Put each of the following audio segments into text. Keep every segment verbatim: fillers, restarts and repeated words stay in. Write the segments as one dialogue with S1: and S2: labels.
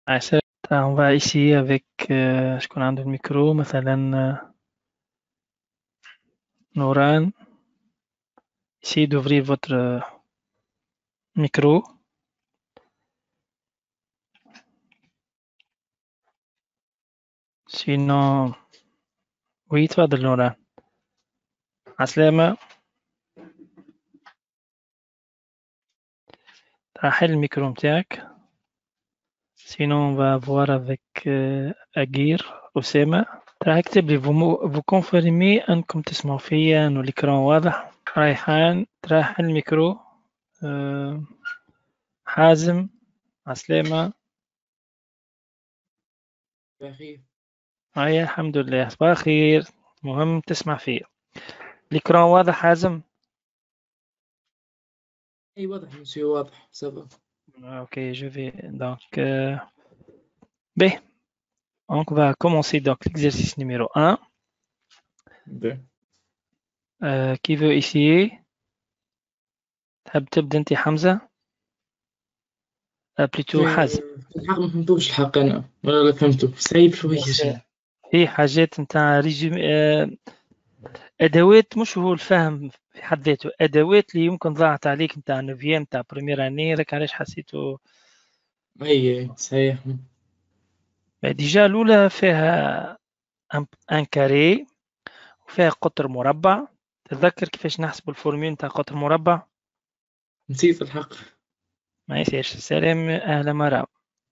S1: Ah, ça, on va essayer avec euh, ce qu'on a dans le micro, مثلا euh, Noran. Essayez d'ouvrir votre euh, micro. Sinon, oui, تفضل نوران. عسلامة. راح الميكرو متاعك. Sinon, on va voir avec euh, Aguirre, أسامة. راح اكتب لي vous, vous confirmez أنكم تسمعوا فيا أنه الإكران واضح. رايحان راح الميكرو. آه، حازم عسلامة.
S2: بخير.
S1: هيا الحمد لله صباح الخير. مهم تسمع فيا. الإكران واضح حازم.
S2: اي واضح مسيو واضح سافا.
S1: Ok, je vais donc euh, B. Donc, on va commencer donc l'exercice numéro un.
S2: ب
S1: Euh, qui veut essayer? تحب تبدأ أنت حمزة؟ آه، plutôt
S2: في
S1: حازم.
S2: في الحق ما فهمتوش الحق انا ولا لا فهمته صعيب شوية
S1: بس
S2: شي.
S1: في حاجات نتاع ريزومي آه، أدوات مش هو الفهم في حد ذاته، أدوات اللي يمكن ضاعت عليك نتاع نوفيام نتاع بريمير أني راك علاش حسيته.
S2: اي اي صحيح.
S1: ديجا الأولى فيها ان ان كاري وفيها قطر مربع. تتذكر كيفاش نحسب الفورمول نتاع قطر مربع؟
S2: نسيت الحق.
S1: ما يسيرش السلام أهلا مرحبا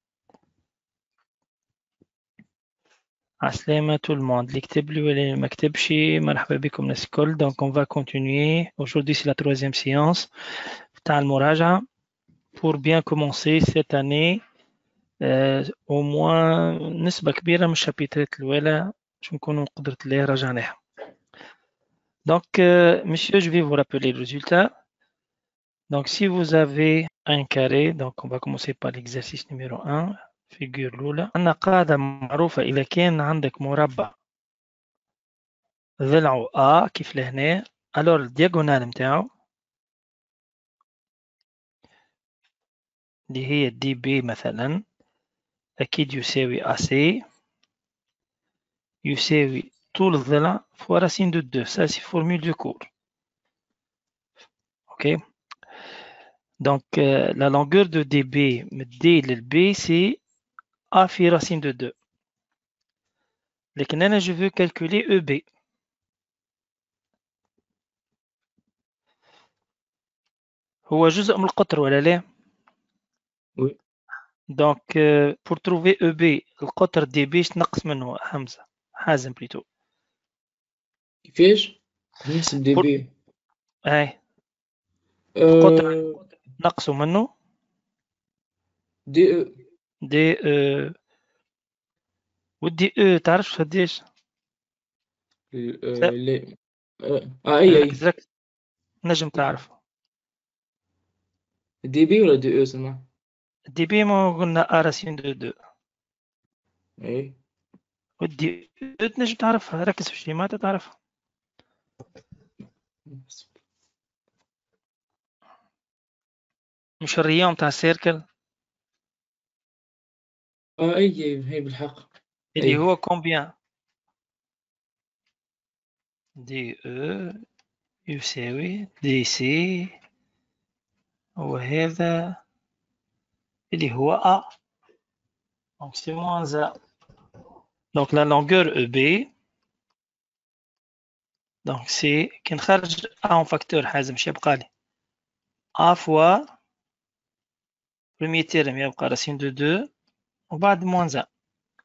S1: عسلامة tout le monde اللي كتب لي واللي ما كتبش مرحبا بكم الناس الكل. donc on va continuer aujourd'hui c'est la troisième séance تاع المراجعة pour bien commencer cette année euh, au moins نسبة كبيرة من الشابيترات الأولى باش نكونوا قدرة الله راجعناها. donc euh, monsieur je vais vous rappeler le résultat. Donc, si vous avez un carré, donc on va commencer par l'exercice numéro un, figure الأولى. عندنا قاعدة معروفة إذا كان عندك مربع ضلعه A كيف لهنا، alors الدياجونال متاعه اللي هي دي بي مثلا أكيد يساوي أ سي يساوي طول الضلع فوا راسين دو دو. Ça c'est formule de cours. Ok. Donc euh, la longueur de D B من D لل B c'est A في racine de deux. لكن أنا je veux calculer E B. هو جزء من القطر ولا لا؟
S2: وي
S1: Donc, euh, pour trouver E B, القطر دي بي نقص منه حمزة حازم plutôt.
S2: كيفاش نحسب دي
S1: pour
S2: بي؟
S1: هاي القطر
S2: أه
S1: نقصه منه
S2: دي او.
S1: دي أه ودي أه تعرفش قديش؟
S2: أه لا. اه آه، اي اي.
S1: ركز ركز نجم تعرف.
S2: دي بي ولا دي او سمع.
S1: الدي بي ما قلنا أ راسين دو دو.
S2: اي
S1: والدي أه تنجم تعرفها ركز في شي ما تعرفها. مش الريون تاع السيركل
S2: اه اي اي هي بالحق.
S1: اللي
S2: اي
S1: هو كومبيان دي أه يساوي دي سي وهذا اللي هو أ. Donc c'est moins A. Donc la longueur E B, donc c'est كي نخرج A en facteur حازم شي يبقى لي A fois premier terme يبقى racine de deux وبعد moins un.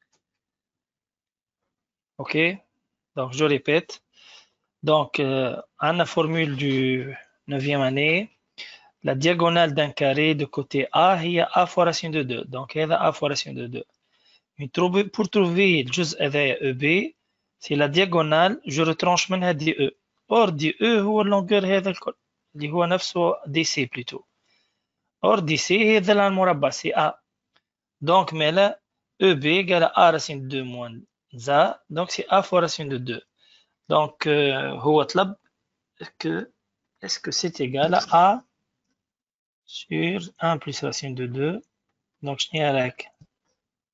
S1: Ok. Donc je répète. Donc euh, عندنا formule du neuvième année. La diagonale d'un carré de côté A هي A fois racine de deux. Donc هذا A fois racine de deux. Mais pour trouver الجزء هذايا E B c'est la diagonale je retranche منها دي E. Or دي E هو اللونجور هذا الكل اللي هو نفسه دي سي plutôt. Or d'ici هي ضلع المربع سي A. Donc mais là E B égale à A racine de deux moins A. Donc c'est A fois racine de deux. Donc euh, هو طلب que est-ce que c'est égal à A sur un plus racine de deux. Donc شنو راك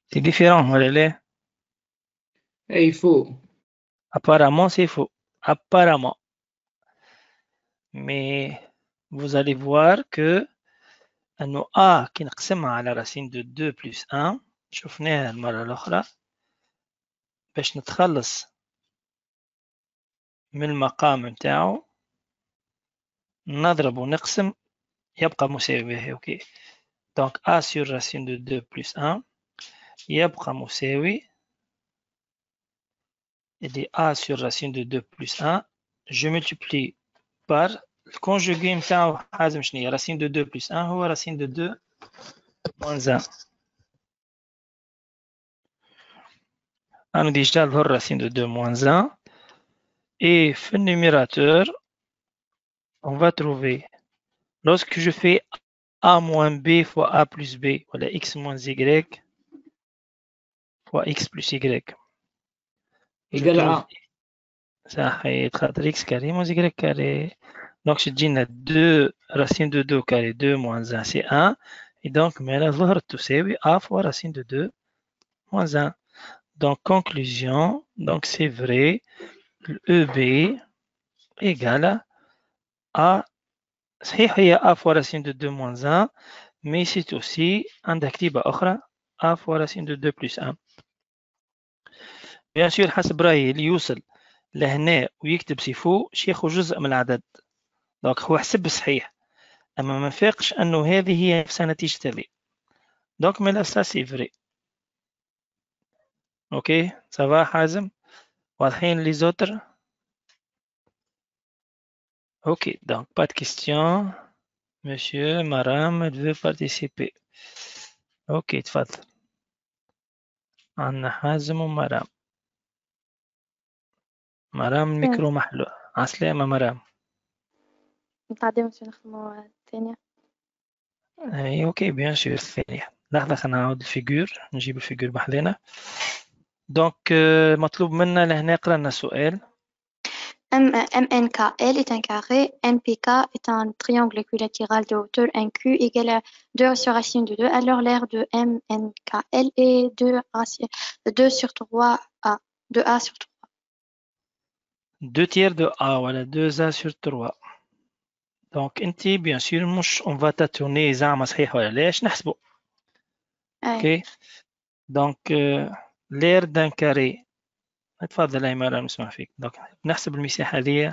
S1: C'est différent, voilà.
S2: أي فوق.
S1: Apparemment, c'est faux. Apparemment. Mais vous allez voir que أنه A كي نقسمها على racine de deux plus un شفناها المرة الأخرى باش نتخلص من المقام متاعو نضرب ونقسم يبقى مساوي به اوكي دونك A sur racine de deux plus un يبقى مساوي اللي A sur racine de deux plus un je multiplie par الكونجوغي متاعو حازم شنو هي racine de deux plus un هو racine de deux moins un أنا déjà ظهر racine de deux moins un et في النوميراتور on va trouver lorsque je fais A moins B fois A plus B voilà x moins y fois x plus y je
S2: يقال
S1: trouve
S2: أ.
S1: صحيح خاطر x carré moins y carré donc je dis deux racine de deux au carré deux moins un c'est un et donc maintenant ظهرت تساوي A fois racine de deux moins un donc conclusion donc c'est vrai E B égale A صحيح هي A fois racine de deux moins un mais c'est aussi عندها كتيبة أخرى A fois racine de deux plus un bien sûr حسب رأيي اللي يوصل لهنا ويكتب سيفو شي ياخذ جزء من العدد دونك هو حسب صحيح أما ما فاقش أنه هذه هي نفسها نتيجة هذه دونك من ça c'est vrai اوكي سافا حازم واضحين لي زوتر اوكي دونك pas de question monsieur madame veut participer اوكي تفضل عندنا حازم ومرام مرام الميكرو محلول عسلامة مرام
S3: نتعداو باش نخدمو الثانية.
S1: اي اوكي بيان سور الثانية لحظة خلينا نعاود الفيجور نجيب الفيجور بحذنا دونك مطلوب منا لهنا قرانا السؤال
S3: M, MNKL est un carré, N P K est un triangle équilatéral de hauteur un Q égale à deux sur racine de deux. Alors l'aire de M N K L est deux, racine, deux sur trois A, deux A sur trois.
S1: deux tiers de A voilà deux A sur trois دونك انت بيان سور مش اون فا تاتورني زعما صحيح ولا لا اش نحسبوا اوكي دونك لير دان كاري تفضل يا مرام نسمع فيك دونك نحسب المساحة هذه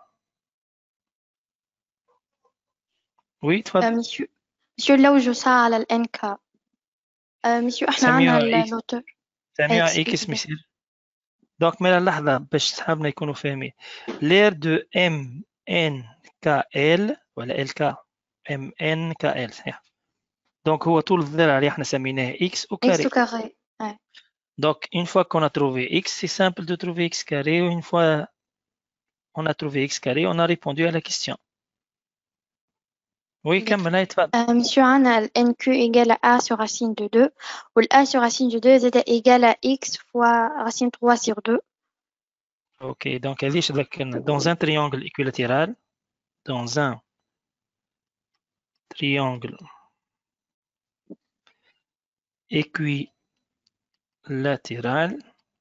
S1: وي تفضل
S3: مسيو مسيو لو ساعة على ال N K مسيو احنا عندنا اللوتر
S1: ساميها اكس ميسير دونك من اللحظة باش صحابنا يكونوا فاهمين لير دو ام ان كا ال ولا ال كا ام ان كا ال صحيح دونك هو طول الضلع اللي احنا سميناه اكس او كاري
S3: اكس او كاري
S1: donc une fois qu'on a trouvé x c'est simple de trouver x carré une fois on a trouvé x carré on a répondu à la question oui كمل هاي تفضل
S3: مسيو عندنا ال N Q égale à A sur racine de deux و ال A sur racine de deux زائد égale à x fois racine trois sur deux.
S1: ok donc هذيش ذكرنا dans un triangle équilatéral dans un triangle équilatéral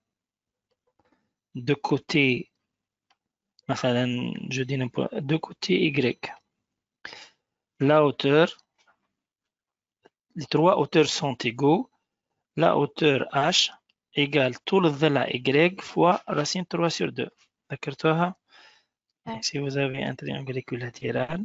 S1: de côté مثلا je dis de côté y la hauteur les trois hauteurs sont égaux la hauteur h égale tout le ضلع y fois racine trois sur deux ذكرتوها
S3: ouais.
S1: si vous avez un triangle équilatéral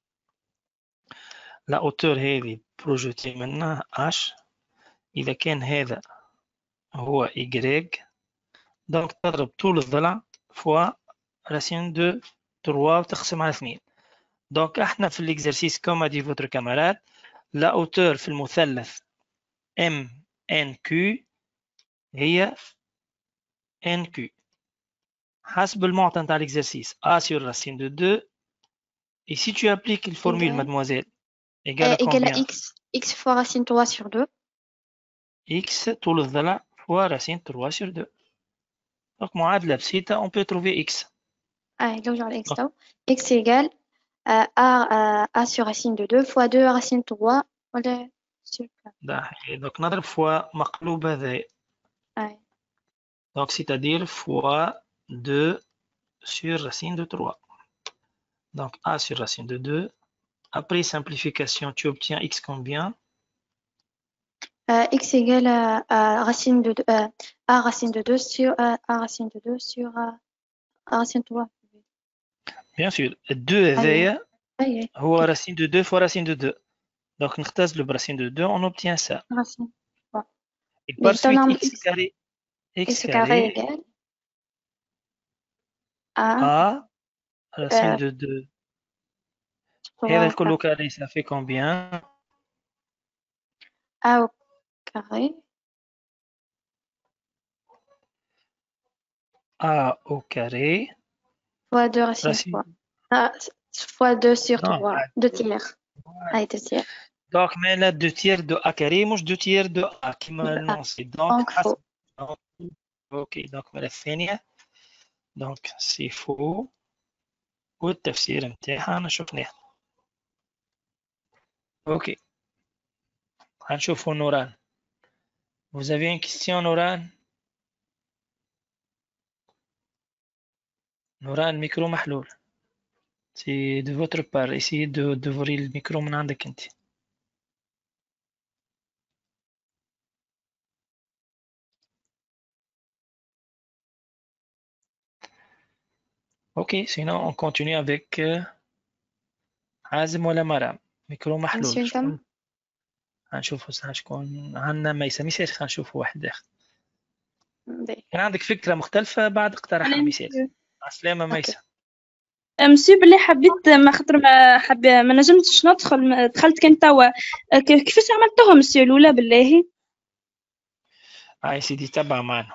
S1: la hauteur هذه projetée منها h إذا كان هذا هو y donc تضرب طول الضلع fois racine de trois وتقسم على اثنين donc احنا في l'exercice comme a dit votre camarade la hauteur في المثلث M N Q هي N Q حسب المعطى نتاع l'exercice A sur racine de deux et si tu appliques la formule
S3: Égal.
S1: mademoiselle égale à
S3: égale
S1: combien
S3: à x x fois racine trois sur deux
S1: x طول الضلع fois racine trois sur deux donc معادلة بسيطة on peut trouver x
S3: ah donc genre x là x égale à a, à a sur racine de deux fois deux racine trois voilà sur quatre.
S1: ضحي. donc نضرب فوا مقلوب هذايا.
S3: أي.
S1: donc c'est-à-dire fois deux sur racine de trois. donc a sur racine de deux. Après simplification, tu obtiens x combien?
S3: Euh, x égale à, à racine de deux, euh, a racine de deux sur euh, a racine de deux sur euh, a racine de trois.
S1: Bien sûr, deux هذايا
S3: أي.
S1: هو racine de deux fois racine de deux. donc نختزل برacine de deux, on obtient ça.
S3: Racine. Ouais.
S1: Et
S3: Mais
S1: par
S3: je te
S1: suite
S3: nomme
S1: x
S3: x,
S1: carré x
S3: x carré
S1: carré
S3: égale a
S1: a racine
S3: euh,
S1: de deux. هذا
S3: trois au
S1: كله
S3: carré.
S1: carré, ça fait combien?
S3: A au carré
S1: a au carré
S3: fois deux racine de
S1: racine.
S3: trois. Ah, fois deux sur
S1: Non,
S3: trois.
S1: ah,
S3: deux tiers.
S1: voilà.
S3: Allez, deux tiers.
S1: donc mais là deux tiers de a carré مش deux tiers de a كيما
S3: De A.
S1: المنصي. donc
S3: Donc
S1: حسب.
S3: faux.
S1: اوكي donc من الثانية donc c'est faux والتفسير نتاعها أنا شفناه. اوكي هنشوفوا نوران. vous avez une question نوران؟ نوران ميكرو محلول. c'est de votre part, essayez de d'ouvrir le micro من عندك انت. ok sinon on continue avec euh, عازم ولا مرام. ميكرو محلول.
S3: Monsieur
S1: شكون؟
S3: Gam.
S1: هنشوفوا شكون عندنا ميسا ميساج. هنشوفوا واحد آخر.
S3: B.
S1: كان عندك فكرة مختلفة بعد اقترح
S4: أنا
S1: المثال.
S4: مسيو
S1: مع السلامة ميسا.
S4: مسيو بالله حبيت ما خاطر ما حب ما نجمتش ندخل ما- دخلت كان توا ك- كيفاش عملتوها مسيو الأولى بالله؟
S1: هاي سيدي تبع معنا.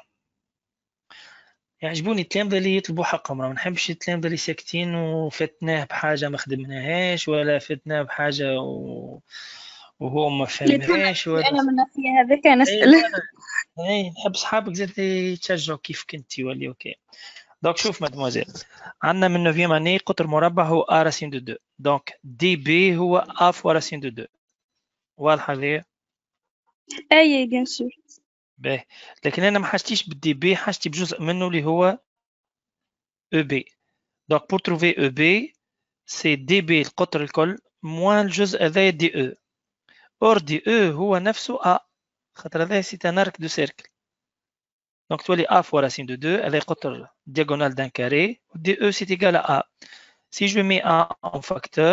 S1: يعجبوني التلامذة اللي يطلبوا حقهم. ما نحبش التلامذة اللي ساكتين وفتناه بحاجة ما خدمناهاش ولا فتناه بحاجة و... وهو ما
S4: اللي تفهم
S1: فهمهاش ولا.
S4: أنا من ناحية هذاك
S1: اي
S4: نسأل.
S1: لا لا اي نحب صحابك زاد يتشجعوا كيف كنتي ولي اوكي. دونك شوف مادموزيل عندنا من نوفيام اني قطر مربع هو ا راسين دو دو. دونك دي بي هو ا فوا راسين دو دو. واضحة هذه؟
S4: أي بيان سور.
S1: باهي لكن انا ما حاجتيش بالدي بي حاجتي بجزء منه اللي هو او بي. دونك بور تروفي او بي سي دي بي القطر الكل موان الجزء هذايا دي او. اور دي او هو نفسه ا خاطر هذا سي ان ارك دو سيركل. دونك تولي a fois racine de deux هذا قطر diagonale d'un carré. d e c'est égal à a. si je mets a en facteur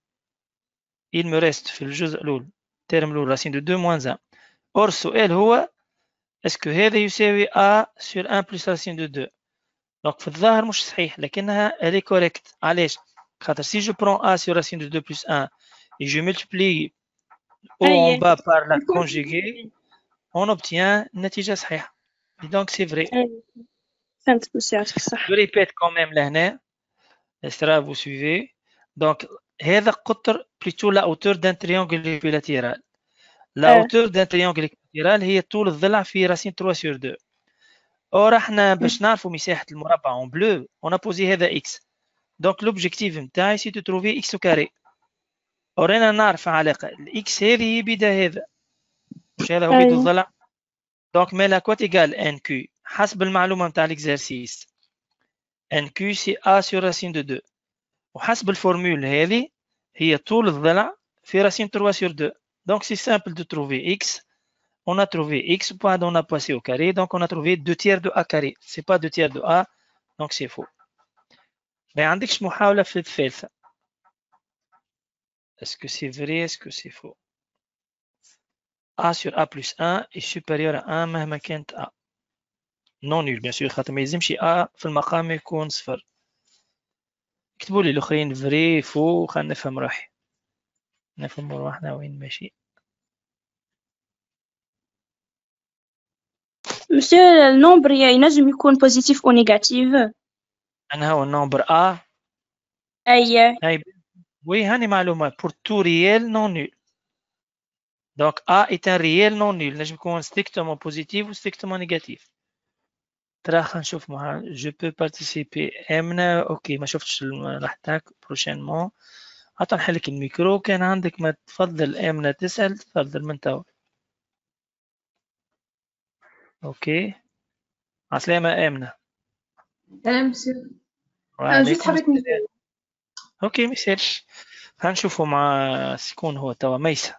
S1: il me reste في الجزء الأول terme الأول racine de deux moins un. or السؤال هو est-ce que هذا يساوي a sur un plus racine de deux. donc في الظاهر مش صحيح لكنها elle est correcte. علاش؟ خاطر si je prends a sur racine de deux plus un et je multiplie haut en
S4: أي
S1: bas par la conjuguée on obtient النتيجة صحيحة. et donc c'est vrai.
S4: أي فهمت مسيو يعطيك الصحة.
S1: je répète quand même لهنا. Est-ce vous suivez? Donc, هذا قطر plutôt la hauteur d'un triangle équilatéral. La
S4: آه.
S1: hauteur d'un triangle équilatéral هي طول الضلع في racine trois sur deux. Or احنا باش نعرفوا مساحة المربع en bleu, on a posé هذا x. Donc l'objectif نتاعي c'est de trouver x au carré. Or انا نعرف علاقة x هذه هي بدا هذا. مش هذا هو بيد
S4: أي
S1: الضلع. Donc mais la cote égale nq. حسب المعلومة نتاع l'exercice. nq c'est a sur racine de deux. وحسب الفورمول هذه هي طول الضلع في racine trois sur deux. Donc c'est simple de trouver x. On a trouvé x, on a passé au carré, donc on a trouvé deux tiers de a carré. C'est pas deux tiers de a, donc c'est faux. Mais عندكش محاولة في الثالثة. Est-ce que c'est vrai, est-ce que c'est faux? a sur a plus un est supérieur à un مهما كانت a. Non nul bien sûr خاطر ما يلزمش a في المقام يكون صفر. اكتبوا لي الاخرين فري فو خلينا نفهم روحي. نفهم روحنا وين ماشي.
S4: مسيو النومبر ينجم يكون بوزيتيف أو نيجاتيف.
S1: أنا هو النمبر A.
S4: أي
S1: أي oui هاني معلومة pour tout réel non nul. donc A est un réel non nul. نجم يكون strictement positif ou strictement négatif. ترى خلينا نشوف معها je peux participer. أمنا أوكي ما شفتش راح تاك prochainement حتى نحلك الميكرو. كان عندك ما تفضل آمنة تسأل، تفضل من توا. اوكي، عسلامة آمنة.
S5: سلام مسيو. أنا جوست
S1: وعليكم
S5: حبيت
S1: السلام.
S5: نسأل.
S1: اوكي ميسالش، هنشوفوا مع شكون هو توا. ميسة،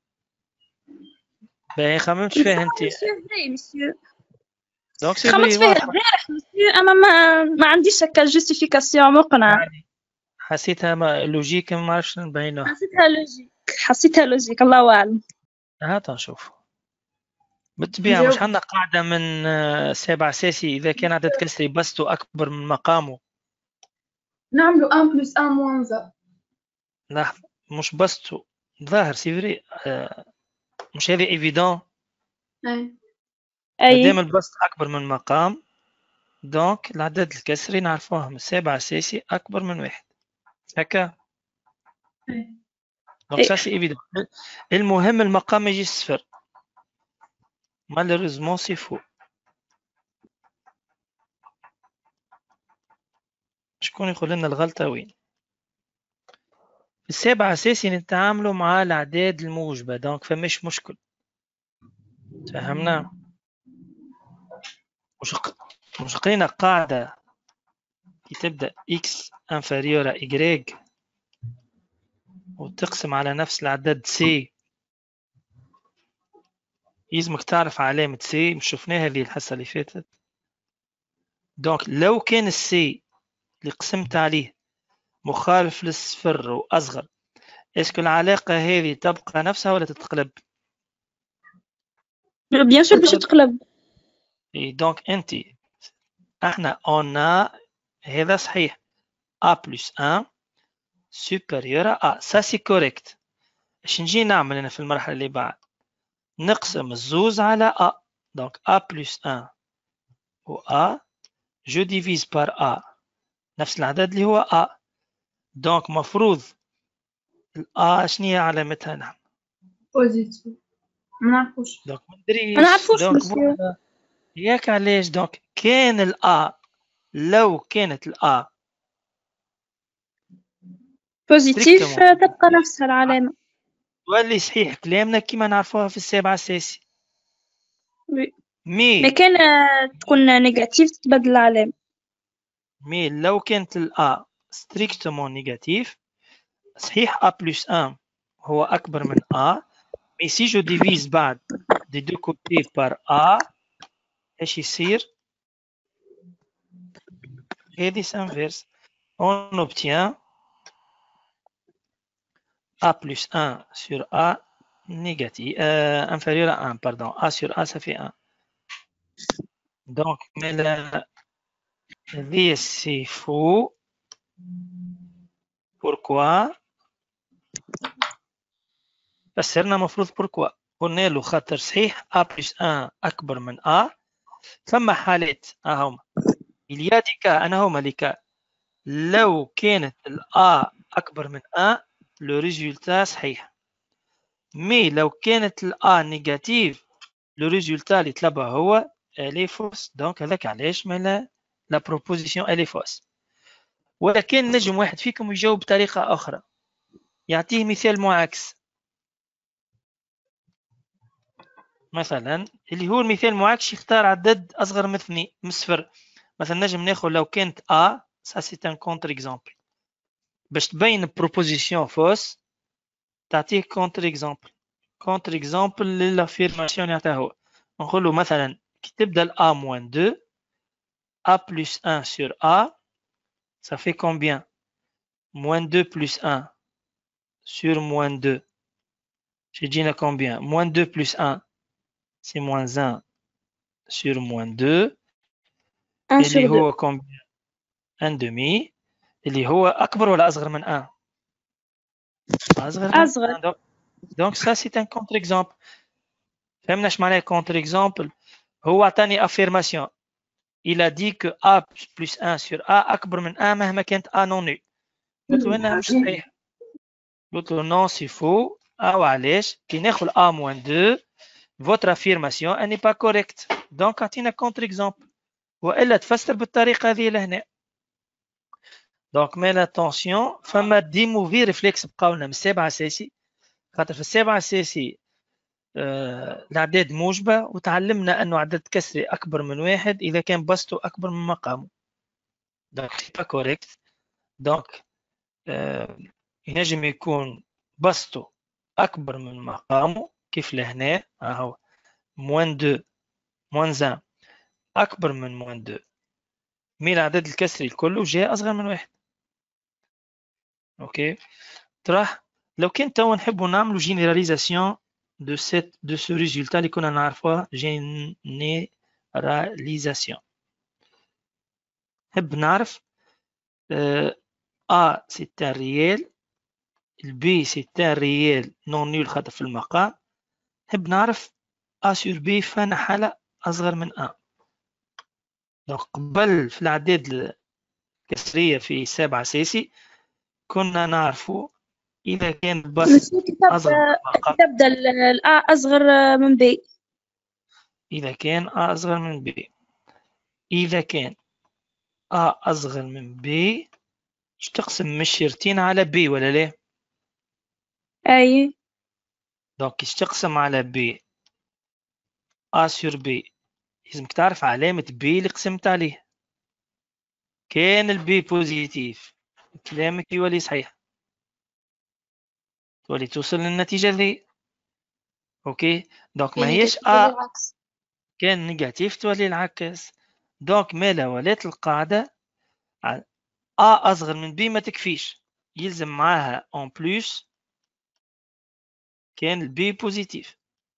S1: باهي خممتش فيها انت؟
S4: مسيو فري مسيو.
S1: دونك سي
S4: خممت
S1: فري
S4: فيها
S1: واضحة.
S4: البارح مسيو، اما ما ما عنديش هكا جوستيفيكاسيون مقنعة.
S1: يعني حسيتها ما لوجيك، ما عرفتش نبينوها.
S4: حسيتها لوجيك، حسيتها لوجيك، الله اعلم.
S1: هات نشوف. بالطبيعة
S5: نجاوب.
S1: مش عندنا قاعدة من آه، سابع أساسي إذا كان عدد كسري بسطه أكبر من مقامه.
S5: نعملو واحد بلس واحد موان زا.
S1: لحظة، مش بسطه ظاهر سيفري. آه مش هذه إيفيدون.
S5: أي.
S1: مادام
S4: اي
S1: البسط أكبر من مقام، دونك العدد الكسري نعرفوه من السابع أساسي أكبر من واحد. هكا.
S5: أي.
S1: دونك سا سي إيفيدون. المهم المقام ما يجيش صفر. مالوريزمون سي فو. شكون يقول لنا الغلطة وين؟ في السابع أساسي نتعاملوا مع الأعداد الموجبة، دونك فماش مشكل. فهمنا؟ مش ق- مش لقينا قاعدة كي تبدأ x inférieur à y وتقسم على نفس العدد c، يلزمك تعرف علامة c. مش شفناها هذه الحصة اللي فاتت. دونك لو كان السي اللي قسمت عليه مخالف للصفر وأصغر، اسكو العلاقة هذه تبقى نفسها ولا تتقلب؟
S4: بيان سور باش تقلب.
S1: إي دونك أنت احنا on a هذا صحيح a plus un supérieur à a. ça c'est correct. اش نجي نعمل أنا في المرحلة اللي بعد؟ نقسم الزوز على a. donc a plus un و a je divise par a نفس العدد اللي هو a. donc مفروض ال a شنية علامتها نحن؟
S5: بوزيتيف. ما نعرفوش.
S1: donc ما ندريش.
S4: ما نعرفوش
S1: donc
S4: مسيو.
S1: voilà. ياك علاش؟ donc كان ال a لو كانت ال a
S4: بوزيتيف
S1: strictement
S4: تبقى نفسها العلامة.
S1: تولي صحيح كلامنا كيما نعرفوها في السابع الساسي.
S4: وي.
S1: مي
S4: ما كان تكون نيجاتيف تتبدل العلامة.
S1: مي لو كانت ال a strictement négatif، صحيح a plus un هو أكبر من a، mais si je divise بعد des deux côtés par a ايش يصير؟ هذه inverse. on obtient a plus un sur a négatif euh, inférieur à un, pardon. a sur a ça fait un. donc mais la هذه c'est faux. pourquoi؟ فسرنا مفروض pourquoi. قلنا له خاطر صحيح a plus un أكبر من a. ثم حالات أهم il y a des cas، أنا هما لي cas لو كانت ال a أكبر من a le résultat صحيح. مي لو كانت ال a négative le résultat اللي طلبها هو elle est fausse. donc هذاك علاش ما لا la proposition elle est fausse. ولكن نجم واحد فيكم يجاوب بطريقة أخرى، يعطيه مثال معاكس. مثلا اللي هو المثال المعاكس يختار عدد أصغر من اثنين من صفر. مثلا نجم ناخذ لو كانت a ça c'est un contre exemple باش تبين proposition fausse تعطيه contre exemple. contre exemple للافيرماسيون اللي عطاها هو. نقول له مثلا كي تبدا ال a moins deux a plus un sur a ça fait combien؟ moins deux plus un sur moins deux يجينا combien؟ moins deux plus un c'est moins un sur moins deux اللي هو combien؟ un demi اللي هو أكبر ولا أصغر من un؟ أصغر من
S4: أصغر.
S1: un. donc, donc ça c'est un contre-exemple. فهمنا ايش معناه contre-exemple؟ هو عطاني affirmation. il a dit que a plus un sur a أكبر من a مهما كانت a non nulle. قلت له أنا مش صحيح. قلت له non c'est faux. أو علاش؟ كي ناخذ a moins deux votre affirmation elle n'est pas correcte. donc أعطينا contre-exemple وإلا تفسر بالطريقة هذه لهنا. دونك مي اتونسيون فما دي موفي ريفلكس بقاو لنا من السابعه اساسي، خاطر في السابعه اساسي آه الاعداد موجبه، وتعلمنا انه عدد كسري اكبر من واحد اذا كان بسطه اكبر من مقامه. دونك سي با كوريكت. دونك آه ينجم يكون بسطه اكبر من مقامه كيف لهنا اهو موان دو موان واحد اكبر من موان اثنين، مي العدد الكسري الكل جاء اصغر من واحد. اوكي طرح لو كان تو نحبوا نعملوا جينيراليزاسيون دو سيت دو سو ريزولتا اللي كنا نعرفوها جينيراليزاسيون. نحب نعرف ا سي ان ريال، البي سي ان ريال نون نول خاطر في المقام. نحب نعرف ا سور بي فانا حالة اصغر من ا. دونك قبل في الاعداد الكسرية في سبعة اساسي كنا نعرفوا إذا كان البسط أصغر من المقام،
S4: تبدأ الآ أصغر من بي.
S1: إذا كان أ أصغر من بي، إذا كان أ أصغر من بي اش تقسم مشيرتين على بي ولا لا؟
S4: أي.
S1: دونك اش تقسم على بي أ سور بي، لازمك تعرف علامة بي اللي قسمت عليه. كان البي بوزيتيف كلامك يولي صحيح، تولي توصل للنتيجة ذي. أوكي دونك ما هيش أ، كان نيجاتيف تولي العكس. دونك مالا ولات القاعدة أ أصغر من بي ما تكفيش، يلزم معاها أون بلوس كان البي بوزيتيف.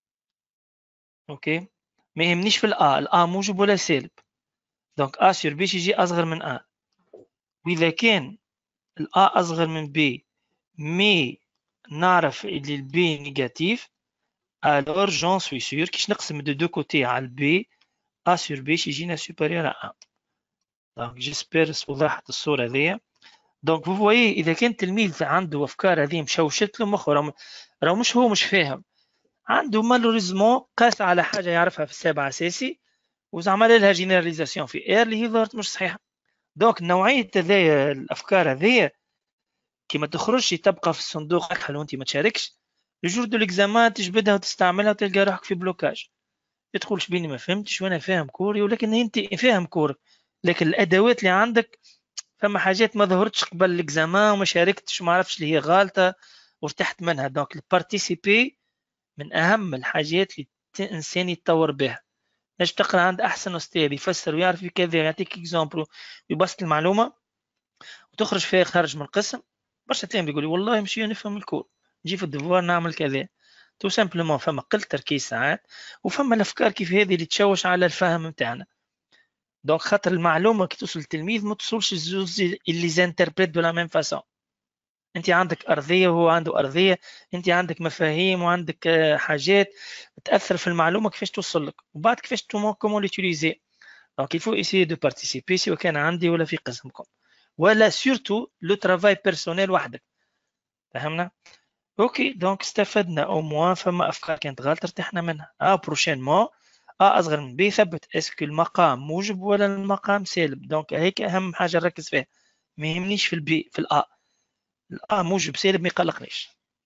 S1: أوكي ما يهمنيش في الأ، الأ موجب ولا سالب. دونك أ سور بي يجي أصغر من أ، وإذا كان الأ أصغر من بي مي نعرف اللي البي نيجاتيف، alors j'en suis sûr كيش نقسم دو دو كوتي على البي أ سور بي يجينا سوبيريور أ. دونك جيسبر وضحت الصورة ذي. دونك فو فويي إذا كان تلميذ عنده أفكار هذه مشوشت له مخه، راه مش هو مش فاهم، عنده مالوريزمون قاس على حاجة يعرفها في السابعة أساسي وزعمل لها جينيراليزاسيون في اير اللي هي ظهرت مش صحيحة. دونك نوعية هذيا الأفكار هذيا كي ما تخرجش تبقى في الصندوق حلو وانت ما تشاركش، الجور دو ليكزامان تجبدها وتستعملها وتلقى روحك في بلوكاج. تدخلش بيني ما فهمتش وانا فاهم كوري، ولكن انت فاهم كوري لكن الادوات اللي عندك فما حاجات ما ظهرتش قبل الاكزامان وما شاركتش وما عرفتش اللي هي غالطه وارتحت منها. دونك البارتيسيبي من اهم الحاجات اللي الانسان يتطور بها. باش تقرا عند احسن استاذ يفسر ويعرف كذا ويعطيك اكزامبل ويبسط المعلومه وتخرج فيها خارج من القسم، برشا تلاميذ يقول لي والله مشي نفهم الكور، نجي في الدفوار نعمل كذا. تو سامبلومون فما قل تركيز ساعات، وفما الافكار كيف هذه اللي تشوش على الفهم نتاعنا. دونك خاطر المعلومه كي توصل للتلميذ ما توصلش الزوز اللي زانتربريت دو لا ميم فاسون. انت عندك ارضيه وهو عنده ارضيه، انت عندك مفاهيم وعندك حاجات تاثر في المعلومه كيفاش توصل لك، وبعد كيفاش تو كومون لوتيليزي. دونك يفو اسيي دو بارتيسيبي سواء كان عندي ولا في قسمكم، ولا سورتو لو ترافاي بيرسونيل وحدك. فهمنا؟ اوكي دونك استفدنا او موان فما افكار كانت غلط ارتحنا منها. اه بروشينمون ا اصغر من بي ثبت اسكو المقام موجب ولا المقام سالب. دونك هيك اهم حاجه نركز فيها، ما يهمنيش في البي في الأ، الأ موجب سالب ما يقلقنيش.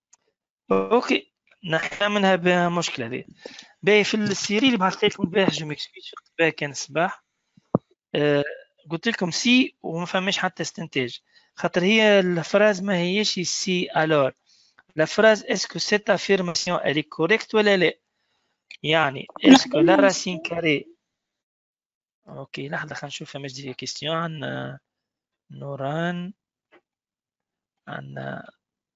S1: اوكي نحنا منها بها مشكله هذه. باهي في السيري اللي بعثت لكم البارح جو ميكسكيوز باهي كان الصباح آه قلت لكم سي وما فماش حتى استنتاج، خاطر هي الفراز ما هيش سي. الور لا فراز اسكو سيت افيرماسيون الي كوريكت ولا لا؟ يعني اسكو لا راسين كاري. اوكي لحظه خلينا نشوف فماش دي كيستيون عن نوران عن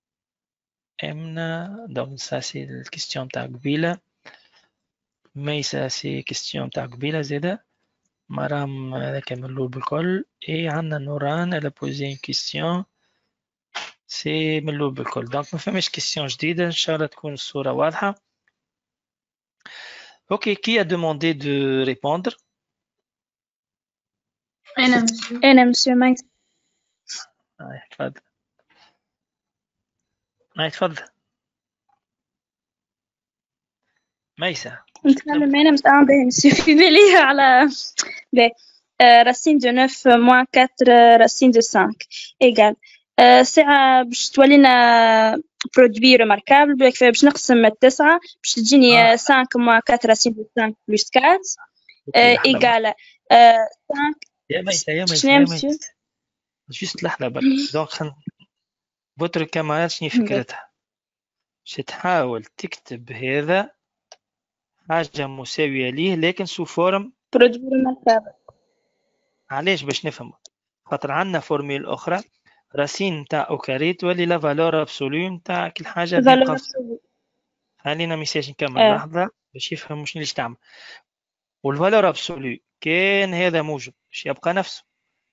S1: امنا. دونك سا سي الكيستيون تاع قبيله، مي سا سي كيستيون تاع قبيله زاده مرام هذاك من الاول بالكل. اي عندنا نوران الا بوزي كيستيون سي من الاول بالكل. دونك ما فماش كيستيون جديده، ان شاء الله تكون الصوره واضحه. اوكي كي ا دوموندي دو ريبوندر؟
S5: أنا مسيو.
S4: أنا مسيو مايك.
S1: هاي تفضل. هاي تفضل ميسة.
S4: نتكلم أنا مش أنا باهي مسيو في بالي على باهي. euh, racine de neuf moins quatre euh, racine de cinq égale euh, ساعة باش تولينا برودوي ريماركابل باش باش نقسم التسعة باش تجيني
S1: آه.
S4: خمسة moins quatre racine de cinq plus quatre
S1: أوكي، لحظة برك.
S4: égale euh, cinq
S1: يا ميسة يا ميسة
S4: شنو
S1: يا
S4: يا
S1: ميسة
S4: مسيو؟
S1: جست لحظة برك. دونك خل بوتر كاميرات شنو فكرتها؟ باش تحاول تكتب هذا حاجة مساوية ليه لكن سو فورم.
S4: برودوي ريماركابل
S1: علاش؟ باش نفهم. خاطر عندنا فورميل أخرى راسين نتاع أو كاري تولي لا فالور أبسولو نتاع كل حاجة بين
S4: valeur
S1: قوسين.
S4: absolue
S1: خلينا ميساج نكمل
S4: آه.
S1: لحظة باش يفهم شنو اللي تعمل. والفالور أبسولو كان هذا موجب باش يبقى نفسه،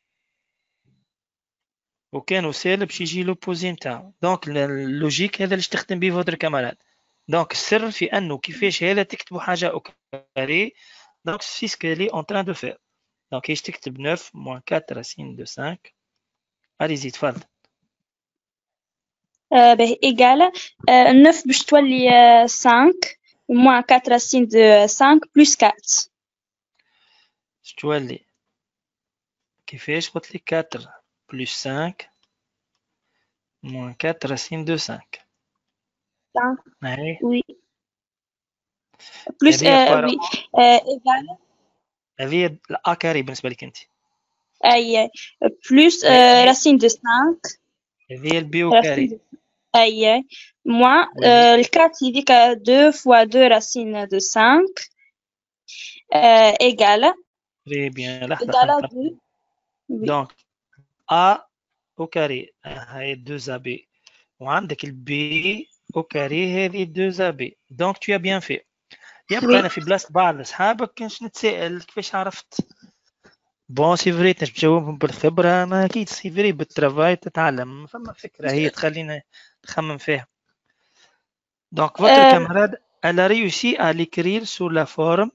S1: وكانوا سالب باش يجي لوبوزي نتاعو. دونك اللوجيك هذا اللي تخدم به فوتر كامارات. دونك السر في انه كيفاش هذا تكتبوا حاجه او كاري. دونك سي سكالي اون تران دو فير. دونك ايش تكتب neuf moins quatre racine de cinq. allez-y تفضل.
S4: آه به égale euh, neuf باش تولي euh, cinq moins quatre racine de cinq plus quatre
S1: تولي كيفاش قلت لك quatre plus cinq moins quatre racine de cinq.
S4: cinq
S1: هاي
S4: oui plus
S1: هذه
S4: euh,
S1: بار
S4: oui euh, égale
S1: هذه الأ كاري بالنسبه لك انت.
S4: أي plus euh,
S1: هذه
S4: racine de cinq
S1: هذه البي او
S4: racine
S1: كاري.
S4: de أي moins
S1: وهذه
S4: euh, le quatre يديك deux fois deux racine de cinq euh, égale
S1: très bien. لحظه
S4: égale
S1: خلينا
S4: à
S1: نقرا.
S4: deux oui
S1: دونك A au carré هاي deux A B وعندك البي au carré هذه deux A B. دونك tu as bien fait. يبقى
S4: oui
S1: أنا في بلاصة بعض أصحابك كنش نتساءل كيفاش عرفت. بون سي فري تجاوبهم بالخبرة، ما أكيد سي فري بالترافاي تتعلم. فما فكرة هي تخلينا نخمم فيها. دونك votre
S4: euh,
S1: camarade elle a réussi à l'écrire sous la forme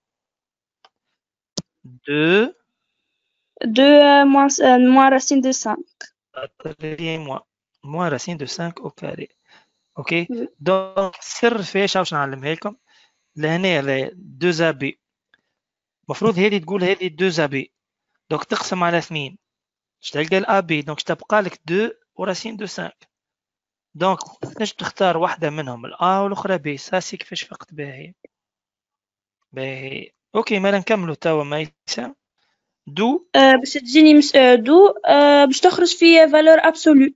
S1: de
S4: deux euh, moins, euh, moins racine de cinq
S1: moins moins racine de cinq au carré. اوكي
S4: oui
S1: دونك السر فيش باش نعلمها لكم. لهنا دو زابي المفروض هذه تقول هذه دو زابي. دونك تقسم على اثنين باش تلقى الابي. دونك تبقى لك دو وراسين دو سانك. دونك تنجم تختار واحدة منهم الأ والأخرى بي. ساسي كيفاش فقت باهي باهي. أوكي ما نكملوا توا ميسا. دو
S4: euh, باش تجيني مش euh, دو euh, باش تخرج في valeur absolue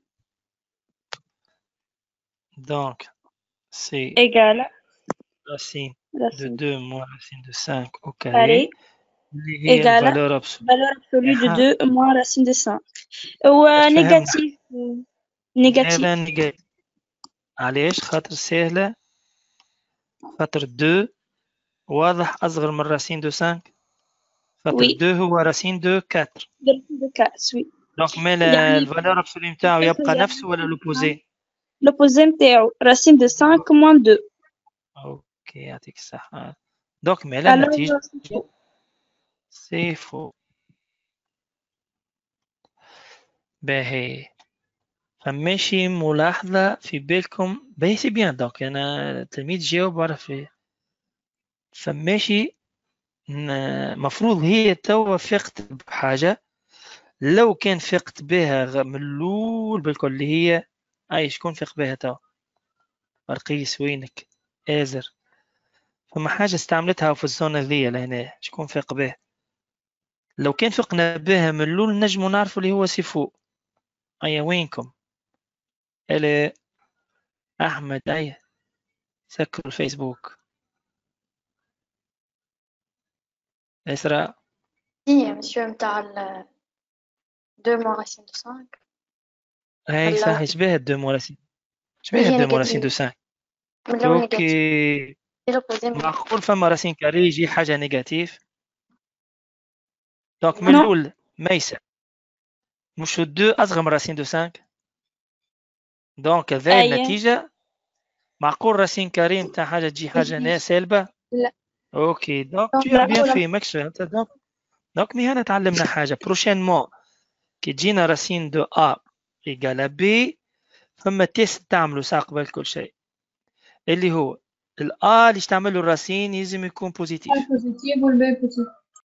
S1: دونك سي
S4: égale
S1: racine de
S4: racine
S1: deux moins racine de cinq au carré
S4: carré
S1: اللي هي
S4: égale
S1: الفالور absolue.
S4: valeur absolue de
S1: إيها
S4: deux moins racine de cinq و
S1: باش تفهمنا
S4: négatif
S1: هذا
S4: négatif
S1: نيجاتيف. علاش؟ خاطر سهلة. خاطر دو واضح أصغر من راسين دو سانك. خاطر
S4: oui
S1: دو هو راسين دو كاتر.
S4: racine de quatre oui
S1: دونك مال
S4: يعني
S1: الفالور ابسولي نتاعو يبقى نفسه ولا لوبوزي؟
S4: l'opposé نتاعو racine de cinq moins deux
S1: اوكي يعطيك الصحة. دونك مال النتيجة
S4: alors c'est faux
S1: سي فو. باهي فماشي ملاحظة في بالكم باهي سي بيان. دونك أنا التلميذ جاوب عرف إيه. فماشي مفروض هي توا فقت بحاجة. لو كان فقت بها غ- من الأول بالكل اللي هي أي شكون فيق بها توا برقيس وينك آزر. فما حاجة استعملتها في الزونة ذي لهنا شكون فيق بها. لو كان فقنا بها من الأول نجمو نعرفو اللي هو سيفو. أيا وينكم ألا أحمد أيا سكروا الفيسبوك إسراء.
S3: إيه مسيو متاع ال deux moins racine de cinq
S1: هاي صح
S3: ولا
S1: شبيه الدو موراسين شبيه
S3: اللي هي
S1: الدو موراسين دو
S3: نيجاتيف
S1: سان.
S3: من الأول نيجاتيف
S1: أوكي
S3: c'est l'opposé من
S1: معقول فما راسين كاري يجي حاجة نيجاتيف. دونك من
S4: non
S1: الأول ميسا مش الدو أصغر من راسين دو سانك. دونك هذا
S4: أي
S1: النتيجة معقول راسين كاري نتاع حاجة تجي حاجة نا سالبة.
S3: لا
S1: اوكي دونك
S3: دونك
S1: tu as
S4: لا
S1: bien
S3: الأولى
S1: fait ماكش فهمت. دونك دونك مي هنا تعلمنا حاجة بروشينمون كي تجينا راسين دو ا ايكال بي. فما تيست تعملوا ساق قبل كل شيء اللي هو الآ اللي تعملوا الراسين يلزم يكون
S5: A
S1: بوزيتيف.
S5: positif ou le B positif.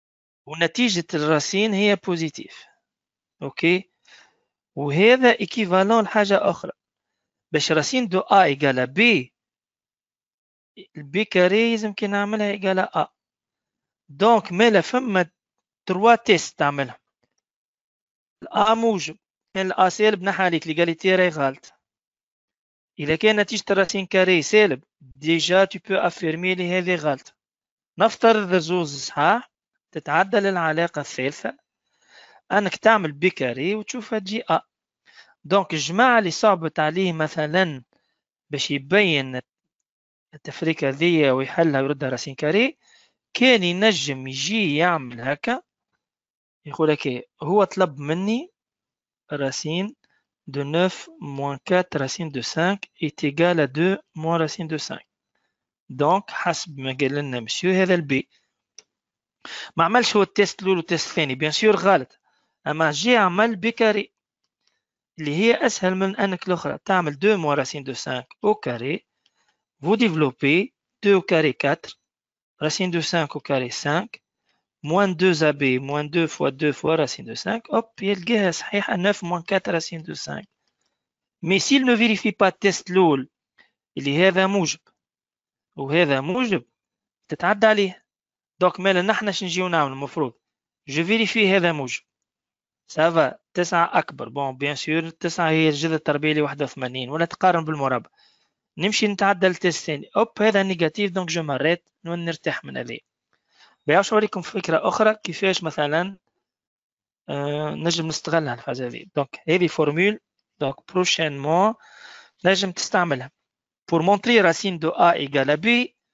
S1: ونتيجة الراسين هي بوزيتيف. اوكي، وهذا ايكيفالون لحاجة أخرى. باش راسين دو أ إيجالا بي، البي كاري يلزم كي نعملها إيجالا أ. دونك مالا فما تروا تيست تعملها. الأ موجب، كان الأ سالب نحى عليك ليغاليتي راهي غالط. إذا كان نتيجة الراسين كاري سالب ديجا تو بو أفيرمي لي هذه غالطة. نفترض زوز صحاح، تتعدل العلاقة الثالثة أنك تعمل بي كاري وتشوفها تجي أ. دونك الجماعة اللي صعبت عليه مثلا باش يبين التفريكة ذي ويحلها ويردها راسين كاري، كان ينجم يجي يعمل هكا، يقول لك هو طلب مني راسين de neuf moins quatre racine de cinq est égal à deux moins racine de cinq. donc حسب ما قال لنا مسيو هذا البي. ما عملش هو التيست الاول والتيست الثاني بيان سور غلط، اما جي عمل بي كاري اللي هي اسهل من انك الاخرى تعمل deux moins racine de cinq au carré. vous développez deux au carré quatre racine de cinq au carré cinq moins deux A B moins deux fois deux fois racine de cinq. hop يلقاها صحيحة neuf moins quatre racine de cinq. mais s'il ne vérifie pas التيست الاول اللي هذا موجب وهذا موجب تتعدى عليه. دوك مالا نحنا شنو نجيو نعمل المفروض جو فيريفي هذا موجب سافا تسعة أكبر. بون بيان سور تسعة هي الجذر التربيعي لواحد وثمانين ولا تقارن بالمربع. نمشي نتعدى التيست الثاني أوب هذا نيجاتيف دونك جو مريت نرتاح من هذه. باش نوريكم فكرة أخرى كيفاش مثلا آه نجم نستغلها الحاجة هذه. دونك هذه فورمول دونك بروشينمون نجم تستعملها pour montrer racine de A égale à B.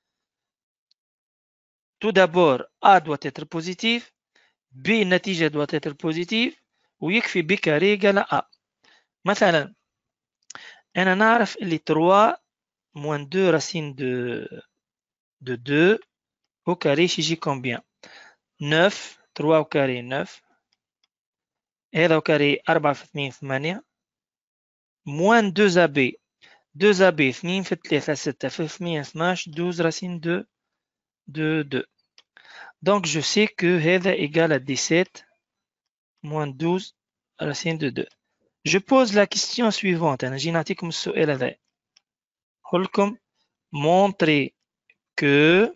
S1: tout d'abord A doit être positif, B النتيجة doit être positive ويكفي B carré égale à A. مثلا أنا نعرف اللي trois moins deux racine de de deux au carré يجي combien neuf. trois au carré neuf. هذا au carré أربعة في اثنين ثمانية moins deux A B. deux A B اثنين في ثلاثة ستة في ثمانية اثناش douze racine de de deux. donc je sais que هذا égal à dix-sept moins douze racine de deux. je pose la question suivante. أنا جي نعطيكم السؤال هذا نقول لكم montrer que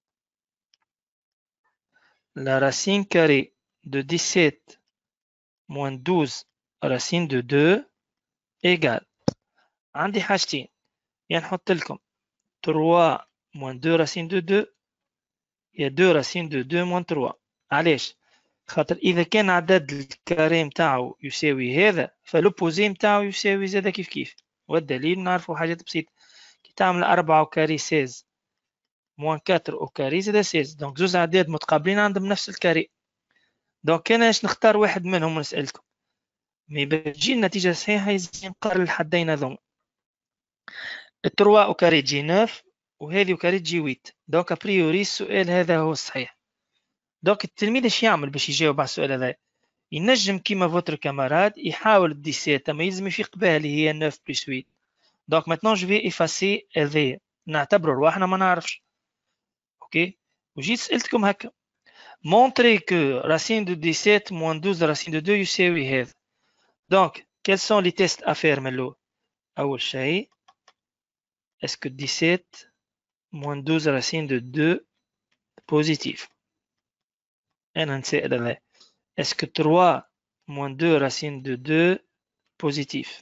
S1: la racine carrée de dix-sept moins douze racine de deux égale. عندي حاجتين، يعني نحط لكم trois moins deux racine de deux يا deux racine de deux moins trois. علاش؟ خاطر إذا كان عدد الكاري متاعو يساوي هذا فالوبوزي متاعو يساوي زادا كيف كيف. والدليل نعرفو حاجات بسيطة، كي تعمل أربعة وكاري ستة موان أربعة أو كاري زادا ستة. دونك زوز أعداد متقابلين عندهم نفس الكاري. دونك كان اش نختار واحد منهم ونسألكم مي بتجي النتيجة صحيحة يزيد نقارن الحدين هذوما. التروا أو كاري تجي نوف وهذه أو كاري تجي ويت. دونك أبريوري السؤال هذا هو الصحيح. دونك التلميذ اش يعمل باش يجاوب على السؤال هذا؟ ينجم كيما فوتر كاماراد يحاول ديسيت اما يلزم يفيق بها اللي هي نوف بلس ويت. دونك ماتنون جو في افاسي هذايا نعتبروا رواحنا ما نعرفش. اوكي وجيت سألتكم هكا montrer que racine de dix-sept moins douze racine de deux يساوي هذا. دونك quels sont les tests à faire من الأول؟ أول شيء est-ce que dix-sept moins douze racine de deux positif؟ أنا نسأل هذا est-ce que trois moins deux racine de deux positif؟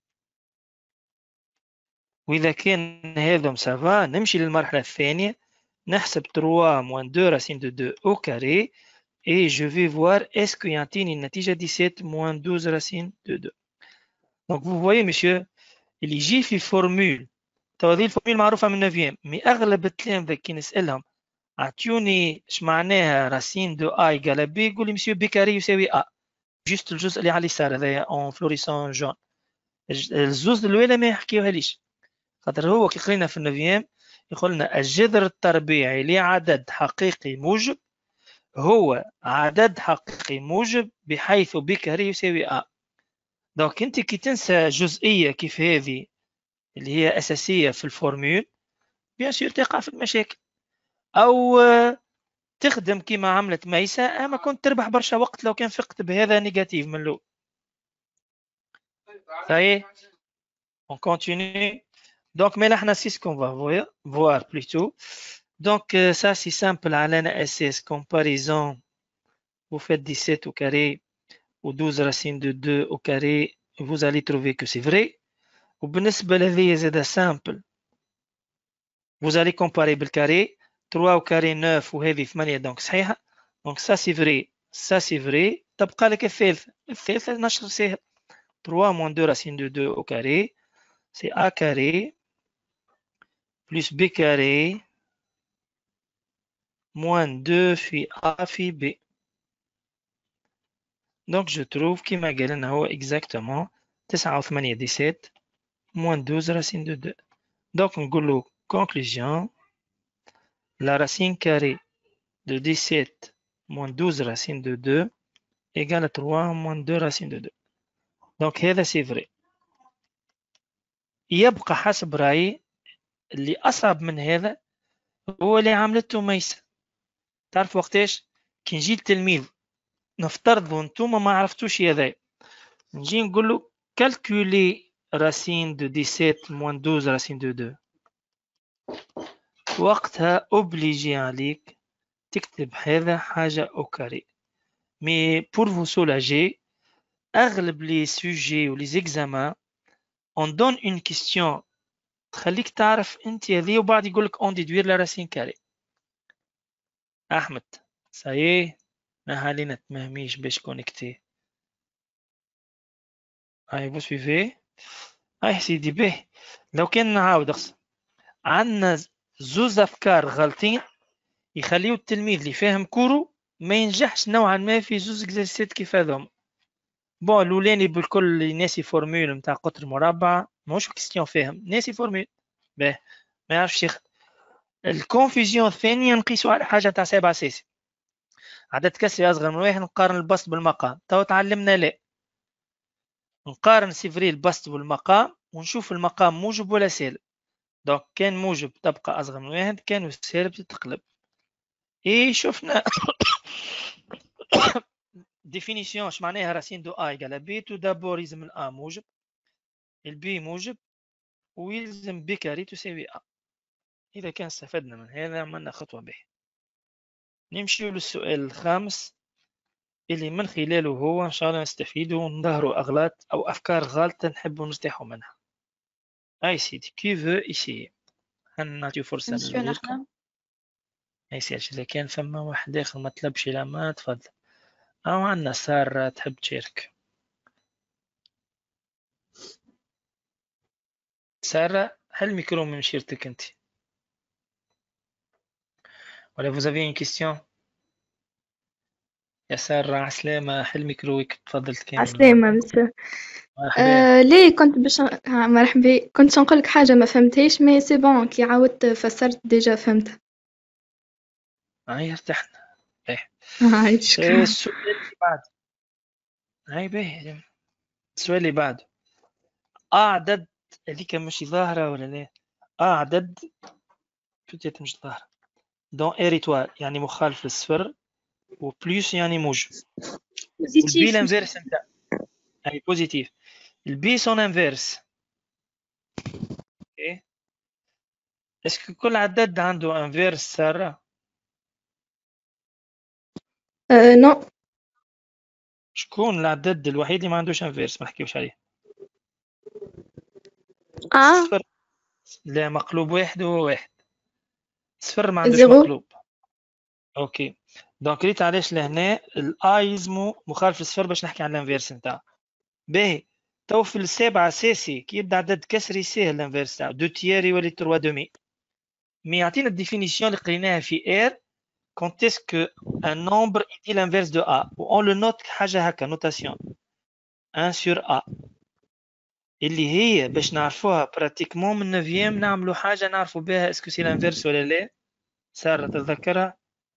S1: وإذا كان هذا مسافا نمشي للمرحلة الثانية نحسب trois moins deux racine de deux au carré et je vais voir est-ce qu'il يعطيني النتيجة dix-sept moins douze racine de deux. donc vous voyez monsieur اللي يجي في فورمول تو هذه الفورمول معروفة من نوفيام مي أغلب التلامذة كي نسألهم أعطوني اش معناها راسين دو أ إيكال بي يقول لي مسيو بي كاري يساوي أ. جوست الجزء اللي على اليسار هذايا اون فلوريسون جون. الزوز الأولى ما يحكيوها ليش خاطر هو كي قرينا في النوفيام يقول لنا الجذر التربيعي لعدد حقيقي موجب هو عدد حقيقي موجب بحيث بي كاري يساوي أ. دونك انت كي تنسى جزئية كيف هذه اللي هي أساسية في الفورمول بيان سور تقع في المشاكل. أو تخدم كيما عملت ميسة، اما كنت تربح برشا وقت لو كان فقت بهذا نيجاتيف من الاول. Ça y est, on continue. Donc, mais là, c'est ce qu'on va voir, voir plutôt. Donc, euh, ça, c'est simple. À l'N S S, comparaison. Vous faites dix-sept au carré ou douze racines de deux au carré. Vous allez trouver que c'est vrai. Ou بالنسبة لهذه زادة simple. Vous allez comparer بالcarré. trois au carré neuf وهذه ثمانية donc صحيحة. Donc, ça, c'est vrai. Ça, c'est vrai. تبقى لك الثالثة. الثالثة نشر سهل. trois moins deux racines de deux au carré. C'est A carré plus B carré moins deux phi A phi B. Donc je trouve qu'il m'a gagné exactement تسعة وثمانية dix-sept moins douze racine de deux. Donc on dit conclusion, la racine carrée de dix-sept moins douze racine de deux égale à trois moins deux racine de deux. Donc هذا c'est vrai. يبقى حسب رأيي اللي أصعب من هذا هو اللي عملته ميسة. تعرف وقتاش كي نجي التلميذ نفترضوا انتوما ما عرفتوش هذا، نجي نقول له calculer racine de dix-sept moins douze racine de deux، وقتها obligé عليك تكتب هذا حاجة au carré. Mais pour vous soulager، أغلب les sujets ou les examens on donne une question تخليك تعرف انت هذه وبعد يقول لك on déduire la racine carrée. أحمد ça y est ما علينا تمهميش باش كونكتي. هاي vous suivez. هاي سيدي به لو كان نعاود أقصد عندنا زوز أفكار غلطين يخليو التلميذ اللي فاهم كورو ما ينجحش نوعا ما في زوز إكزرسيات كيف هذوم. بون الأولاني بالكل ناسي فورمول نتاع قطر مربع ماهوش كيستيون فاهم ناسي فورمول به ما يعرفش ياخد. الكونفيزيون الثانية نقيسو على حاجة تاع سبعة أساسي عدد كسري أصغر من واحد نقارن البسط بالمقام. تو تعلمنا لا نقارن سيفري البسط بالمقام ونشوف المقام موجب ولا سالب. دونك كان موجب تبقى أصغر من واحد، كان سالب تتقلب. إيه شفنا ديفينيسيون اش معناها راسين دو أ إيكال بي. تو دابور يلزم الأ موجب، البي موجب، ويلزم بي كاري تساوي أ. إذا كان استفدنا من هذا عملنا خطوة به. نمشي للسؤال الخامس اللي من خلاله هو إن شاء الله نستفيدوا ونظهروا أغلاط أو أفكار غلطة نحبوا نرتاحوا منها. أي سيدي كي فو إيسي هنعطيو فرصة لغيركم. أي سيدي إذا كان ثم واحد آخر ما طلبش لا ما تفضل. أو عندنا سارة تحب تشارك. سارة هل الميكرو من مشيرتك أنت؟ ولا vous avez une question؟ يا سارة عسلامة حل ميكروك تفضل تكمل.
S5: عسلامة مسا.
S1: مرحبا.
S5: آه ليه كنت باش ها مرحبا كنت نقولك حاجة ما فهمتهاش مي سي بون كي عاودت فسرت ديجا فهمت.
S1: هاي ارتحنا. ايه
S5: هاي شكرا.
S1: السؤال اللي بعد هاي باهي. السؤال اللي بعد أعدد هذيك مش ظاهرة ولا لا؟ أعدد بتيت مش ظاهرة دون إيريتوار يعني مخالف للصفر وبليس يعني موجب. والبي الانفيرس نتاع أي بوزيتيف. البي سون انفيرس. اوكي اسكو كل عدد عنده انفيرس سارة؟
S5: آه نو.
S1: شكون العدد الوحيد اللي ما عندوش انفيرس ما نحكيوش عليه؟
S5: اه
S1: صفر. لا مقلوب واحد هو واحد. صفر ما عندوش
S5: زيرو.
S1: مقلوب. اوكي دونك ريت علاش لهنا الاي يزمو مخالف للصفر باش نحكي عن الانفيرس نتاعو. باهي تو في السابعة اساسي كي يبدا عدد كسري ساهل الانفيرس تاعو دو تيير يولي تروا دومي. مي يعطينا الديفينيسيون اللي قريناها في ار كونت اسكو ان نومبر يدي الانفيرس دو ا و اون لو نوت حاجه هكا نوتاسيون واحد سور ا اللي هي باش نعرفوها براتيكمون من نوفيام نعملوا حاجه نعرفوا بها اسكو سي الانفيرس ولا لا. سارة تتذكرها؟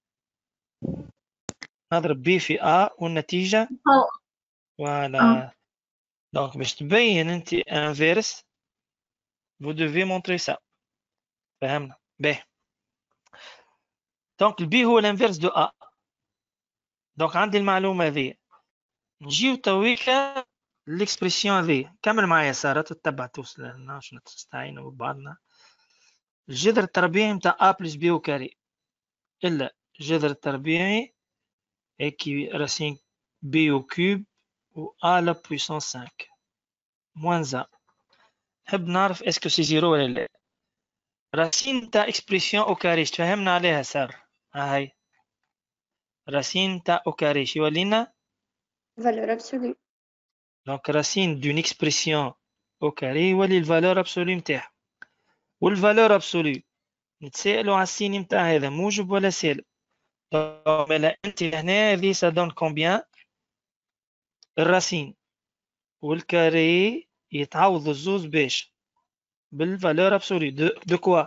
S1: نضرب بي في ا والنتيجه فوالا. دونك باش تبين انت انفيرس vous devez montrer ça. فهمنا؟ باهي دونك البي هو الانفيرس دو ا. دونك عندي المعلومه هذه. نجيو تويكا الاكسبرسيون هذه. كمل معايا ساره تتبع توصل لنا شنو نستعينوا ببعضنا. الجذر التربيعي نتاع ا بلس بي او كاري الا الجذر التربيعي اكي راسين بي او كوب و ا لا بويسونس خمسة موان ا. نحب نعرف اسكو سي زيرو ولا لا. راسين تاع اكسبرسيون او كاري تفهمنا عليها سار. هاي راسين تاع او كاري شو يولينا.
S3: valeur absolue.
S1: دونك راسين دون اكسبرسيون او كاري يولي الفالور ابسولو نتاعها. والفالور ابسولو نتسائلوا على السين نتاع هذا موجب ولا سالب. دونك انت هنا هذه سا دون كومبيان. الراسين والكاري يتعوض الزوز باش بالفالور ابسولو دو, دو كوا.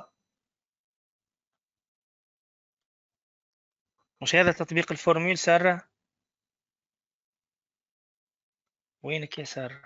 S1: مش هذا تطبيق الفورمول سارة؟ وينك يا سارة؟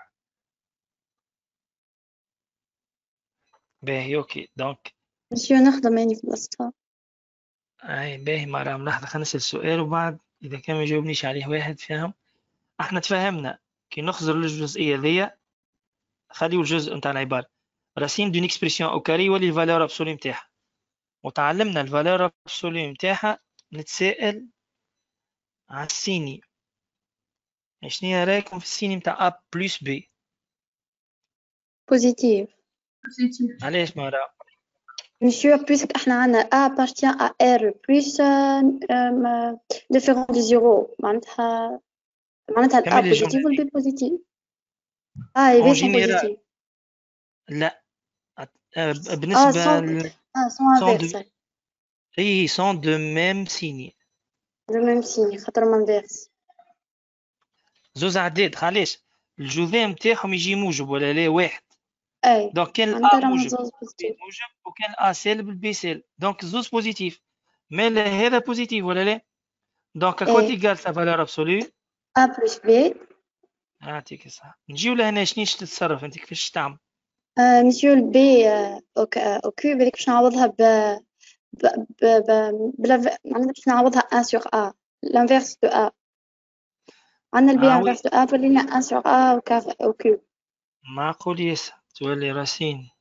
S1: باهي اوكي. دونك
S3: مسيو نخدم يعني في بلاصتها.
S1: اي باهي مرام لحظة خلينا نسأل سؤال وبعد اذا كان ما يجاوبنيش عليه واحد فاهم. احنا تفهمنا كي نخزر الجزئية ذي خليو الجزء نتاع العبارة راسين دون اكسبرسيون او كاري يولي الفالور ابسولو نتاعها. وتعلمنا الفالور ابسولو نتاعها نتسائل على السيني. شنو رايكم في السيني نتاع ا بلس بي؟
S3: بوزيتيف.
S1: علاش مرام؟
S3: Monsieur, puisque احنا عنا A appartient à R plus différent du zéro معناتها معناتها ال A
S1: كمل
S3: positif
S1: الجملة
S3: وال
S1: دي.
S3: B positif. Ah, les
S1: اون
S3: B sont
S1: جينيرال
S3: positifs.
S1: لا. آه،
S3: Ah,
S1: بالنسبة
S3: sont,
S1: ل
S3: ah, sont
S1: sont
S3: inverses.
S1: de اي sont de même signe.
S3: Le même signe, خاطرهم inverse.
S1: زوز عداد علاش الجذام نتاعهم يجي موجب ولا لا واحد.
S3: أي
S1: دونك كان
S3: معناتها
S1: الأ
S3: راهم
S1: موجب
S3: زوز
S1: البي
S3: positif.
S1: موجب وكان الأ سالب البي سالب. دونك الزوز بوزيتيف. مي لا هذا بوزيتيف ولا لا. دونك كوت
S3: أي
S1: إيكال سا فالور أبسولو.
S3: A plus B.
S1: يعطيك الصحة. نجيو لهنا شنيش تتصرف أنت كيفاش تعمل؟
S3: آه مسيو ال B آه، أو ك- آه، أو كيوب هذيك باش نعوضها ب ب ب ب بلا معناتها باش نعوضها واحد sur A. L'inverse de A. عندنا البي
S1: آه وي
S3: انفيرس دو ا تولينا واحد sur A او كاف او كيوب.
S1: معقول ياسر تولي راسين.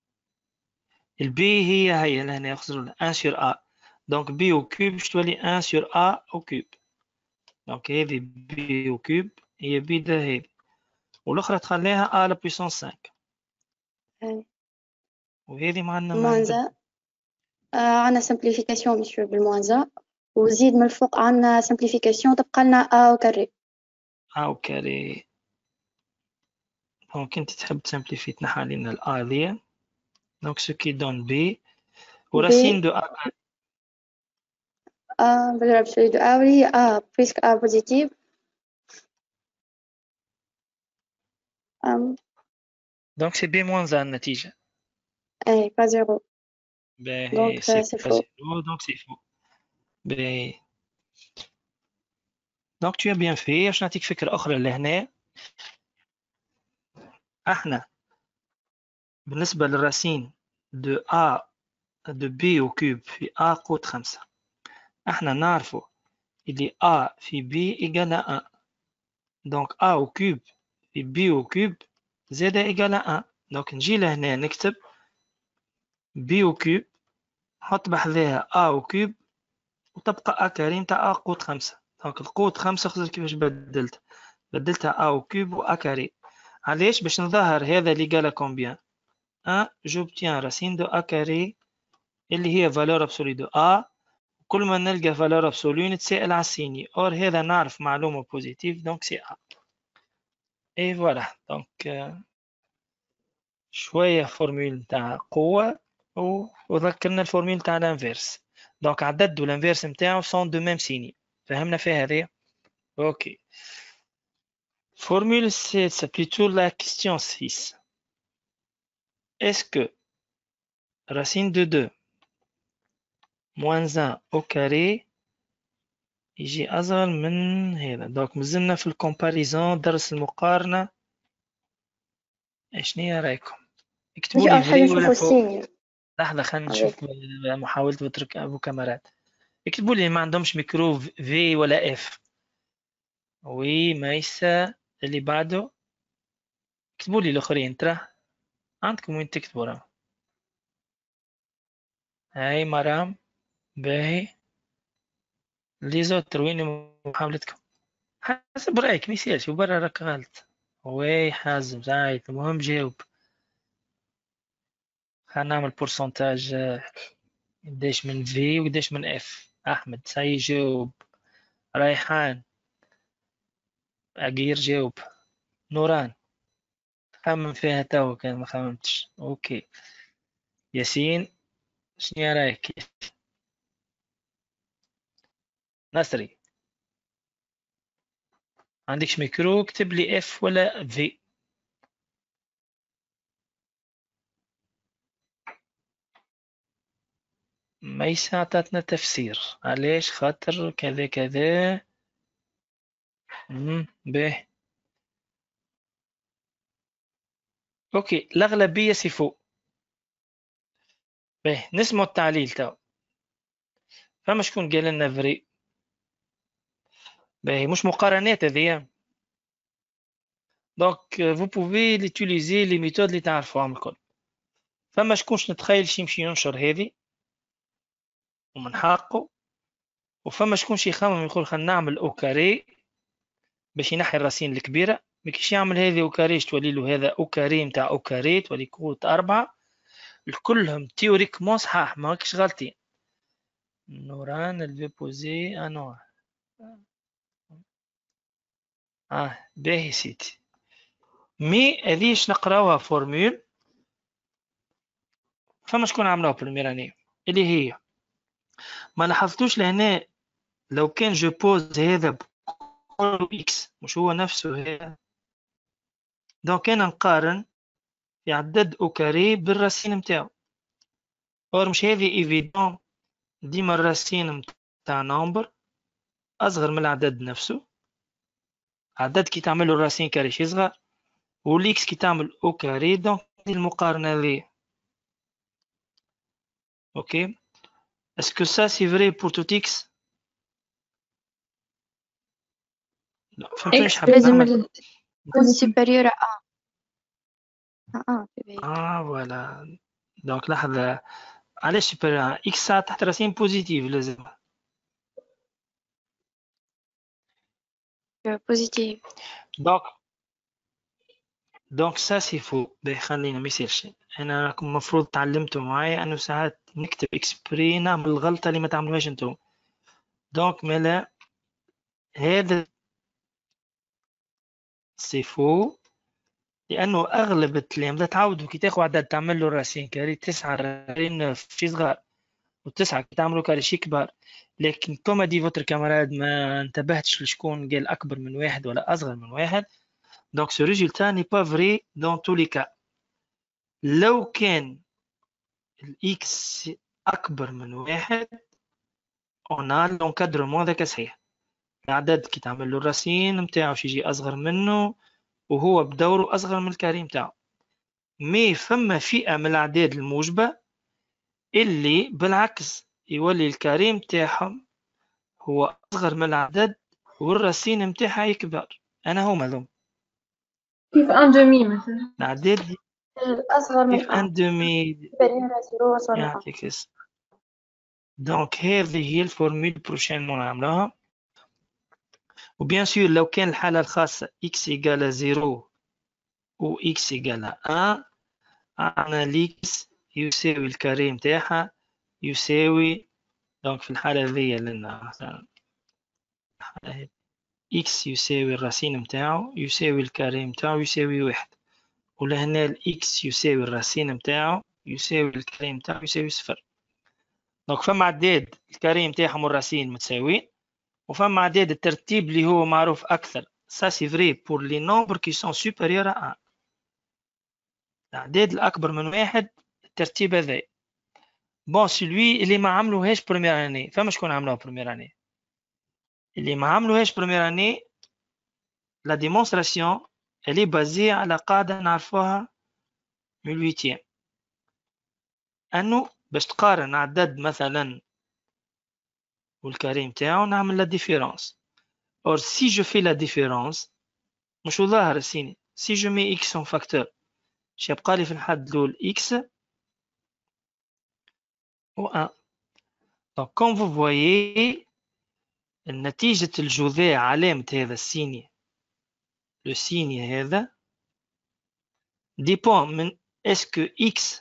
S1: البي هي هي لهنا يخزر لها واحد sur A. دونك بي أو كوب باش تولي واحد sur A أو كوب. دونك هذه بي أو كوب هي بي دا هذه والأخرى تخليها أ لا بويسونس خمسة.
S3: أي.
S1: وهذه معنا ما
S3: موان
S1: نبدل.
S3: زا آه عندنا سمبليفيكاسيون مسيو بالموان زا وزيد من الفوق عندنا سمبليفيكاسيون تبقى لنا ا او كاري.
S1: أو كاري. دونك أنت تحب تسمبليفي تنحى لنا الأ ذي. دونك سو كي دون بي وراسين
S3: بي
S1: دو أ.
S3: ا فالور ابسولي دو ا وهي ا بويسك ا بوزيتيف. ام
S1: دونك سي بي موان زا النتيجة.
S3: اي با زيرو
S1: باهي
S3: دونك
S1: سي
S3: سي
S1: با
S3: فو.
S1: زيرو دونك سي فو. باهي دونك tu as bien fait. باش نعطيك فكرة أخرى لهنا. احنا بالنسبة للراسين دو أ دو بي أو كوب في أ قوت خمسة. احنا نعرفو اللي أ في بي إيجال أن. دونك أ أو كوب في بي أو كوب زادة إيجال أن. دونك نجي لهنا نكتب بي أو كوب نحط بحذاها أ أو كوب وتبقى أ كاري نتاع أ قوت خمسة. دونك القوت خمسة خذ كيفاش بدلت بدلتها أ أو كوب وأ كاري. علاش باش نظهر هذا اللي قال كومبيان أن جوبتيان راسين دو أ كاري اللي هي فالور أبسولي دو أ. كل ما نلقى فالور أبسولي نتسائل على السيني اور هذا نعرف معلومة بوزيتيف دونك سي أ. اي فوالا دونك شوية فورمول نتاع قوة وذكرنا الفورمول نتاع الانفيرس. دونك عدد والانفيرس نتاعو سون دو ميم سيني. فهمنا فيها هذه؟ اوكي. Formule six, c'est plutôt la question six. Est-ce que racine de deux moins un au carré يجي أصغر من هذا؟ دونك مازلنا في الكومباريزون درس المقارنة. شنو رايكم؟ اكتبوا
S3: مش
S1: لي
S3: أول حاجة
S1: فري ولا
S3: نشوفو
S1: فوق.
S3: السيني.
S1: لحظة خلينا نشوف محاولة بترك أبو كاميرات. اكتبوا لي ما عندهمش ميكرو في ولا اف. وي ميسا اللي بعده. اكتبوا لي الاخرين ترى عندكم وين تكتبوا راه. هاي مرام باهي. لي زوتر وين محاولتكم؟ حسب رايك ميسالش وبرا راك غلط. وي حازم زايد المهم جاوب. خلينا نعمل بورسنتاج قديش من في وقديش من اف. احمد ساي جاوب. ريحان أجير جاوب. نوران خمم فيها تو كان ما خممتش. اوكي ياسين شنو رايك؟ نصري عندكش ميكرو اكتب لي اف ولا في. ميسا عطاتنا تفسير علاش خاطر كذا كذا. امم باهي. اوكي الاغلبيه سيفو. باهي نسمعوا التعليل تو. فما شكون قال لنا فري. باهي مش مقارنات هذيا. دونك vous pouvez l'utiliser les méthodes اللي تعرفوهم الكل. فما شكونش نتخيل شي يمشي ينشر هذه ومن حقه. وفما شكونش يخمم يقول خلينا نعمل او كاري باش ينحي الراسين الكبيره. مكيش يعمل هذه او كاري تولي له هذا او كاري نتاع او كاري تولي قوه أربعة. الكلهم تيوريكمون صحاح ماكش غالطين. نوران الفي بوزي انو. اه باهي سيتي. مي هذيش نقراوها فورمول. فما شكون عملوها بالمير اني اللي هي ما لاحظتوش لهنا. لو كان جو بوز هذا بكل اكس مش هو نفسه هذا. دونك كان نقارن في عدد او كاري بالراسين متاعو. اور مش هذه ايفيدون. ديما الراسين متاع نمبر اصغر من العدد نفسه. عدد كي تعملوا الراسين كاري شي صغار والاكس كي تعمل او كاري. دونك المقارنه ذي. اوكي اسكو سا سي فري بور توت اكس. فهمتونيش حبيت
S3: لازم
S1: نعمل.
S3: تكون supérieure à A. اه اه بيبي.
S1: اه فوالا. دونك لحظه علاش سوبر اكس ساعه تحت راسين بوزيتيف لازم.
S3: positive.
S1: دونك دونك سا سي فو. باهي خلينا ما يصيرش. انا راكم المفروض تعلمتوا معايا انه ساعات نكتب اكسبري نعمل الغلطه اللي ما تعملوهاش انتم. دونك ملا هذا سي فو لانه اغلب التلامذه تعودوا كي تاخذ عدد تعمل له راسين كاري تسعة راسين شي صغار وتسعة كي تعملوا كاري شي كبار. لكن كما دي فوتر كاماراد ما انتبهتش لشكون قال اكبر من واحد ولا اصغر من واحد. دونك ce résultat n'est pas vrai dans tous les cas. لو كان الإكس أكبر من واحد on a l'encadrement ذاك صحيح. العدد كي تعمل له الراسين متاعو شي يجي أصغر منه وهو بدوره أصغر من الكاري متاعو. مي فما فئة من الأعداد الموجبة اللي بالعكس يولي الكاري متاعهم هو أصغر من العدد والراسين متاعها يكبر. أنا هما ذوم
S5: كيف ان دومي مثلا.
S1: الأعداد دي
S3: الأصغر من
S1: كيف
S3: A.
S1: ان دومي
S3: supérieure à zéro أصغر من A.
S1: يعطيك اسم. دونك هذه هي الفورمول بروشينمون نعملوها. وبيان سور لو كان الحالة الخاصة x égale زيرو و x égale واحد عنا ليكس يساوي الكاري متاعها يساوي. دونك في الحالة ذي لنا مثلا x يساوي الراسين متاعو يساوي الكاري متاعو يساوي واحد. ولهنا ال x يساوي الراسين متاعو يساوي الكاري متاعو يساوي صفر. دونك فما عداد الكاري متاعهم والراسين متساويين وفما عداد الترتيب اللي هو معروف أكثر. ça c'est vrai pour les nombres qui sont supérieurs à un. الأعداد الأكبر من واحد الترتيب هذا. بون سلوي اللي ما عملوهاش بروميير اني. فما شكون عملوها بروميير اني. اللي ما عملوهاش بروميير اني لا ديمونستراسيون اللي بازي على قاعدة نعرفوها من الويتيام. أنه باش تقارن عدد مثلا والكاري متاعو نعمل لا ديفيرونس. اور سي جو في لا ديفيرونس مش ظاهر سيني، سي جو مي اكس اون فاكتور باش يبقى لي في الحد الأول اكس و واحد. دونك كوم فو فوايي النتيجة الجذاع علامة هذا السيني، لو سيني هذا ديبون من اسكو اكس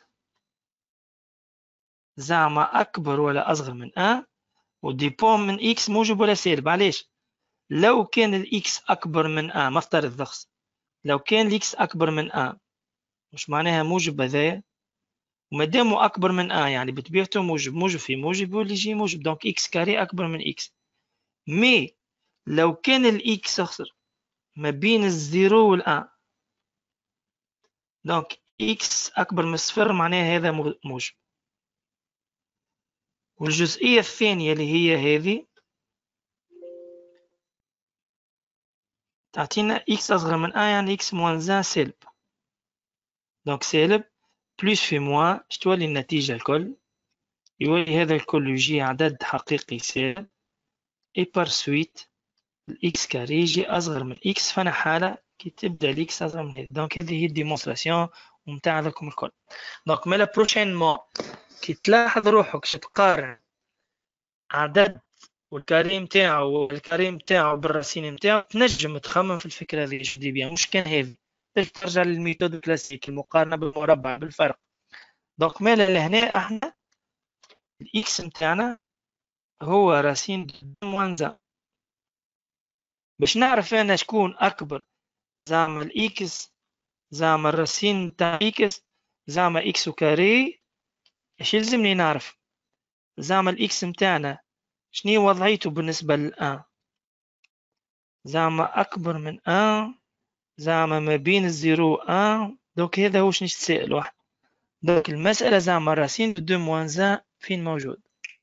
S1: زعما أكبر ولا أصغر من واحد، وديبون من اكس موجب ولا سالب. علاش؟ لو كان الاكس أكبر من واحد، نفترض ضغط، لو كان الاكس أكبر من واحد مش معناها موجب هذايا، ومادامو أكبر من واحد يعني بطبيعته موجب، موجب في موجب واللي يجي موجب، دونك اكس كاري أكبر من اكس. مي لو كان الاكس أخسر ما بين الزيرو والآن، دونك اكس أكبر من صفر معناها هذا موجب. والجزئية الثانية اللي هي هذه تعطينا اكس أصغر من واحد يعني اكس موان واحد سالب، دونك سالب بلس في موان اش تولي النتيجة الكل؟ يولي هذا الكل يجي عدد حقيقي سالب اي بار سويت الاكس كاري يجي أصغر من اكس، فانا حالة كي تبدا الاكس أصغر من هذه. دونك هذه هي الديمونستراسيون ومتاع هذاكم الكل. دونك مالا بروشينمون كي تلاحظ روحك باش تقارن عدد والكاري متاعو والكاري متاعو بالراسين متاعو، تنجم تخمم في الفكرة هذه اش دي بيان، مش كان هذه ترجع للميثود الكلاسيك المقارنة بالمربع بالفرق. دونك مالا لهنا احنا الاكس متاعنا هو راسين موان زا، باش نعرف انا شكون اكبر زعما الاكس زعما الراسين تاع اكس زعما اكس وكاري، اش يلزمني نعرف زعما الاكس متاعنا شنو وضعيته بالنسبة للآن، زعما أكبر من واحد زعما ما بين الزيرو واحد. دوك هذا هو شنو نتسائل واحد. دوك المسألة زعما راسين دو موان زان فين موجود؟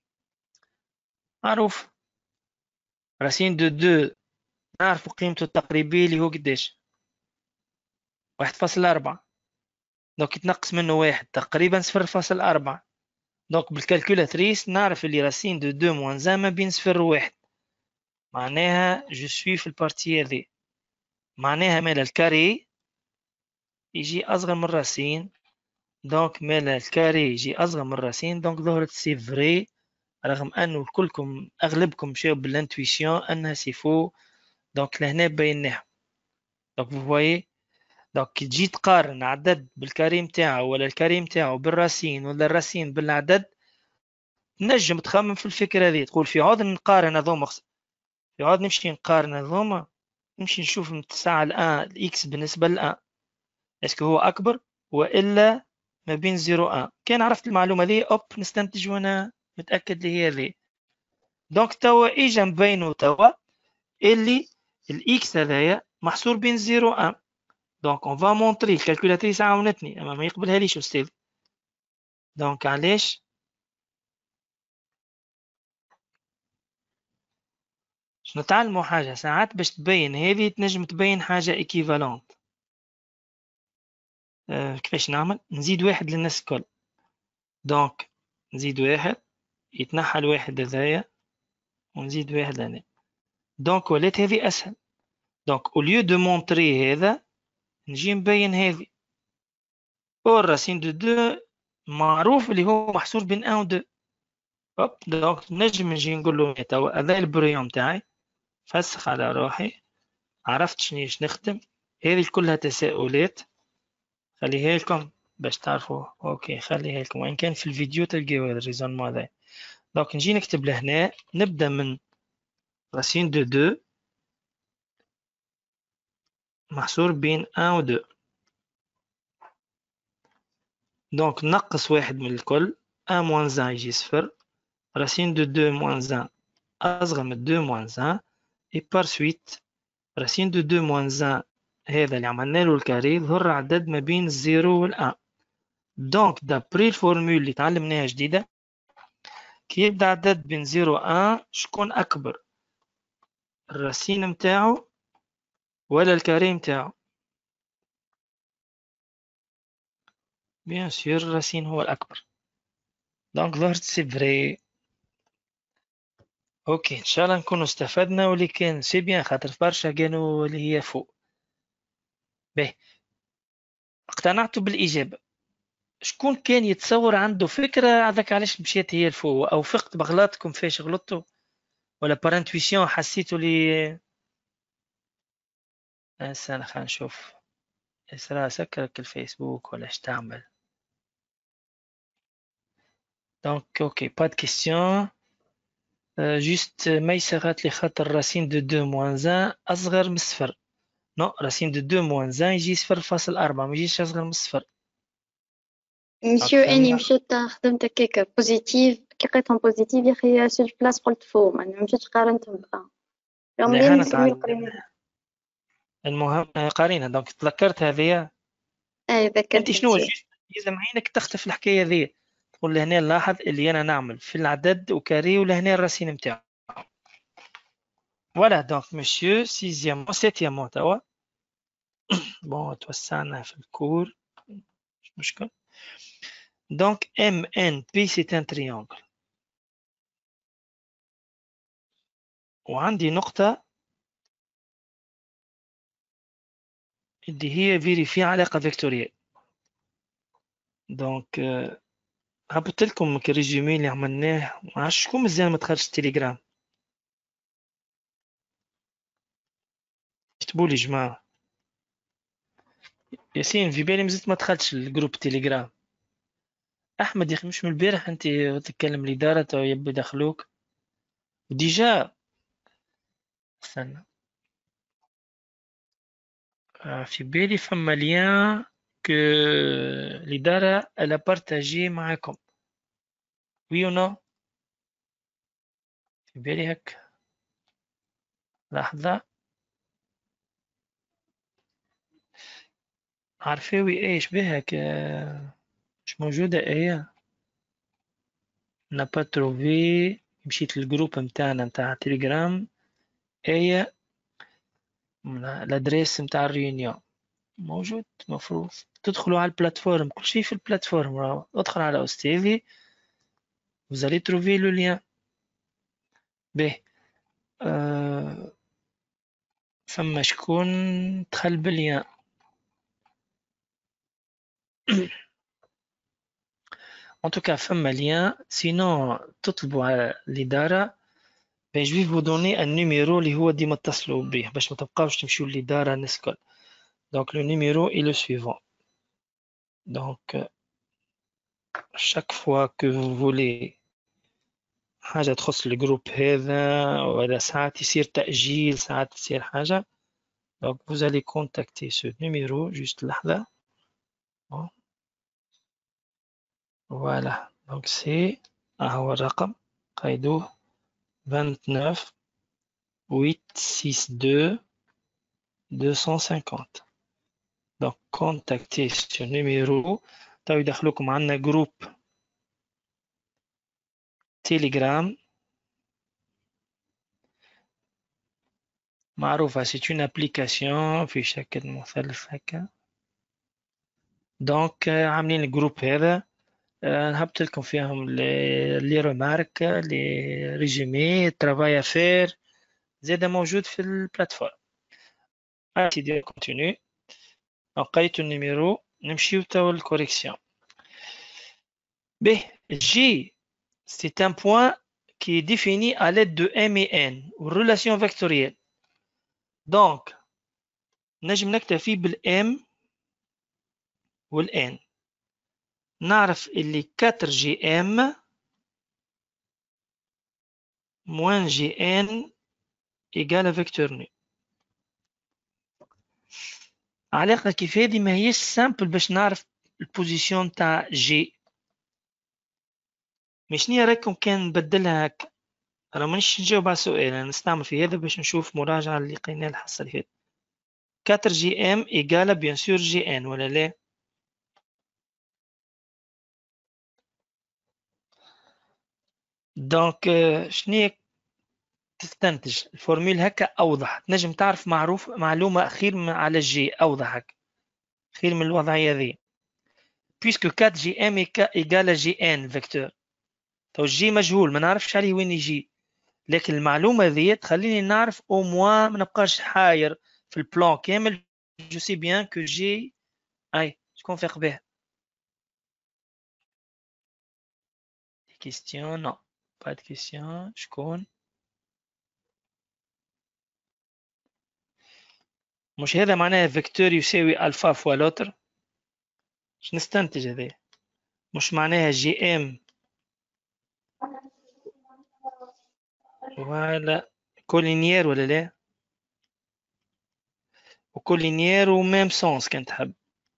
S1: معروف راسين دو دو نعرفو قيمته التقريبية اللي هو قداش؟ واحد فاصل أربعة. دوك يتنقص منه واحد تقريبا صفر فاصل أربعة. دوك بالكالكولاتريس نعرف اللي راسين دو دو موان زان ما بين صفر وواحد، معناها جو سوي في البارتي هذي، معناها مالا الكاري يجي أصغر من راسين، دونك مالا الكاري يجي أصغر من راسين، دونك ظهرت سي فري، رغم أنه كلكم أغلبكم مشاو بالانتويسيون أنها سي فو. دونك لهنا بيناها. دونك فوايي دونك كي تجي تقارن عدد بالكاري متاعو ولا الكاري متاعو بالراسين ولا الراسين بالعدد، تنجم تخمم في الفكرة هذه، تقول في عوض نقارن هذوما، في عوض نمشي نقارن هذوما نمشي نشوف من تسعة الآن الإكس بالنسبة للآن اسكو هو أكبر وإلا ما بين زيرو واحد. كان عرفت المعلومة دي أوب نستنتج وأنا متأكد اللي هي ذي. دونك توا إجا مبينو توا اللي الإكس هذايا محصور بين زيرو واحد. دونك أون فا مونطري الكالكولاتريس عاونتني أما ما يقبلها ليش أستاذ. دونك علاش باش نتعلمو حاجة ساعات باش تبين هذه تنجم تبين حاجة إيكيفالونت. أه كيفاش نعمل؟ نزيد واحد للناس الكل. دونك نزيد واحد يتنحى الواحد هذايا ونزيد واحد هنا. دونك ولات هذه أسهل. دونك au lieu de montrer هذا نجي نبين هذه. اور راسين دو دو معروف اللي هو محصور بين واحد و اثنين. هوب دونك نجم نجي نقول له توا هذا البريوم تاعي، فسخ على روحي، عرفت شنيش نخدم. هذه كلها تساؤلات خليها لكم باش تعرفوا. اوكي خليها لكم وان كان في الفيديو تلقاو هذا الريزون هذا. دونك نجي نكتب لهنا نبدا من راسين دو دو محصور بين واحد و اثنين. دونك نقص واحد من الكل، واحد موان واحد يجي صفر، راسين دو دو موان واحد أصغر من دو موان واحد، اي بار سويت راسين دو دو موان واحد هذا اللي عملنا له الكاري يظهر عدد ما بين الزيرو والآن. دونك دابري الفورمول اللي تعلمناها جديدة، كي يبدا عدد بين زيرو وآن شكون أكبر، الراسين متاعو ولا الكاري متاعو؟ بيان سور الراسين هو الأكبر. دونك ظهرت سي فري. اوكي ان شاء الله نكونوا استفدنا، ولكن سي بيان خاطر برشا كانوا اللي هي فوق. باهي اقتنعتوا بالاجابه. شكون كان يتصور عنده فكره هذاك علاش مشيت هي الفوق، او فقت بغلطكم فاش غلطتوا، ولا بار انتويسيون حسيتوا لي؟ استنى خلينا نشوف. اسراء سكرك الفيسبوك ولا ايش تعمل؟ دونك اوكي با دو كيستيون. جوست ميسرة لي خاطر راسين دو دو موان زان اصغر من صفر. نو راسين دو دو موان زان يجي صفر فاصل أربعة، ما يجيش اصغر من صفر.
S3: مسيو اني
S1: فهمنا.
S3: مشيت خدمت هكاك بوزيتيف، كي لقيتهم بوزيتيف يا اخي سير بلاص قلت فوق، ما مشيتش قارنتهم بقى يوم
S1: لا
S3: اللي
S1: هنا
S3: نسمي
S1: تعال.
S3: القرينة.
S1: المهم قارينا دونك تذكرت هذه.
S3: اي
S1: انت
S3: ذكرت
S1: شنو
S3: مسيو.
S1: جوست يلزم عينك تخطف الحكايه ذي، تقول لهنا لاحظ اللي انا نعمل في العدد وكاري ولهنا الراسين نتاعو. فوالا دونك مسيو سيزيام سيتيام توا. بون توسعنا في الكور مش مشكل. دونك ام ان بي سي ان تريونغل، وعندي نقطة اللي هي فيريفي علاقة فيكتوريال. دونك هبط لكم الريزومي اللي عملناه، ما عرفتش شكون مازال ما دخلش التليجرام. اكتبوا لي جماعة. ياسين في بالي مازلت ما دخلتش الجروب تليجرام. احمد يا اخي مش من البارح انت تتكلم الاداره تو يبي يدخلوك ديجا. استنى آه، في بالي فما ليان كو الاداره الا بارتاجي معاكم، وي او نو؟ في بالي هك. لحظه عارفاوي ايش بهك آه، مش موجوده ايه. نا با تروفي. مشيت للجروب متاعنا متاع تليجرام. ايه الادريس متاع الريونيون موجود. مفروض تدخلوا على البلاتفورم، كل شيء في البلاتفورم. راهو ادخل على استاذي vous allez trouver le lien. به آه فما شكون دخل بالليان. en tout cas فما ليان، سينو تطلبوا على الإدارة. ben je vais vous donner un numéro اللي هو ديما اتصلوا به باش ما تبقاوش تمشيو للإدارة الناس الكل. donc le numéro est le suivant. donc chaque fois que vous voulez حاجة تخص الجروب هذا، ولا ساعات يصير تأجيل ساعات يصير حاجة، donc vous allez contacter ce numéro. juste لحظة. bon. voilà donc c'est ها هو الرقم قيدوه vingt-neuf huit soixante-douze deux cent cinquante. donc contactez ce numéro. تو يدخلوكم عنا جروب تيليجرام معروفة. c'est une application في شكل مثلث هكا. دونك عاملين الجروب هذا، نهبط لكم فيهم لي ريمارك لي ريزومي ترافاي افير زيادة موجود في البلاتفورم. عادي دير كونتينيو. لقيت النيميرو نمشيو توا الكوريكسيون. به G c'est un point qui est défini à l'aide de M et N ou relation vectorielle. donc نجم نكتفي بالM والN. نعرف اللي quatre G M moins G N égale vecteur nu. علاقة كيف هذه ما هيش سامبل باش نعرف البوزيشن تاع جي. مش نية راكم كان نبدلها هكا. انا مانيش نجاوب على السؤال، انا نستعمل في هذا باش نشوف مراجعة اللي لقيناه الحصة اللي فاتت. quatre G M égale bien sûr G N ولا لا؟ دونك شنو تستنتج الفورميل هكا اوضح، تنجم تعرف معروف معلومة خير على الجي اوضح هكا، خير من الوضعية ذي. puisque quatre G M égale G N vecteur. تو الجي مجهول ما نعرفش عليه وين يجي، لكن المعلومة ذي تخليني نعرف او موان ما نبقاش حاير في البلان كامل. جو سي بيان كو جي اي شكون فيق به كيستيون؟ نو با دو كيستيون. شكون؟ مش هذا معناه فيكتور يساوي الفا فوا لوتر؟ باش نستنتج هذا. مش معناها جي ام ولا كولينيير ولا لا؟ وكولينيير وميم سونس كان تحب،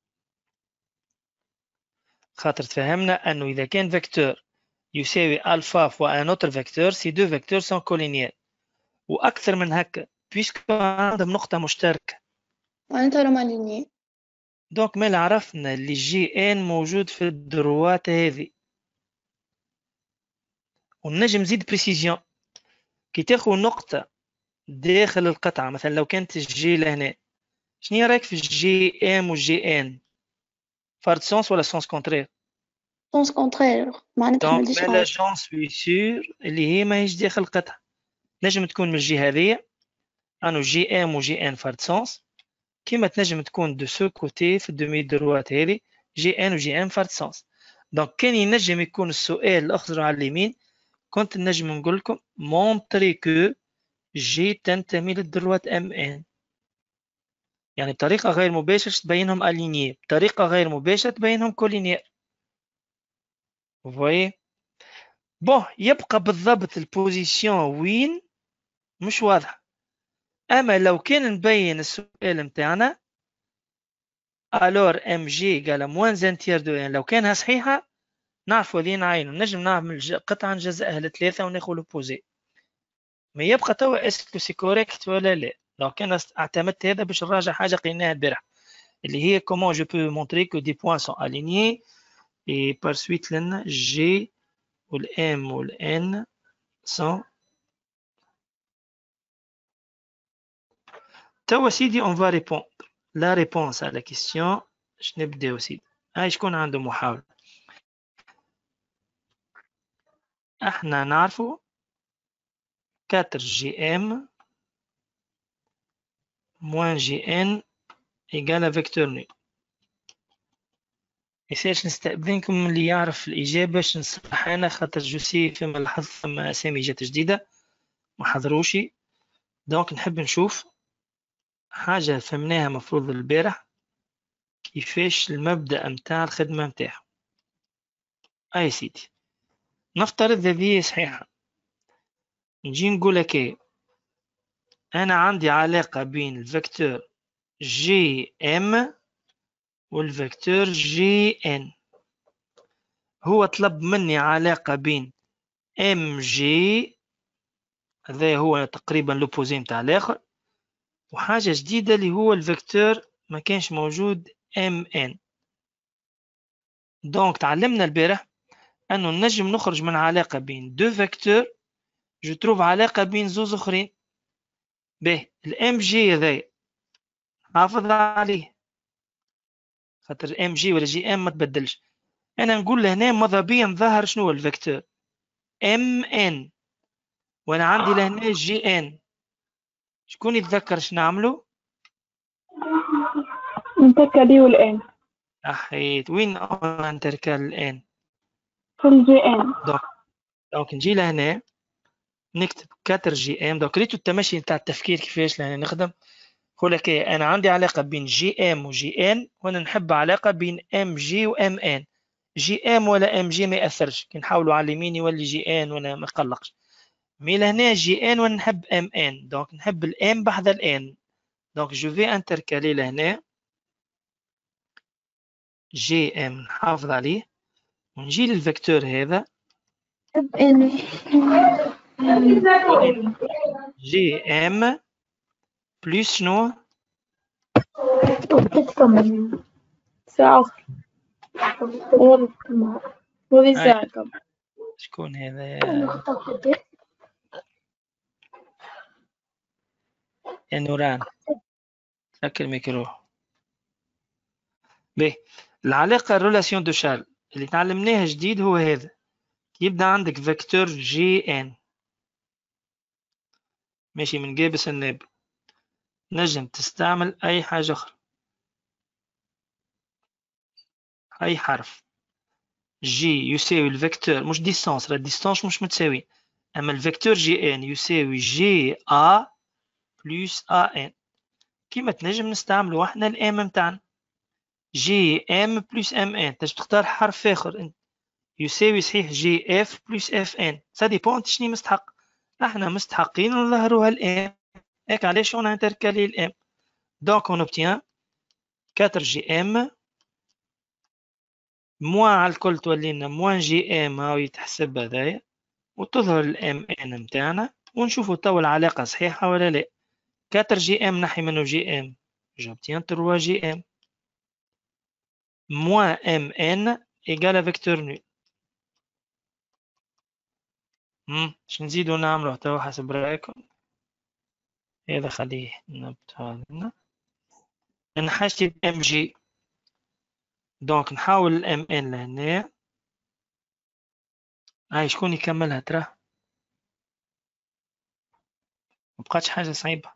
S1: خاطر تفهمنا انه اذا كان فيكتور يساوي الفا فوا ان اوتر فيكتور سي دو فيكتور سون كولينيير، واكثر من هكا بيسكو عندهم نقطة مشتركة.
S3: معناتها راهم ألينيي.
S1: دونك ما عرفنا اللي جي ان موجود في الدروات هذه. ونجم نزيد بريسيزيون كي تاخذ نقطة داخل القطعة، مثلا لو كانت الجي لهنا، شنو رايك في الجي ام والجي ان؟ فرد سونس ولا سونس كونترير؟
S3: سونس كونترير، معناتها ما
S1: دونك
S3: تجيش
S1: ما لا
S3: غلط.
S1: جون سوي سور اللي هي ماهيش داخل القطعة. نجم تكون من الجهة هذيا انو جي ام وجي ان فرد سونس، كيما تنجم تكون دو سو كوتي في الدومي دروات هذه جي ان وجي ام فرد سونس. دونك كان ينجم يكون السؤال الاخضر على اليمين كنت نجم نقول لكم مونطري كو جي تنتمي للدروات ام ان، يعني بطريقة غير مباشرة تبينهم ألينيي، بطريقة غير مباشرة تبينهم كولينيير. فوي بون يبقى بالضبط البوزيسيون وين مش واضحة. أما لو كان نبين السؤال متاعنا الور ام جي قال موان زان تير دو ان، لو كانها صحيحة نعرفوا ذي نعينوا، نجم نعمل قطعة نجزئها لثلاثة وناخذ لوبوزي. ما يبقى توا اسكو سي كوريكت ولا لا. لو كان اعتمدت هذا باش نراجع حاجة قلناها البارح اللي هي comment je peux montrer que des points sont alignés et par suite لنا G ou le M ou le N sont. توا سيدي on va répondre la réponse à la question. باش نبداو سيدي. هاي شكون عنده محاولة؟ احنا نعرفوا quatre G M moins G N égale à vecteur nu. يسالش نستأذنكم اللي يعرف الإجابة باش نصحح أنا، خاطر جوسي فيما لاحظت ثم أسامي جات جديدة ما حضروشي. دونك نحب نشوف حاجة فهمناها مفروض البارح كيفاش المبدأ متاع الخدمة متاعها. أي سيدي نفترض هذه صحيحة، نجي نقول لك ايه، أنا عندي علاقة بين الفيكتور جي ام والفيكتور جي ان. هو طلب مني علاقة بين ام جي، هذا هو تقريبا لوبوزي متاع الآخر، وحاجة جديدة اللي هو الفيكتور ما كانش موجود ام ان. دونك تعلمنا البارح أنه نجم نخرج من علاقة بين دو فيكتور جو تروف علاقة بين زوز أخرين. به الام جي هذا حافظ عليه خاطر الام جي ولا جي ام ما تبدلش. أنا نقول لهنا ماذا بيا نظهر شنو هو الفيكتور ام ان، وأنا عندي لهنا جي ان. شكون يتذكر شنو نعملو؟
S4: نتركلي والآن
S1: أحيت وين نتركل الآن؟
S4: في الجي ان.
S1: دونك دونك نجي لهنا نكتب quatre جي ام. دونك ريتو التمشي نتاع التفكير كيفاش لهنا نخدم. نقول لك ايه، انا عندي علاقه بين جي ام وجي ان، وانا نحب علاقه بين ام جي وام ان. جي ام ولا ام جي ما ياثرش، كي نحاولوا على اليمين يولي جي ان وانا ما نقلقش. مي لهنا جي ان وانا نحب ام ان، دونك نحب الام بحذا الان. دونك جو في انتركالي لهنا جي ام نحافظ عليه، ونجي للفيكتور هذا جي ام بلس شنو؟
S4: ساعة وذي ساعة كم؟
S1: شكون هذا؟ يا نوران سكر الميكرو. باهي العلاقة الريلاسيون دو شارل اللي تعلمناها جديد هو هذا. يبدأ عندك فيكتور جي ان، ماشي من قابس الناب. نجم تستعمل أي حاجة أخرى، أي حرف. جي يساوي الفيكتور، مش ديستانس، لا ديستانس مش متساوي، أما الفيكتور جي ان يساوي جي ا بلس ا ان. كيما تنجم نستعملو احنا الام متاعنا جي ام بلس ام ان. تنجم تختار حرف آخر يساوي صحيح جي اف بلس اف ان، سا ديبون انت شني مستحق. احنا مستحقين نظهروها الام، هيك علاش اون انتركالي الام. دونك اون اوبتيان أربعة جي ام موان على الكل تولي لنا موان جي ام، هاو يتحسب هذايا، وتظهر الام ان متاعنا، ونشوفوا تو العلاقة صحيحة ولا لا. أربعة جي ام نحي منه جي ام، j'obtiens ثلاثة جي ام moins mn égale vecteur nul. هم باش نزيدو نعملو توا حسب رايكم. هذا خليه نبتها لنا. انا حاجتي بام جي، دونك نحاول الام ان لهنا. هاي شكون يكملها ترى؟ مبقاتش حاجة صعيبة.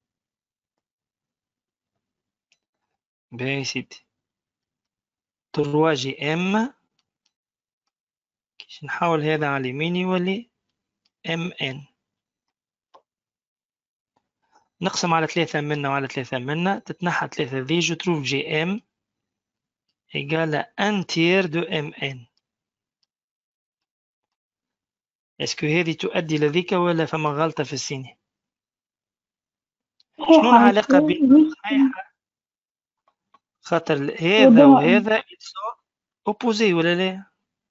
S1: باهي سيدي ثلاثة جي ام، كيش نحاول هذا على اليمين يولي ام ان، نقسم على ثلاثة منا وعلى ثلاثة منا، تتنحى ثلاثة ذي جو تروف جي ام égale un tiers de mn. اسكو هذه تؤدي لذيك ولا فما غلطة في السيني؟ شنو العلاقة بين صحيحة؟ خاطر هذا وهذا opposé ولا لا؟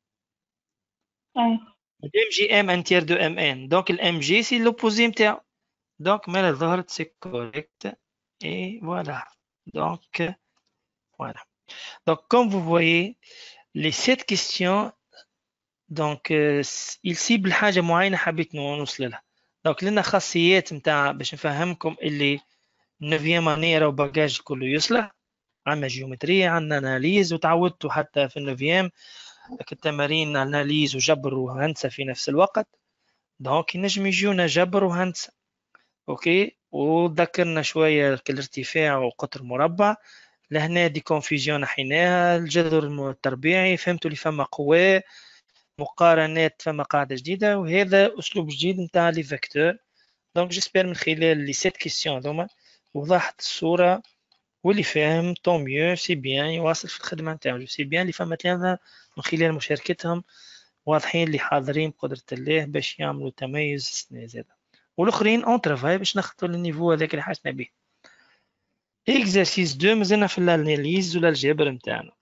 S1: ام جي ام ان تير دو ام ان، دونك الام جي سي لوبوزي نتاعو، دونك مالا ظهرت سي كوريكت اي فوالا. دونك voilà. Donc, comme vous voyez, les sept questions, donc, euh, il cible حاجة معينة حبيت نوصل لها. donc لنا خاصيات متاع باش نفهمكم اللي نوفيام اني راهو باجاج كله يصلح. عندنا جيومترية، عندنا اناليز، وتعودتوا حتى في النوفيام التمارين اناليز وجبر وهندسة في نفس الوقت. دونك ينجم يجونا جبر وهندسة. اوكي، وذكرنا شوية الارتفاع وقطر مربع. لهنا دي كونفيزيون حيناها، الجذر التربيعي، فهمتوا اللي فما قوى مقارنات، فما قاعدة جديدة، وهذا أسلوب جديد نتاع لي فيكتور. دونك جيسبر من خلال لي سيت كيسيون هذوما وضحت الصورة، واللي فاهم طون ميو سي بيان يواصل في الخدمة نتاعو. سي بيان اللي فما تلامذة من خلال مشاركتهم واضحين اللي حاضرين بقدرة الله باش يعملوا تميز السنة زادا، والآخرين اون ترافاي باش نخطو للنيفو هذاك اللي حاسنا به. اكزرسيس اثنين مازلنا في الاناليز ولا الجبر نتاعنا.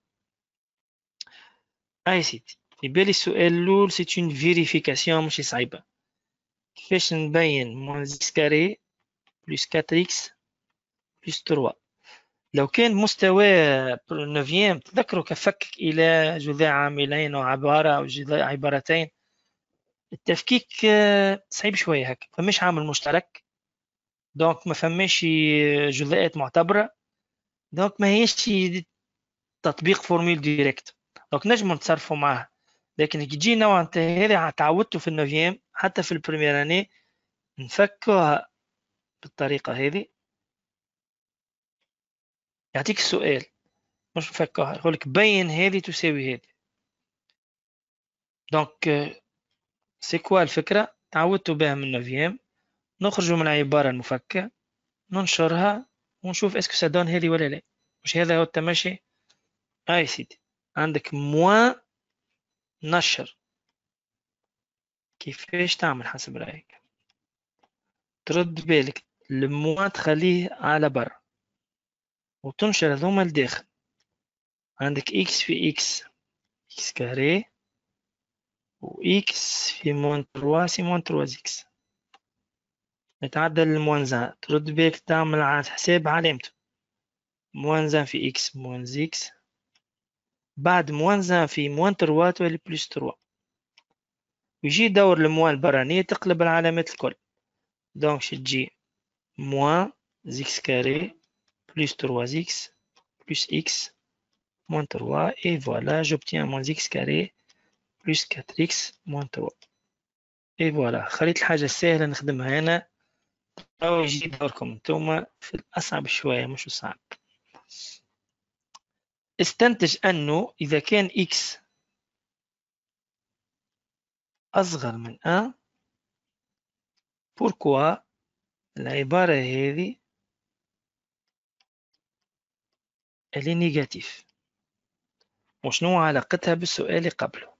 S1: اي سيدي في بالي السؤال الاول سي اون فيريفيكاسيون ماشي صعيبه. كيفاش نبين موان اكس كاري بلس أربعة اكس بلس ثلاثة؟ لو كان مستوى نوفيام تذكروا كفكك الى جذاع عاملين وعباره او عبارتين، التفكيك صعيب شويه هكا، فمش عامل مشترك، دونك ما فماش جزيئات معتبره، دونك ما هيش تطبيق فورميل ديريكت، دونك نجم نتصرفوا معها. لكن كي تجي نوع انت هذا تعودتوا في النوفيام حتى في البريمير اني نفكوها بالطريقه هذه. يعطيك السؤال مش نفكوها، يقول لك بين هذه تساوي هذه. دونك سي كوا الفكره؟ تعودتوا بها من النوفيام، نخرجوا من عباره المفكه ننشرها ونشوف اسكو سادون هذه ولا لا. مش هذا هو التماشي؟ اي سيدي عندك موان نشر. كيفاش تعمل حسب رأيك؟ ترد بالك الموان تخليه على برا وتنشر هذوما لداخل. عندك اكس في اكس اكس كاري، و اكس في موان ثلاثة سي موان ثلاثة اكس، نتعدل الموان زان. ترد بالك تعمل على حساب علامته، موان زان في اكس موان اكس، بعد موان زان في موان ثلاثة تولي بلس ثلاثة، ويجي دور الموان البرانية تقلب العلامات الكل. دونك تجي موان اكس كاري plus trois x plus x moins trois, et voilà, j'obtiens moins x carré plus quatre x moins trois. et voilà، خليت الحاجة السهلة نخدمها أنا أو يجي دوركم انتم في الأصعب شوية مش الصعب. استنتج أنه إذا كان x أصغر من واحد pourquoi العبارة هذه اللي نيجاتيف، وشنو علاقتها بالسؤال اللي قبله.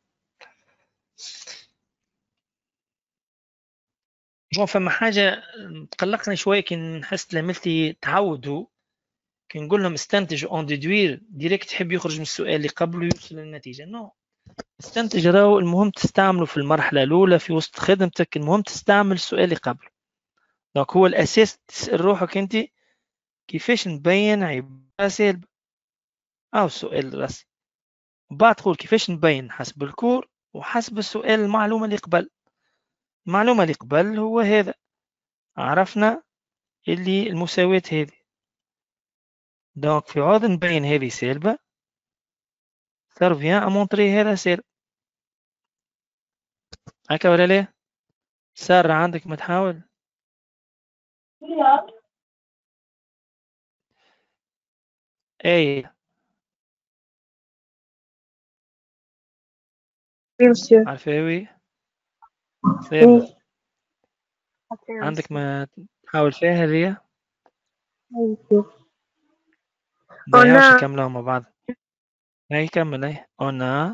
S1: بون فما حاجة تقلقني شوية كي نحس تلامذتي تعودوا كي نقول لهم استنتجوا اون ديدوير ديريكت تحب يخرج من السؤال اللي قبله يوصل للنتيجة. نو، استنتج راهو المهم تستعمله في المرحلة الأولى في وسط خدمتك، المهم تستعمل السؤال اللي قبله. دونك هو الأساس تسأل روحك أنت كيفاش نبين عبارة سالبة أو السؤال الرسمي، بعد تقول كيفاش نبين حسب الكور وحسب السؤال المعلومة اللي قبل. المعلومة اللي قبل هو هذا، عرفنا اللي المساواة هذه، دونك في عوض نبين هذه سالبة صار فيان أمونطري هذا سالب. هكا ولا لا؟ سارة عندك ما تحاول؟ ايه
S6: Oui, monsieur.
S1: عارفاوي
S6: Oui.
S1: ثابت
S6: Ok,
S1: عندك
S6: monsieur.
S1: ما تحاول فيها هذه؟
S6: Oui, monsieur.
S1: ضيعوش
S6: On a
S1: نكملوها مع بعض. هاي كمل ايه أنا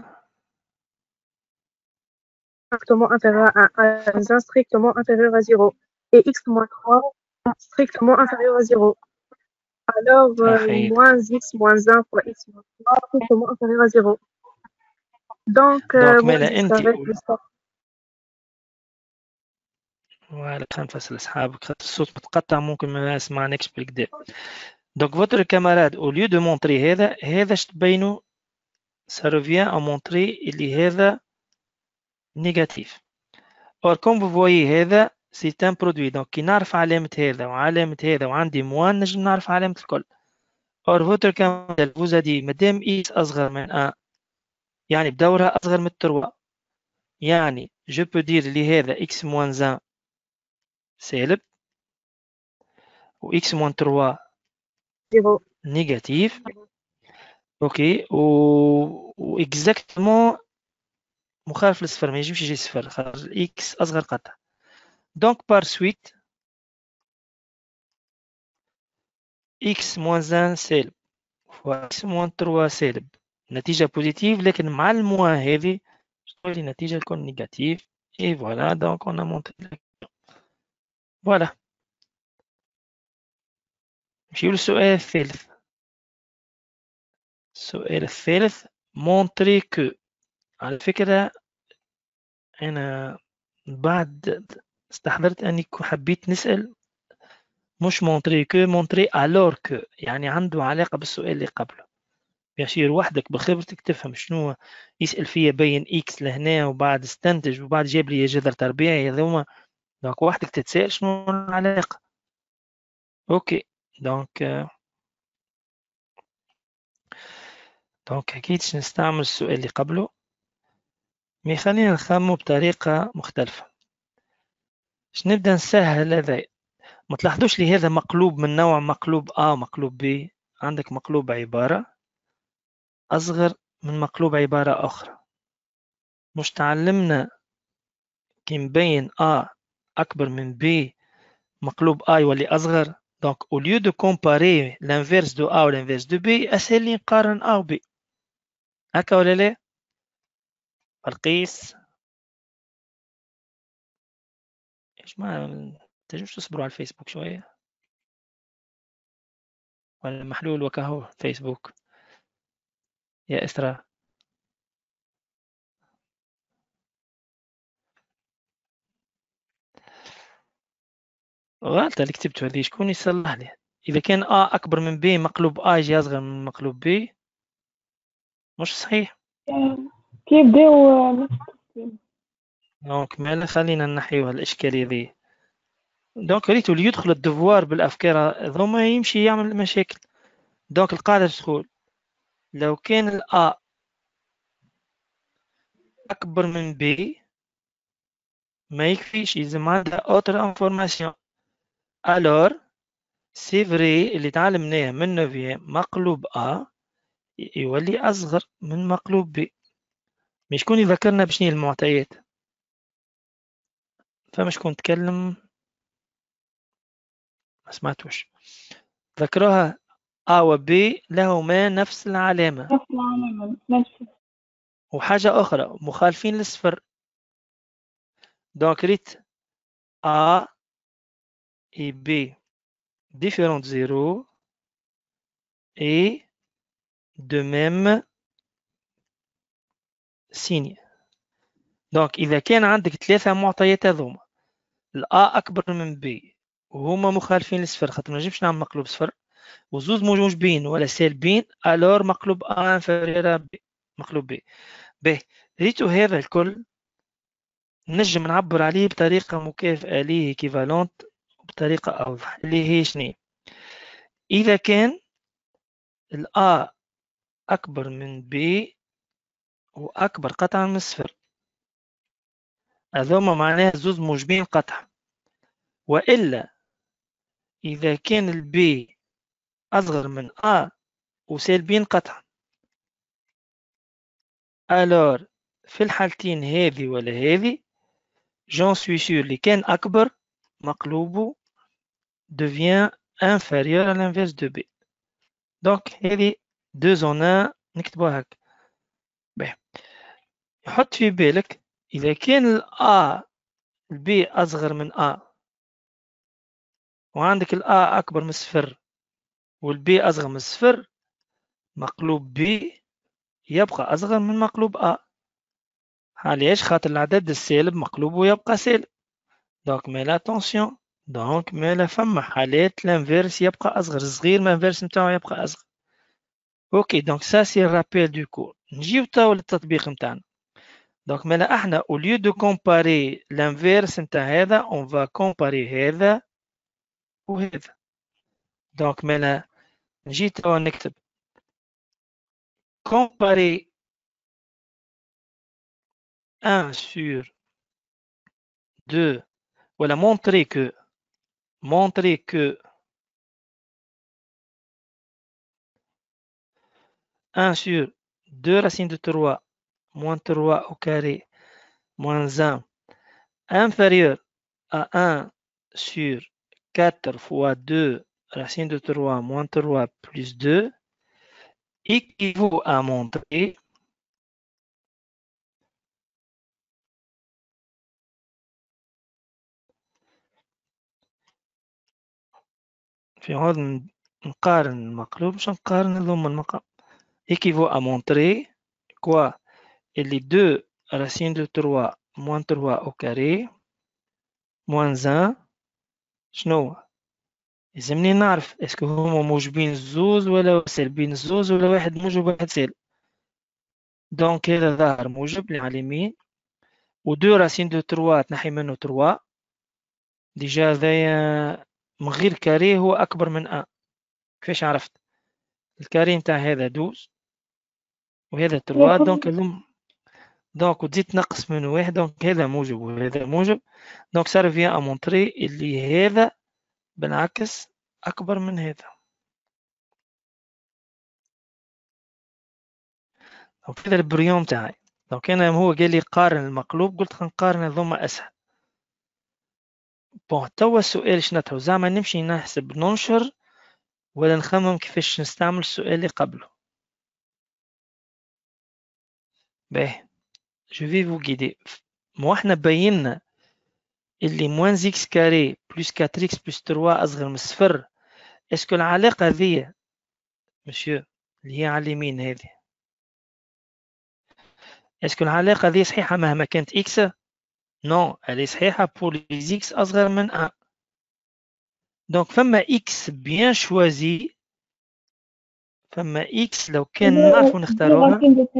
S6: strictement inférieur à un strictement inférieur à zéro et x moins trois strictement inférieur à zéro. Alors, euh,
S1: صحيح.
S6: moins x moins un fois x moins trois strictement inférieur à zéro. Donc, euh,
S1: دونك
S6: moins
S1: مالا
S6: x
S1: انت
S6: avec le stop.
S1: وعلى نفس لأصحابك خاطر الصوت متقطع ممكن ما يسمعناكش بالكدا. دونك فوتر كاماراد او ليو دو مونطري هذا هذا اش تبينوا ça revient à montrer اللي هذا نيجاتيف. اور كوم فو فويي هذا سي ان برودوي، دونك كي نعرف علامة هذا وعلامة هذا وعندي موان نجم نعرف علامة الكل. اور فوتر كاماراد فوزا دي مادام اكس اصغر من ان يعني بدورها اصغر من تروا، يعني جو بو دير اللي هذا اكس موان واحد سالب و اكس موان تروا
S6: Zéro.
S1: نيجاتيف. اوكي و و اكزاكتومون مخالف للصفر، ما يجيش يجي صفر خاطر اكس اصغر قطع. دونك بار سويت اكس موان واحد سالب و اكس موان تروا سالب نتيجة بوزيتيف، لكن مع الموان هذه تولي النتيجة تكون نيجاتيف. اي فوالا دونك اون مونتري. فوالا نمشيو للسؤال الثالث. السؤال الثالث مونتري كو. على فكرة أنا بعد استحضرت أني حبيت نسأل مش مونتري كو مونتري ألور كو، يعني عنده علاقة بالسؤال اللي قبله. يصير وحدك بخبرتك تفهم شنو يسأل فيا بين إكس لهنا وبعد استنتج وبعد جاب لي جذر تربيعي هذوما، دونك وحدك تتساءل شنو العلاقة. أوكي دونك دونك أكيد نستعمل السؤال اللي قبله، مي خلينا نخمو بطريقة مختلفة. باش نبدأ نسهل هذا، ما تلاحظوش لي هذا مقلوب من نوع مقلوب A مقلوب B، عندك مقلوب عبارة أصغر من مقلوب عبارة أخرى. مش تعلمنا كي نبين A أكبر من B مقلوب A يولي أصغر. دونك au lieu de comparer l'inverse de A و l'inverse de B أسهل لي نقارن A و B. هكا ولا لا؟ القيس إيش ما تنجمش تصبروا على الفيسبوك شوية ولا محلول وكهو فيسبوك يا إسراء؟ غلطة اللي كتبته هذه، شكون يصلح لي؟ إذا كان A أكبر من B مقلوب A يجي أصغر من مقلوب B مش صحيح.
S6: كيبداو نفس التسليم.
S1: دونك مالا خلينا نحيو هالإشكالية ذي. دونك ريتو اللي يدخل الدفوار بالأفكار هذوما يمشي يعمل مشاكل. دونك القاعدة تقول لو كان ال A أكبر من B ما يكفيش، لازم عندها أوتر انفورماسيون. alors سي فري اللي تعلمناه من نوفيام مقلوب أ يولي أصغر من مقلوب ب. مش شكون يذكرنا بشني المعطيات؟ فما شكون تكلم ما سمعتوش. ذكروها أ و ب لهما نفس العلامة.
S4: نفس العلامة نفس.
S1: وحاجة أخرى مخالفين للصفر. دونك ريت A et B différents de zéro et de même signe. دونك إذا كان عندك ثلاثة معطيات هذوما الأ أكبر من B وهما مخالفين للصفر خاطر ما نجمش نعمل مقلوب صفر وزوز موجبين ولا سالبين ألور مقلوب A انفيريور B مقلوب B. ب ريتو هذا الكل نجم نعبر عليه بطريقة مكافئة ليه ايكيفالونت بطريقة أوضح اللي هي شنو؟ إذا كان الأ أكبر من B وأكبر قطعا من الصفر هذوما معناه زوز موجبين قطع. وإلا إذا كان البي أصغر من A وسالبين قطعا ألور في الحالتين هذه ولا هذه جون سوي سور اللي كان أكبر مقلوبه devient inférieur à l'inverse de B. دونك هذه دو زون ان نكتبوها هكا. باهي حط في بالك إذا كان ال A البي أصغر من A وعندك ال A أكبر من صفر والبي أصغر من صفر مقلوب B يبقى أصغر من مقلوب A. علاش؟ خاطر العدد السالب مقلوبه يبقى سالب. دونك ميل اتونسيون دونك ميل فما حالات الانفيرس يبقى أصغر صغير ما الانفيرس نتاعو يبقى أصغر. اوكي دونك سا سي الرابيل دو كور. نجيو توا للتطبيق نتاعنا. دونك مالا احنا au lieu de comparer l'inverse نتاع هذا on va comparer هذا وهذا. دونك مالا نجي توا نكتب comparer un sur deux voilà montrer que montrer que un sur deux racines de trois moins trois au carré moins un inférieur à un sur quatre fois deux racine de trois moins trois plus deux équivaut à montrer في عوض نقارن المقلوب مش نقارن هذوما المقام équivaut à montrer quoi et les deux racines de trois moins trois au carré moins un شنو لازمني نعرف اسكو هما موجبين زوز ولا سالبين زوز ولا واحد موجب واحد سالب. دونك هذا ظاهر موجب اللي على اليمين و deux racines de trois تنحي منه trois ديجا هذايا من غير كاري هو أكبر من أ. كيفاش عرفت؟ الكاري نتاع هذا دوز وهذا trois دونك هذوم دونك وتزيد تنقص منه واحد دونك هذا موجب وهذا موجب دونك ça revient à montrer اللي هذا بالعكس أكبر من هذا. دونك هذا البريوم تاعي. دونك أنا هو قال لي قارن المقلوب قلت خنقارن هذوما أسهل. بون توا السؤال شنطرو زعما نمشي نحسب ننشر ولا نخمم كيفاش نستعمل السؤال اللي قبله. باهي je vais vous guider. مو احنا بينا اللي موان اكس كاري بلس quatre x بلس trois أصغر من صفر. اسكو العلاقة هذه مسيو اللي هي على اليمين هذه اسكو العلاقة هذه صحيحة مهما كانت اكس؟ نو elle صحيحة pour les x أصغر من un. دونك فما x bien choisi فما x لو كان نعرفو نختاروها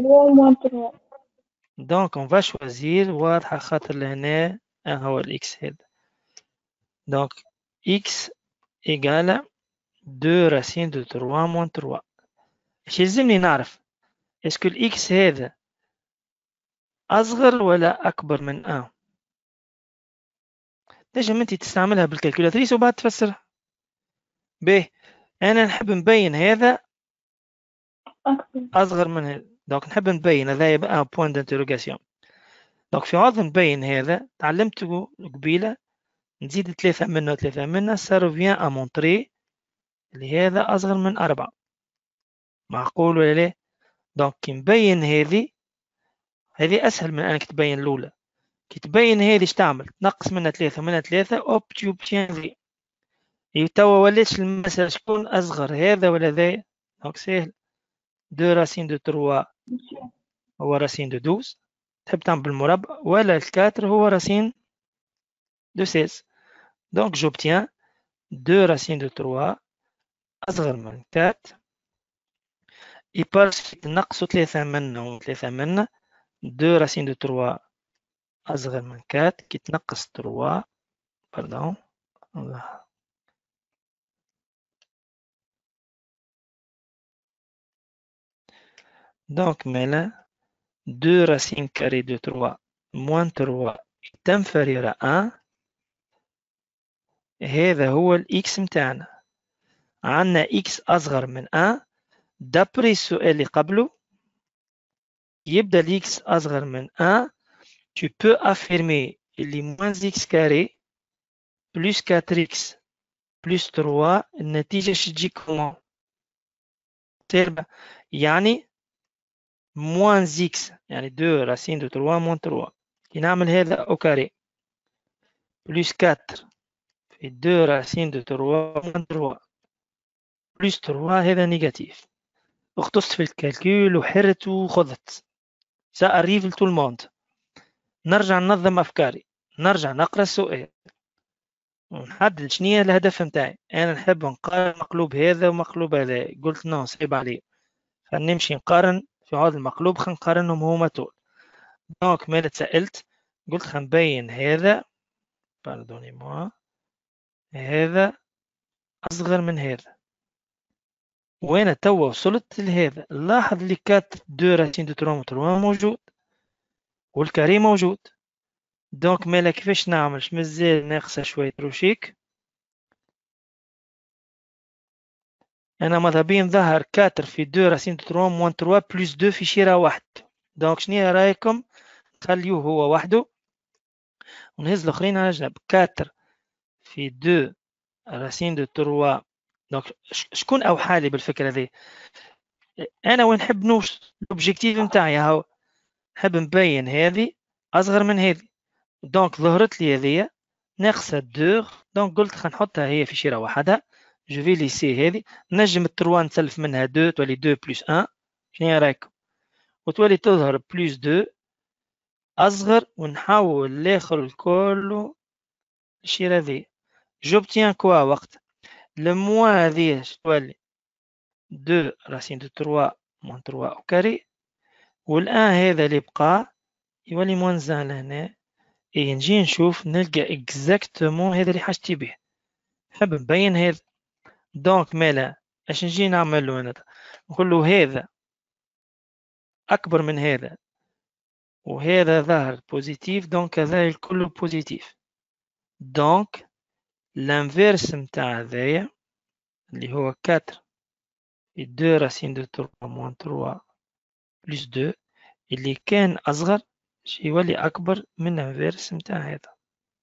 S1: دونك on va choisir واضحة خاطر لهنا هو الإكس هذا. دونك x égale deux racines de trois moins trois. اش يلزمني نعرف اسكو الإكس هذا أصغر ولا أكبر من un. تنجم انت تستعملها بالكالكولاتريس وبعد تفسرها. باهي انا نحب نبين هذا اصغر من هذا، دونك نحب نبين هذا يبقى بوين دانتيروغاسيون. دونك في عوض نبين هذا تعلمته قبيله نزيد ثلاثة منه ثلاثة منه صار فيان ا مونطري اللي هذا اصغر من أربعة. معقول ولا لا؟ دونك كي نبين هذه هذه اسهل من انك تبين الاولى. كي تبين هذه ايش تعمل؟ تنقص منها ثلاثة منها ثلاثة اوب تيوبتيان ذي. توا ولاتش المسألة شكون اصغر هذا ولا ذا؟ دونك سهل، دو راسين دو تروا هو راسين دو دوز تحب تعمل بالمربع، ولا الكاتر هو راسين دو سيز. دونك جوبتيان دو راسين دو تروا أصغر من كات يبارس تنقصوا ثلاثة منه وثلاثة منه. دو راسين دو تروا أصغر من كات كي تنقص تروا باردون. دونك مالا دو راسين كاري دو تروا موان تروا est inférieur à un. هذا هو الإكس متاعنا، عنا إكس أصغر من واحد. دابري السؤال اللي قبله يبدأ الإكس أصغر من واحد. tu peux affirmer اللي moins x carré plus quatre x plus trois النتيجة شو تجي كومون؟ تربع يعني moins x يعني دو راسين دو تروا موان تروا. كي نعمل هذا أو كاري plus quatre في دو راسين دو تروا موان تروا plus تروا هذا نيجاتيف. اختصت في الكالكول وحرت وخذت سا أريف لتو الموند. نرجع ننظم أفكاري، نرجع نقرأ السؤال ونحدد شنية الهدف متاعي. أنا نحب نقارن مقلوب هذا ومقلوب هذا، قلت نو صعيب عليه فنمشي نقارن في هذا المقلوب، خلينا نقارنهم هما طول. دونك مالا تسألت قلت خلينا نبين هذا باردوني موا هذا أصغر من هذا، وأنا توا وصلت لهذا. لاحظ لي كات دو راسين دو تروا تروا موجود والكاري موجود. دونك مالا كيفاش نعمل؟ مازال ناقصة شوية روشيك. أنا ماذا بين ظهر كاتر في دو راسين دو تروا موان تروا بلس دو في شيرة واحد. دونك شنيا رايكم؟ خليوه هو وحده ونهز الآخرين على جنب. كاتر في دو راسين دو تروا. دونك شكون أوحى لي بالفكرة ذي؟ أنا وين نحب نوصل الأوبجيكتيف متاعي هاو نحب نبين هذه أصغر من هذه. دونك ظهرت لي هذه ناقصة دو. دونك قلت خلينا نحطها هي في شيرة وحدها. جو في ليسي هذه نجم التروا نسلف منها دو تولي دو بلس واحد. شنو رايكم؟ وتولي تظهر بلس دو أصغر ونحول الآخر الكل الشيرة ذي. جوبتيان كوا وقت الموا هذه تولي دو راسين دو تروا موان تروا أو كاري، والآن هذا اللي بقى يولي موان زان لهنا. إيه نجي نشوف نلقى إكزاكتومون هذا اللي حاجتي به. نحب نبين هذا. دونك مالا اش نجي نعملو هنا؟ نقولو هذا أكبر من هذا وهذا ظاهر بوزيتيف، دونك هذا الكل بوزيتيف. دونك الانفيرس متاع هذايا اللي هو كاتر في دو راسين دو تروا موان تروا بلس دو اللي كان أصغر يولي أكبر من الانفيرس متاع هذا.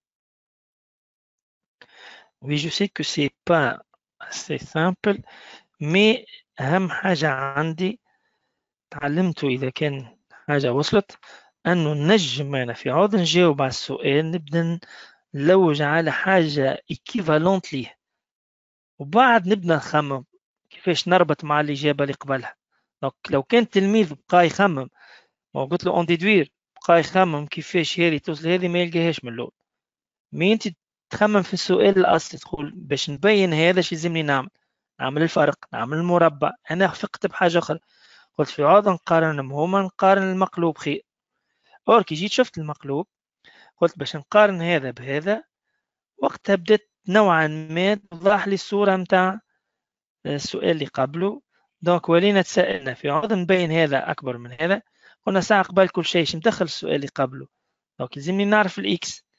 S1: Oui, je sais que c'est pas assez simple, mais أهم حاجة عندي تعلمته إذا كان حاجة وصلت أنه نجم أنا في عوض نجاوب على السؤال نبدأ نلوج على حاجة equivalent ليه، وبعد نبدأ نخمم كيفاش نربط مع الإجابة اللي قبلها. لو كان تلميذ بقى يخمم وقلت له أون ديدوير بقى يخمم كيفاش هذه توصل هذه ما يلقاهاش من الأول. مين أنت تخمم في السؤال الأصلي تقول باش نبين هذا شي لازمني نعمل نعمل الفرق نعمل المربع. أنا خفقت بحاجة أخرى قلت في عوض نقارنهم هما نقارن المقلوب خير. أور كي جيت شفت المقلوب قلت باش نقارن هذا بهذا وقتها بدأت نوعا ما توضح لي الصورة متاع السؤال اللي قبله. دونك ولينا تسألنا في عوض نبين هذا أكبر من هذا قلنا ساعة قبل كل شيء مدخل السؤال اللي قبله. دونك لازمني نعرف الإكس.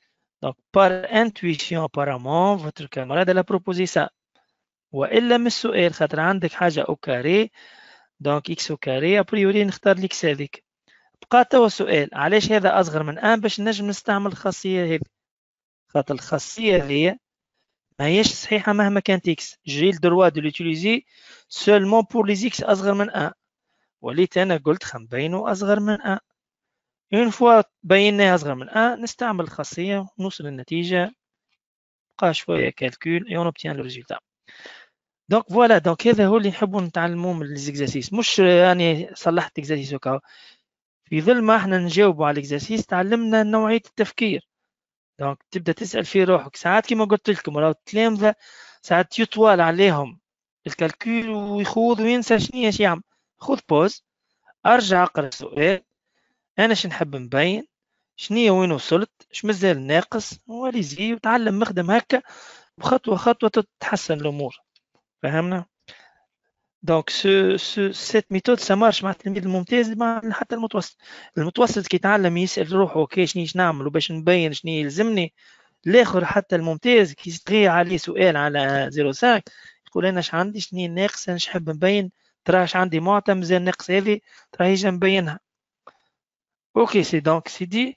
S1: Donc, par intuition, apparemment, votre camarade elle a proposé ça. وإلا من السؤال خاطر عندك حاجة أو كاري دونك إكس أو كاري أبريوري نختار الإكس هذيك. بقى توا السؤال علاش هذا أصغر من أن باش نجم نستعمل الخاصية هذه خاطر الخاصية هذه ما هيش صحيحة مهما كانت إكس. جي الدروا دو لوتيليزي سولمون بور لي إكس أصغر من أن وليت أنا قلت خنبينه أصغر من أن. اون فوا بيناه أصغر من أن نستعمل الخاصية ونوصل للنتيجة بقى شوية كالكول اي اون اوبتيان لو ريزولتا. دونك فوالا دونك هذا هو اللي نحبوا نتعلموه من ليزيكزاسيس. مش يعني صلحت اكزاسيس وكا في ظل ما احنا نجاوبوا على الاكزاسيس تعلمنا نوعية التفكير. دونك تبدا تسأل في روحك ساعات كما قلت لكم راهو التلامذة ساعات يطول عليهم الكالكول ويخوض وينسى شنو اش يعمل. خذ بوز ارجع اقرا السؤال انا اش نحب نبين شنو وين وصلت اش مازال ناقص وليزي وتعلم مخدم هكا بخطوة خطوة تتحسن الامور. فهمنا؟ دونك سو سو سيت ميثود سا مارش مع التلميذ الممتاز مع حتى المتوسط. المتوسط كي يتعلم يسأل روحه اوكي شنو نعمل وباش نبين شنو يلزمني. الاخر حتى الممتاز كي يستغي عليه سؤال على صفر خمسة يقول انا اش عندي شنو ناقص انا نحب نبين ترى اش عندي معطى مازال ناقص هذه ترى هيجا نبينها. اوكي سي دونك سيدي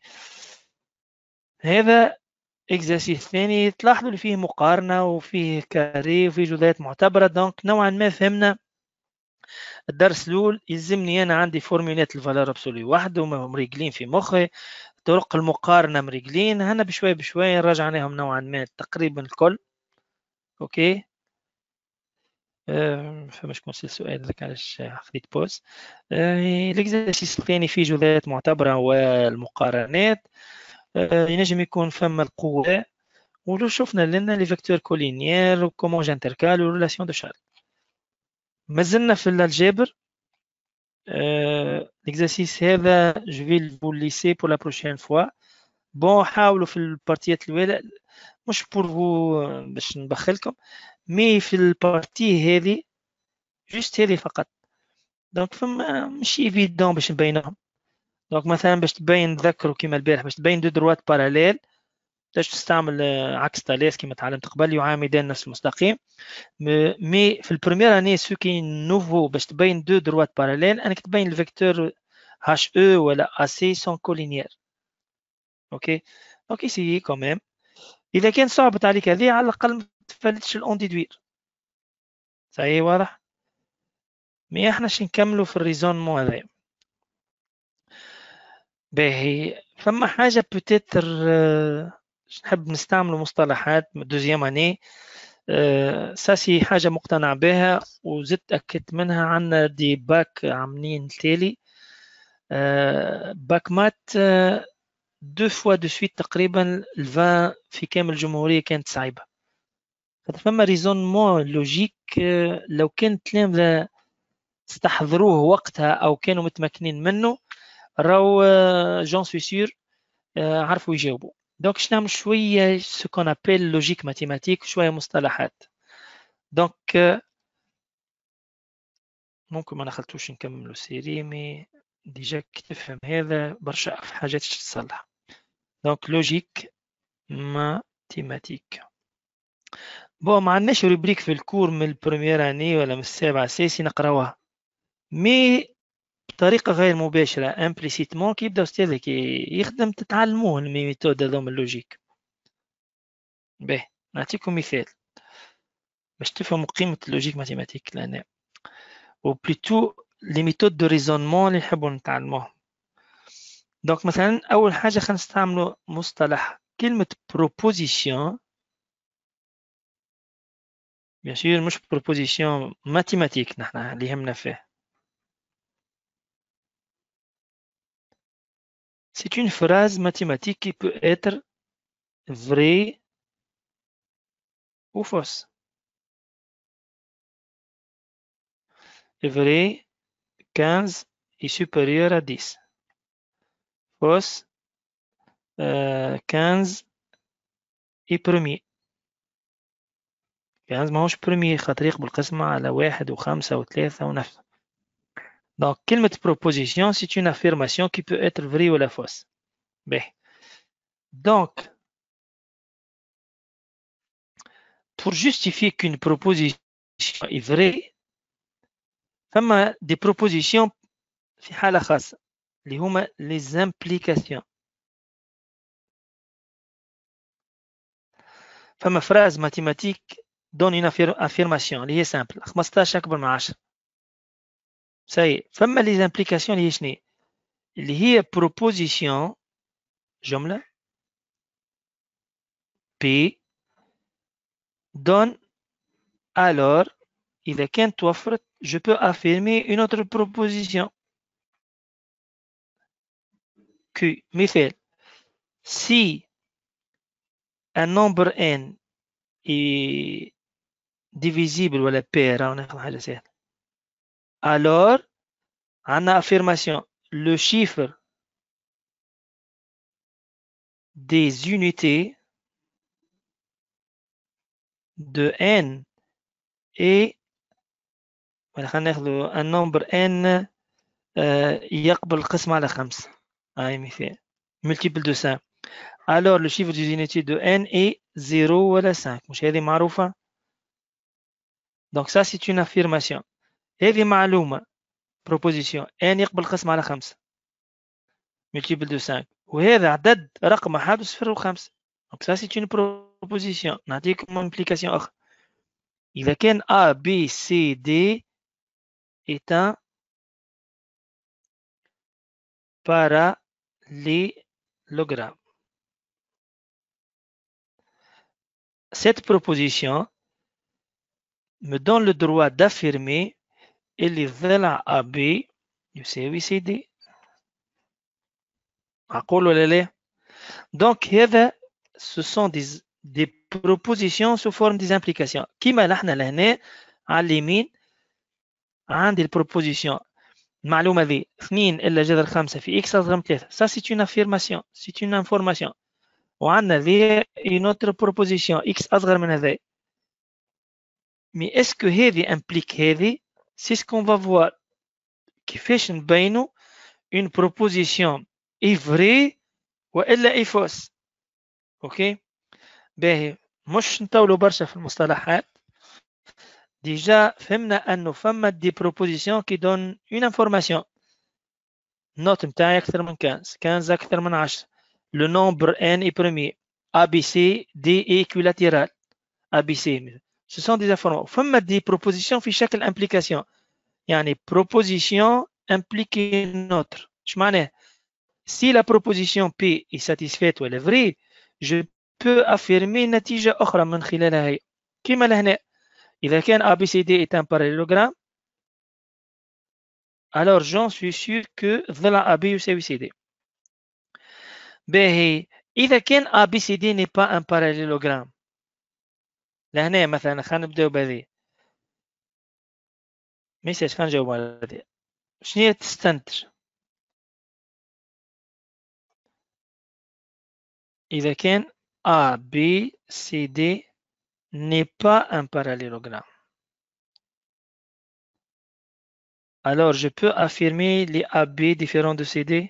S1: هذا اكزاسيس ثاني تلاحظوا اللي فيه مقارنة وفيه كاري وفيه جزئيات معتبرة. دونك نوعا ما فهمنا الدرس الأول. يلزمني أنا عندي فورمولات الفالور أبسولي واحد وما مريقلين في مخي. طرق المقارنة مريقلين هنا بشوي بشوي نراجع عليهم نوعا ما تقريبا الكل. أوكي أه فمش كون السؤال ذاك علاش خديت بوز. أه الإكزاسيس الثاني فيه جزئيات معتبرة والمقارنات. أه ينجم يكون فما القوة ولو شفنا لنا لي فيكتور كولينيير وكومون جانتركال وريلاسيون دو شارل. مازلنا في الجبر. Euh, l'exercice هذا je vais vous laisser pour la prochaine fois. bon حاولوا في البارتيات الأولى مش pour vous باش نبخلكم مي في البارتي هذه جست هذه فقط. دونك فما مش ايفيدون باش نبينهم. دونك مثلا باش تبين تذكروا كيما البارح باش تبين دو دروات باراليل باش تستعمل عكس تاليس كيما تعلمت قبل يعامدان نفس المستقيم. مي في البريمير اني سو كي نوفو باش تبين دو دروات باراليل انك تبين الفيكتور اش او ولا اي سي سون كولينيير. اوكي دونك ايسيي كوميم اذا كان صعبت عليك هذه على الاقل ما تفلتش الاون ديدوير. صحيح واضح. مي احنا شي نكملوا في الريزونمون هذايا. باهي فما حاجه بوتيتر نحب نستعملوا مصطلحات دوزيام اني ساسي حاجة مقتنع بها وزدت أكدت منها. عنا دي باك عاملين تالي باك مات دو فوا دو سويت تقريبا الفان في كامل الجمهورية كانت صعيبة. فما ريزونمون لوجيك لو كان تلامذة استحضروه وقتها أو كانوا متمكنين منه راو جون سوي سيور عرفوا يجاوبوا. دونك باش نعمل شوية سو كون ابيل لوجيك ماتيماتيك شوية مصطلحات. دونك ممكن ما نخلطوش نكملوا سيري مي ديجا كي تفهم هذا برشا في حاجات تصلح. دونك لوجيك ماتيماتيك. بون ما عندناش روبريك في الكور من البريمير اني ولا من السابعة اساسي نقراوها مي بطريقة غير مباشرة امبليسيتمون كي يبدا استاذك يخدم تتعلموه الميثود هذوما اللوجيك. باهي نعطيكم مثال باش تفهموا قيمة اللوجيك ماتيماتيك لأن ou plutôt les méthodes de raisonnement اللي نحبوا نتعلموهم. دونك مثلا أول حاجة خلينا نستعملوا مصطلح كلمة proposition. bien sûr مش proposition mathématique نحن اللي يهمنا فيه. c'est une phrase mathématique qui peut être vraie ou fausse. vrai quinze est supérieur à dix. fausse euh, quinze est premier. quinze ماهوش premier خاطر يقبل القسمة على واحد وخمسة وثلاثة ونفس. donc كلمة proposition c'est une affirmation qui peut être vraie ou la fausse. باهي donc pour justifier qu'une proposition est vraie فما des propositions في حالة خاصة اللي هما les implications. فما phrase mathématique donne une affirmation اللي هي simple خمسطاش أكبر من عشرة. سي فما les implications اللي هي شنو؟ اللي هي proposition جملة P donne alors إذا كانت توفرت je peux affirmer une autre proposition Q. مثال si un nombre n est divisible ولا pair ناخذ حاجة سهلة alors عندنا affirmation le chiffre des unités de n est خلينا ناخذ un nombre n يقبل القسم على خمسة هاي مثال multiple de cinq alors le chiffre des unités de n est zéro ولا cinq مش هذه معروفة donc ça c'est une affirmation هذه معلومة proposition n يقبل القسم على خمسة multiple de cinq وهذا عدد رقم أحد وصفر وخمسة donc ça c'est une proposition نعطيكم implication أخرى إذا كان A B C D est un parallélogramme. Cette proposition me donne le droit d'affirmer اللي الضلع A B يساوي C D. أقول ولا لا؟ donc هذا ce sont des, des propositions sous forme des implications. كما نحن لهنا على اليمين عندي البروبوزيشن المعلومة ذي اثنين إلا جذر خمسة في إكس أصغر من ثلاثة. Ça c'est une affirmation, c'est une information. وعندنا ذي une autre proposition إكس أصغر من هذا. Mais est-ce que هذه implique هذه؟ C'est ce qu'on va voir. كيفاش نبينوا une proposition est vraie وإلا est fausse. أوكي؟ باهي مش نطولوا برشا في المصطلحات. Déjà, فهمنا أنه فما دي propositions qui donnent une information. النوت متاعي أكثر من خمسة، خمسة أكثر من عشرة. Le nombre n est premier. A, B, C, D est équilatéral. A, B, C. Ce sont des informations. فما دي propositions في شكل implication. يعني proposition implique une autre. إيش معناه؟ Si la proposition P est satisfaite ou elle est vraie, je peux affirmer نتيجة أخرى من خلالها هي. كما لهنا. إذا كان A B C D est un parallélogramme, alors j'en suis sûr que ضلع A B يساوي C D. باهي إذا كان A B C D n'est pas un parallélogramme, لهنا مثلا خلينا نبداو بهذه. ميساج خلينا نجاوب على هذه. شنو هي تستنتج؟ إذا كان A B C D n'est pas un parallélogramme. Alors, je peux affirmer les A B différents de C D.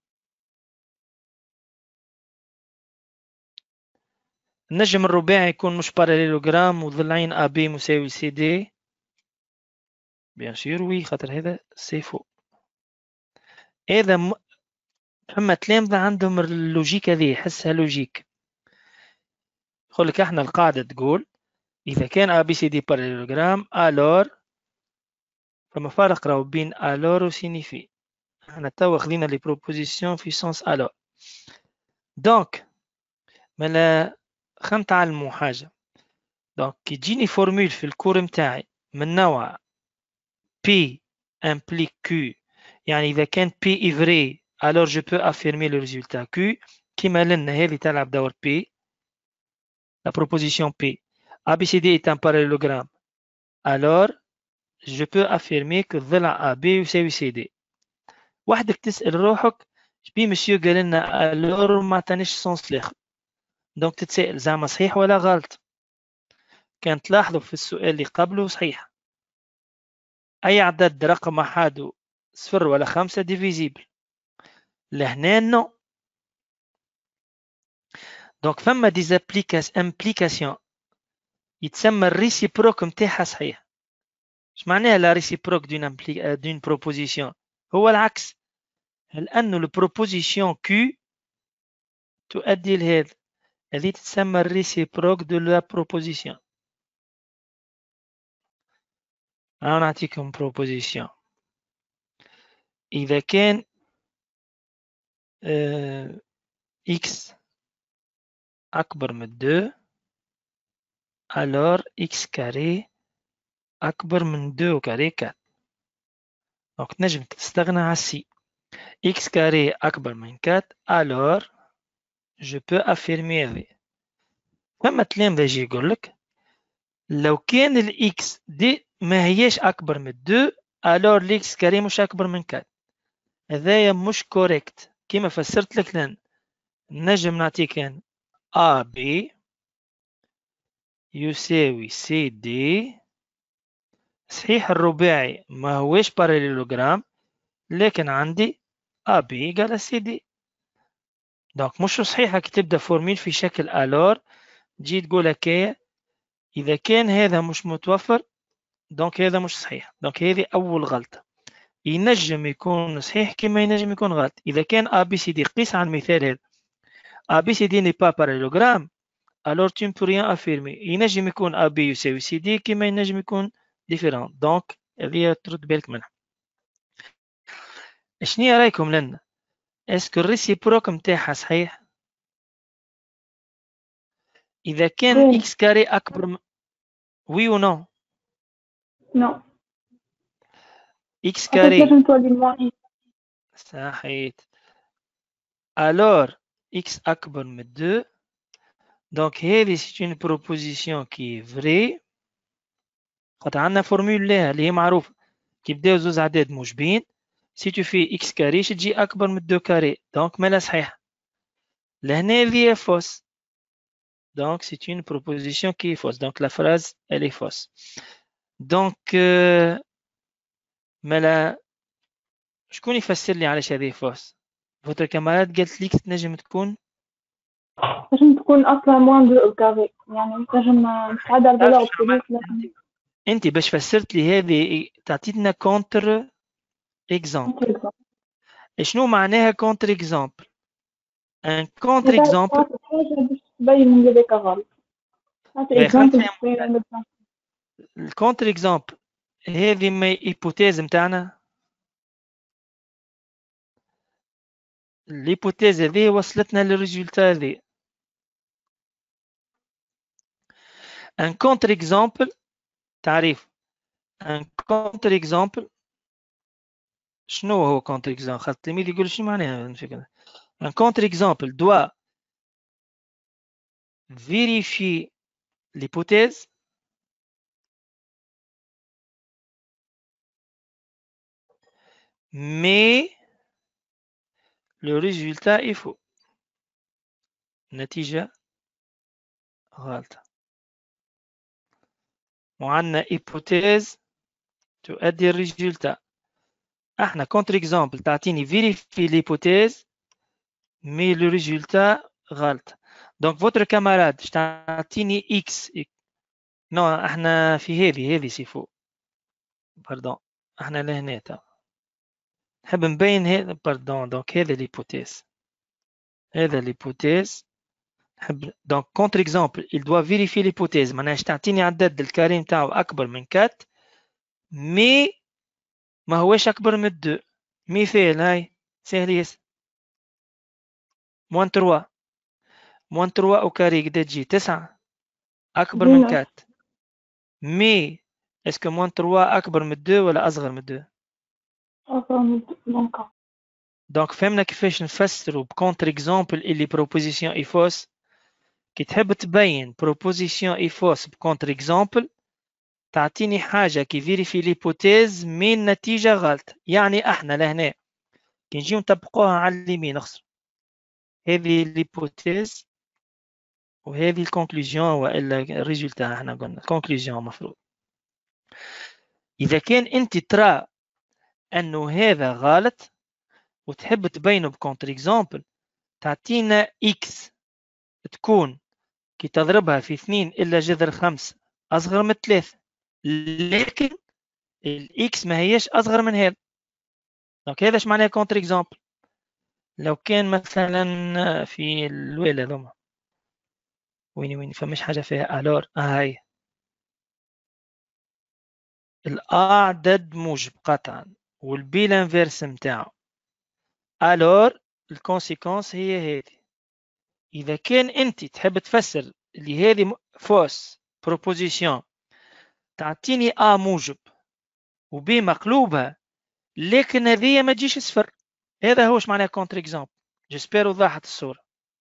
S1: النجم الرباعي يكون مش parallélogramme وضلعين A B مساوي C D. Bien sûr, oui, خاطر هذا c'est faux. هذا م... فما تلامذة عندهم اللوجيك هذه يحسها لوجيك. يقول لك احنا القاعدة تقول إذا كان A B C D parallélogramme alors فما فرق راهو بين alors و signifie. احنا توا خذينا لي بروبوزيسيون في سونس alors. دونك مالا خلينا نتعلموا حاجة. دونك كي تجيني فورمول في الكور متاعي من نوع P implique Q يعني إذا كان P est vrai alors je peux affirmer le résultat Q كيما لنا هذه تلعب دور P. La proposition P. A B C D est un parallélogramme. Alors, je peux affirmer que ضلع A B يساوي C D. وحدك تسأل روحك شبي مسيو قال لنا alors ما عطانيش سونس الآخر. دونك تتسأل زعما صحيح ولا غلط. كان تلاحظوا في السؤال اللي قبله صحيح. أي عدد رقم أحد صفر ولا خمسة ديفيزيبل. لهنا نو. دونك فما دي implications يتسمى الريسيبروك متاعها صحيح. اش معناها لا ريسيبروك دون دون بروبوزيسيون؟ هو العكس، لأنه البروبوزيسيون كيو تؤدي لهذا، هذه تتسمى الريسيبروك دو لا بروبوزيسيون. أنا نعطيكم بروبوزيسيون. إذا كان آه x أكبر من deux alors x carré أكبر من deux au carré quatre. دونك تنجم تستغنى على c. x carré أكبر من quatre alors je peux affirmer هذه. فما كلام يجي يقول لك لو كان ال x دي ما هياش أكبر من deux alors ال x carré مش أكبر من quatre. هذايا مش كوريكت كيما فسرت لك. لأن نجم نعطيك أن A B يساوي سي دي. صحيح الرباعي ما هوش باراليلوغرام، لكن عندي A B على سي دي. دونك مش صحيحة كي تبدا فورميل في شكل الور تجي تقول هكايا إذا كان هذا مش متوفر دونك هذا مش صحيح. دونك هذه أول غلطة. ينجم يكون صحيح كما ينجم يكون غلط. إذا كان A B C D قيس على المثال هذا A B C D n'est pas parallélogramme alors tu ne peux rien affirmer. ينجم يكون A B يساوي C D كما ينجم يكون différent. دونك هذه ترد بالك منها. شنو رايكم لنا؟ اسكو الريسيبروك متاعها صحيح؟ إذا كان x كاري أكبر من وي و نو؟
S4: نو.
S1: x كاري
S4: لازم تولي موان.
S1: صحيت. alors x أكبر من deux. دونك هذه c'est une proposition qui est vraie. خاطر عندنا فورمول لها اللي هي معروفة كي بداو زوز أعداد موجبين سي تو في x كاري تجي أكبر من deux كاري. دونك مالا صحيحة. لهنا هذه فوس. Donc, c'est une proposition qui est fausse. Donc, la phrase, elle est fausse. Donc, euh, مالا شكون يفسر لي علاش هذه فوس؟ votre camarade قالت ليك تنجم تكون
S4: تنجم تكون أصلا موان دو الكافي، يعني تنجم نستعد على البلاغ لكن
S1: أنت باش فسرت لي هذه تعطيتنا كونتر إكزامبل. شنو معناها كونتر إكزامبل؟ ان كونتر إكزامبل
S4: حاجة باش تبين من هذاك غلط.
S1: الكونتر إكزامبل هذه ما إيبوتيز متاعنا. الإيبوتيز هذه وصلتنا للريزولتا هذه. ان كونتر إكزامبل تعريف ان كونتر إكزامبل شنو هو كونتر إكزامبل؟ خاطر التلميذ يقول شنو معناها الفكرة. un contre-exemple doit vérifier l'hypothèse mais le résultat est faux. نتيجة غلطة. وعندنا hypothèse تؤدي الريزولتا. احنا contre-exemple تعطيني vérifier l'hypothèse mais le résultat غلط. donc votre camarade تعطيني x non احنا في هذه هذه سي فو باردون احنا لهنا نحب نبين هذا باردون. دونك هذا l'hypothèse هذا l'hypothèse نحب دونك contre exemple il doit vérifier l'hypothèse معناها تعطيني عدد الكاري نتاعو أكبر من quatre mais ما هوش أكبر من deux. مثال هاي سهل ياسر موان trois موان trois أو كاري قد تجي تسعة أكبر من quatre مي اسكو موان trois أكبر من deux ولا أصغر من deux؟
S4: أصغر من deux.
S1: دونك فهمنا كيفاش نفسروا بكونتر إكزامبل اللي بروبوزيسيون إي فوس. كي تحب تبين بروبوزيسيون إي فوس بكونتر إكزامبل تعطيني حاجة كي فيريفي ليبوتيز من النتيجة غلط. يعني احنا لهنا كي نجيو نطبقوها على اليمين نخسر هذه ليبوتيز وهذه الكونكلوزيون والا الريزولتا. احنا قلنا الكونكلوزيون مفروض اذا كان انت ترى انه هذا غلط وتحب تبينه بكونتر اكزامبل تعطينا اكس تكون كي تضربها في اثنين الا جذر خمسة أصغر من ثلاثة، لكن الإكس ما هيش أصغر من هذا. دونك هذا اش معناه كونتر إكزامبل. لو كان مثلا في الويلة هذوما ويني ويني فمش حاجة فيها ألور، آه هاي الأعداد موجب قطعا والبي الانفيرس متاعه، ألور الكونسيكونس هي هذه. إذا كان أنت تحب تفسر اللي هذه فوس بروبوزيسيون تعطيني أ موجب وبي مقلوبها، لكن هذه ما تجيش صفر. هذا هو اش معناه كونتر اكزامبل. جيسبر وضحت الصورة.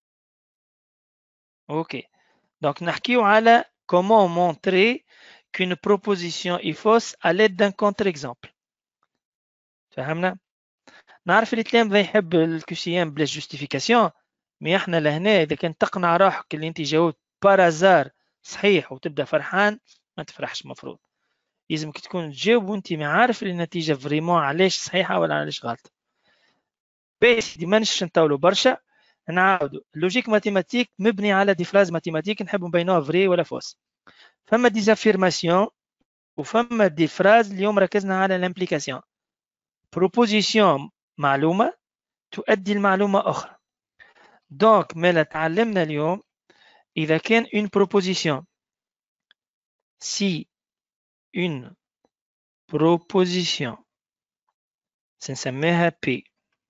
S1: اوكي دونك نحكيو على comment montrer qu'une proposition est fausse à l'aide d'un contre-exemple. فهمنا؟ نعرف اللي تلام يحب الكوسيام بلا جوستيفيكاسيون، مي احنا لهنا اذا كان تقنع روحك اللي انت جاوبت بارازار صحيح وتبدا فرحان، ما تفرحش. مفروض لازمك تكون تجاوب وانت ما عارف النتيجه فريمون علاش صحيحه ولا علاش غلطه. بس دي ما نش نطولوا برشا، نعاودوا. اللوجيك ماتيماتيك مبني على دي فراز ماتيماتيك نحبوا نبينوها فري ولا فوس. فما دي زافيرماسيون وفما دي فراز. اليوم ركزنا على الامبليكاسيون. بروبوزيسيون معلومه تؤدي المعلومه اخرى. دونك ما تعلمنا اليوم اذا كان une proposition si une proposition سنسميها P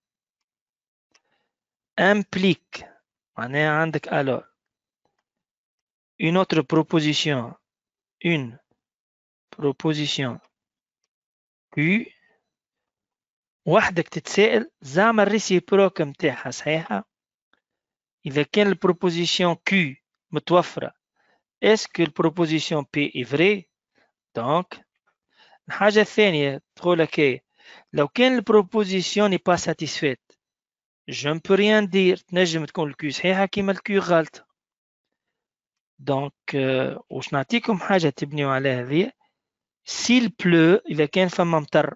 S1: implique معناها عندك alors une autre proposition une proposition Q، وحدك تتسائل زعما الريسيبروك متاعها صحيحة. إذا كان البروبوزيسيون Q متوفرة est-ce que البروبوزيسيون P est vrai؟ دونك الحاجة الثانية تقولك ايه لو كان البروبوزيسيون n'est pas satisfaite je ne peux rien dire. تنجم تكون الكيو صحيحة كيما الكيو غلطة. دونك euh, واش نعطيكم حاجة تبنيو على هذه. s'il pleut إذا كان فما مطر،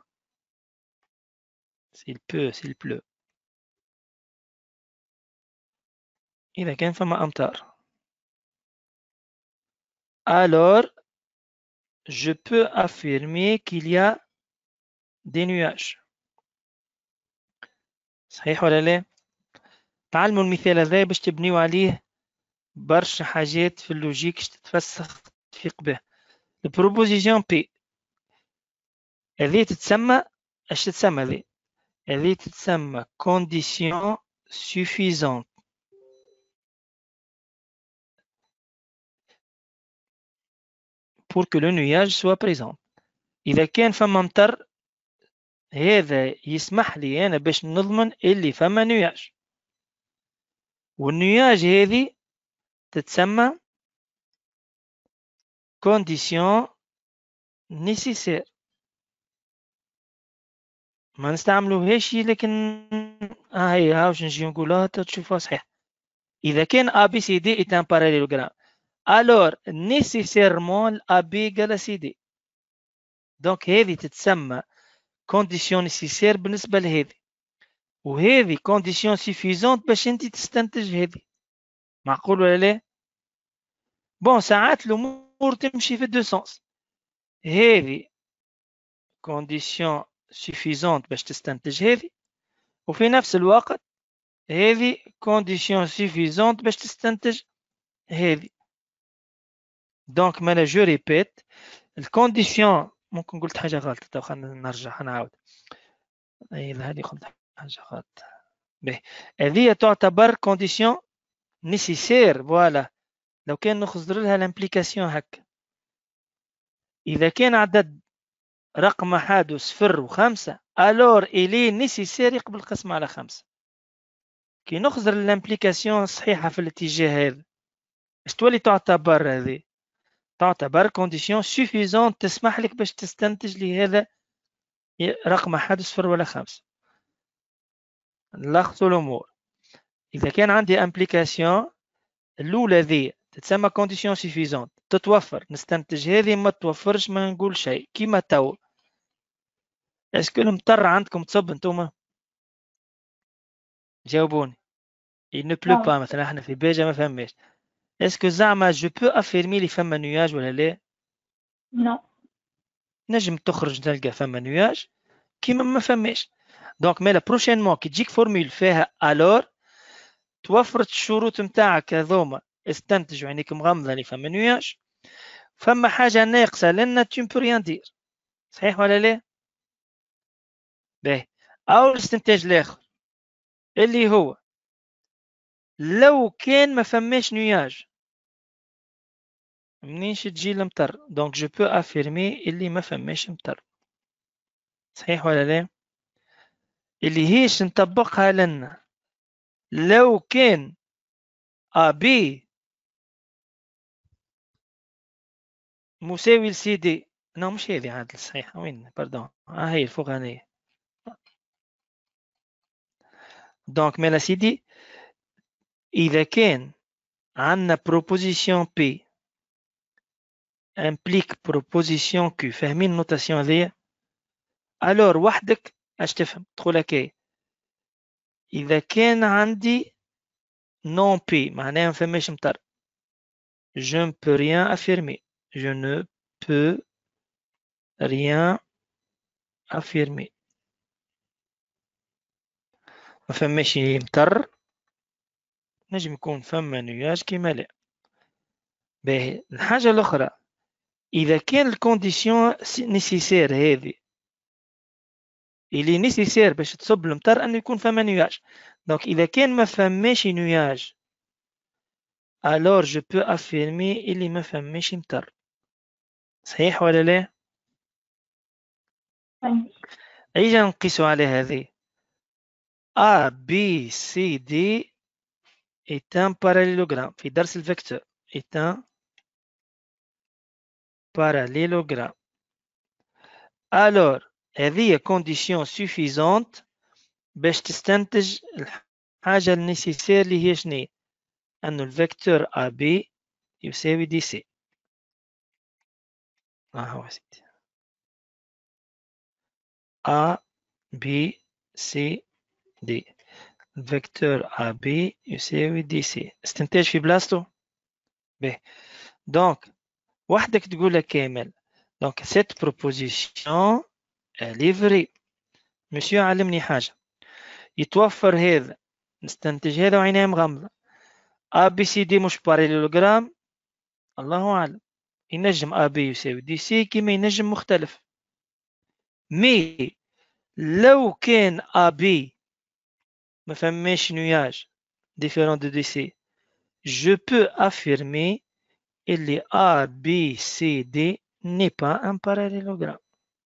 S1: s'il peut s'il pleut إذا كان فما أمطار، alors je peux affirmer qu'il y a des nuages. صحيح ولا لا؟ تعلموا المثال هذا باش تبنيو عليه برشا حاجات في اللوجيك تتفسخ تفيق به. البروبوزيسيون بي هذه تتسمى اش تتسمى هذه؟ هذه تتسمى condition suffisante pour que le nuage soit présent. إذا كان فما مطر هذا يسمح لي أنا باش نضمن اللي فما نياج، والنياج هذه تتسمى condition nécessaire. ما نستعملوهاش لكن هاي هاوش نجي نقولها تشوفوها صحيح. إذا كان A B C D est un parallélogramme alors nécessairement A B égale C D. دونك هذه تتسمى condition nécessaire بالنسبة لهذه، وهذه condition suffisante باش انت تستنتج هذه. معقول ولا لا؟ بون ساعات الأمور تمشي في الدو سونس. هذه condition suffisante باش تستنتج هذه، وفي نفس الوقت هذه condition suffisante باش تستنتج هذه. دونك مالا جو ريبيت الكونديسيون. ممكن قلت حاجة غلط تو خلينا نرجع نعاود. إذا هذه قلت حاجة غلط به هذه تعتبر كونديسيون نيسيسير. فوالا لو كان نخزر لها الامبليكاسيون هكا. إذا كان عدد رقم أحد وصفر وخمسة ألور إلي نيسيسير يقبل القسم على خمسة. كي نخزر الامبليكاسيون صحيحة في الاتجاه هذا اش تولي تعتبر؟ هذه تعتبر كونديسيون سوفيزونت تسمح لك باش تستنتج لي هذا رقم أحد صفر ولا خمسة. نلخصوا الأمور. إذا كان عندي امبليكاسيون الأولى ذي تتسمى كونديسيون سوفيزونت تتوفر نستنتج هذه، ما توفرش ما نقول شيء. كيما تو اسكو المطر عندكم تصب انتوما؟ جاوبوني. il ne pleut pas مثلا احنا في باجة ما فهمناش. اسكو زعما جو بو افيرمي لي فما نياج ولا لا؟
S4: نو
S1: نجم تخرج تلقى فما نياج كيما ما فماش. دونك مالا بروشينمون كي تجيك فورمول فيها الور توفرت الشروط نتاعك هذوما، استنتجوا عينيك مغمضه اللي فما نياج، فما حاجه ناقصه لان tu ne peux rien dire. صحيح ولا لا؟ باهي. او الاستنتاج الاخر اللي هو لو كان ما فماش نياج منينش تجي المطر، دونك جو بو افيرمي اللي ما فماش مطر. صحيح ولا لا؟ اللي هيش نطبقها لنا لو كان ا بي مساوي لسي دي. نو مش هذه عادل صحيح، وين باردون، ها هي الفوقانية. دونك مالا سيدي إذا كان عندنا proposition P implique proposition Q، فاهمين النوتاسيون هذيا؟ الور وحدك اش تفهم تقول هكايا إذا كان عندي non P معناها ما فماش مطر، je ne peux rien affirmer. je ne peux rien affirmer. ما فماش مطر، نجم يكون فما نياج كيما لا. باهي. الحاجة الأخرى إذا كان الكونديسيون نيسيسير هذه اللي نيسيسير باش تصب المطر أنه يكون فما نياج، دونك إذا كان ما فماش نياج alors je peux affirmer اللي ما فماش مطر. صحيح ولا لا؟ أيجا نقيسوا على هذه A B C D est un parallélogramme في درس الفيكتور est un parallélogramme. alors هذه condition suffisante باش تستنتج الحاجة النيسيسير اللي هي شنو؟ أنه الفيكتور A B يساوي دي سي. ها هو سيدي A B C D، الفيكتور A B يساوي دي سي. استنتاج في بلاصتو. به دونك وحدك تقولها كامل. دونك cette proposition elle est vraie. مسيو علمني حاجة، يتوفر هذا نستنتج هذا وعينيه مغمضة. A B C D مش باراليلوجرام، الله أعلم. ينجم A B يساوي دي سي كيما ينجم مختلف. مي لو كان A B ما فماش نياج différent de D C، je peux affirmer اللي A B C D n'est pas un parallélogramme.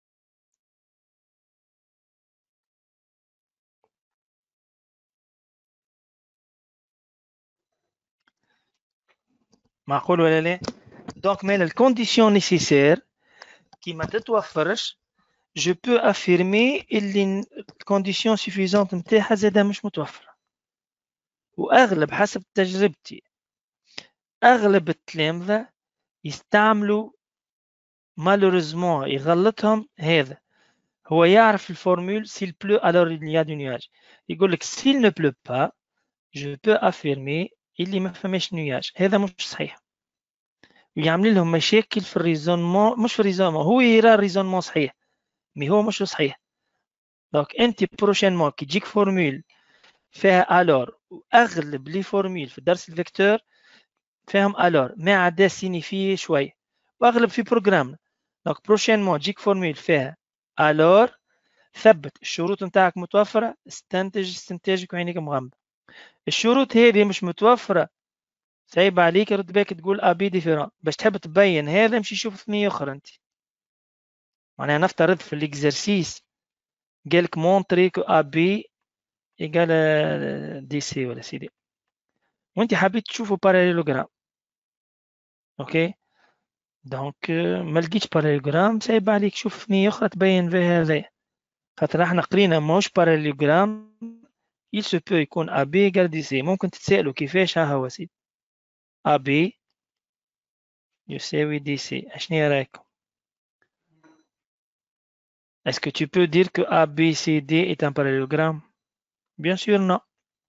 S1: معقول ولا لا؟ دونك مال الكونديسيون نيسيسير كي ما تتوفرش je peux affirmer اللي الكونديسيون سوفيزونت نتاعها زادا مش متوفرة. وأغلب حسب تجربتي أغلب التلامذة يستعملوا مالوريزمون يغلطهم هذا. هو يعرف الفورمول s'il pleut alors il y a du nuage، يقول لك s'il ne pleut pas je peux affirmer اللي ما فماش نياج. هذا مش صحيح، يعمل لهم مشاكل في الريزونمون. مش في الريزونمون، هو يرى الريزونمون صحيح مي هو مش صحيح. دونك انت بروشينمون كي تجيك فورمول فيها الور، واغلب لي فورمول في درس الفيكتور فيهم الور ما عدا سينيفي شوي، واغلب في بروجرام. دونك بروشينمون تجيك فورمول فيها الور، ثبت الشروط نتاعك متوفرة، استنتج استنتاجك وعينيك مغمضة. الشروط هذه مش متوفرة، صعيب عليك رد بالك تقول ابي ديفيرون. باش تحب تبين هذا امشي شوف ثنية اخرى. انت معناها نفترض في الاكزرسيس قالك مونطري كو ابي ايكال دي سي ولا سيدي، وانت حبيت تشوفوا باراليلوجرام. اوكي دونك ما لقيتش باراليلوجرام، صعيب عليك شوف ثنية اخرى تبين فيها هذا، خاطر احنا قرينا موش باراليلوجرام il se peut يكون A B égale D C. ممكن تتسألوا كيفاش. ها هو سيدي A B يساوي D C. اشني رايكم؟ Est-ce que tu peux dire que A B C D est un parallélogramme? Bien sûr non.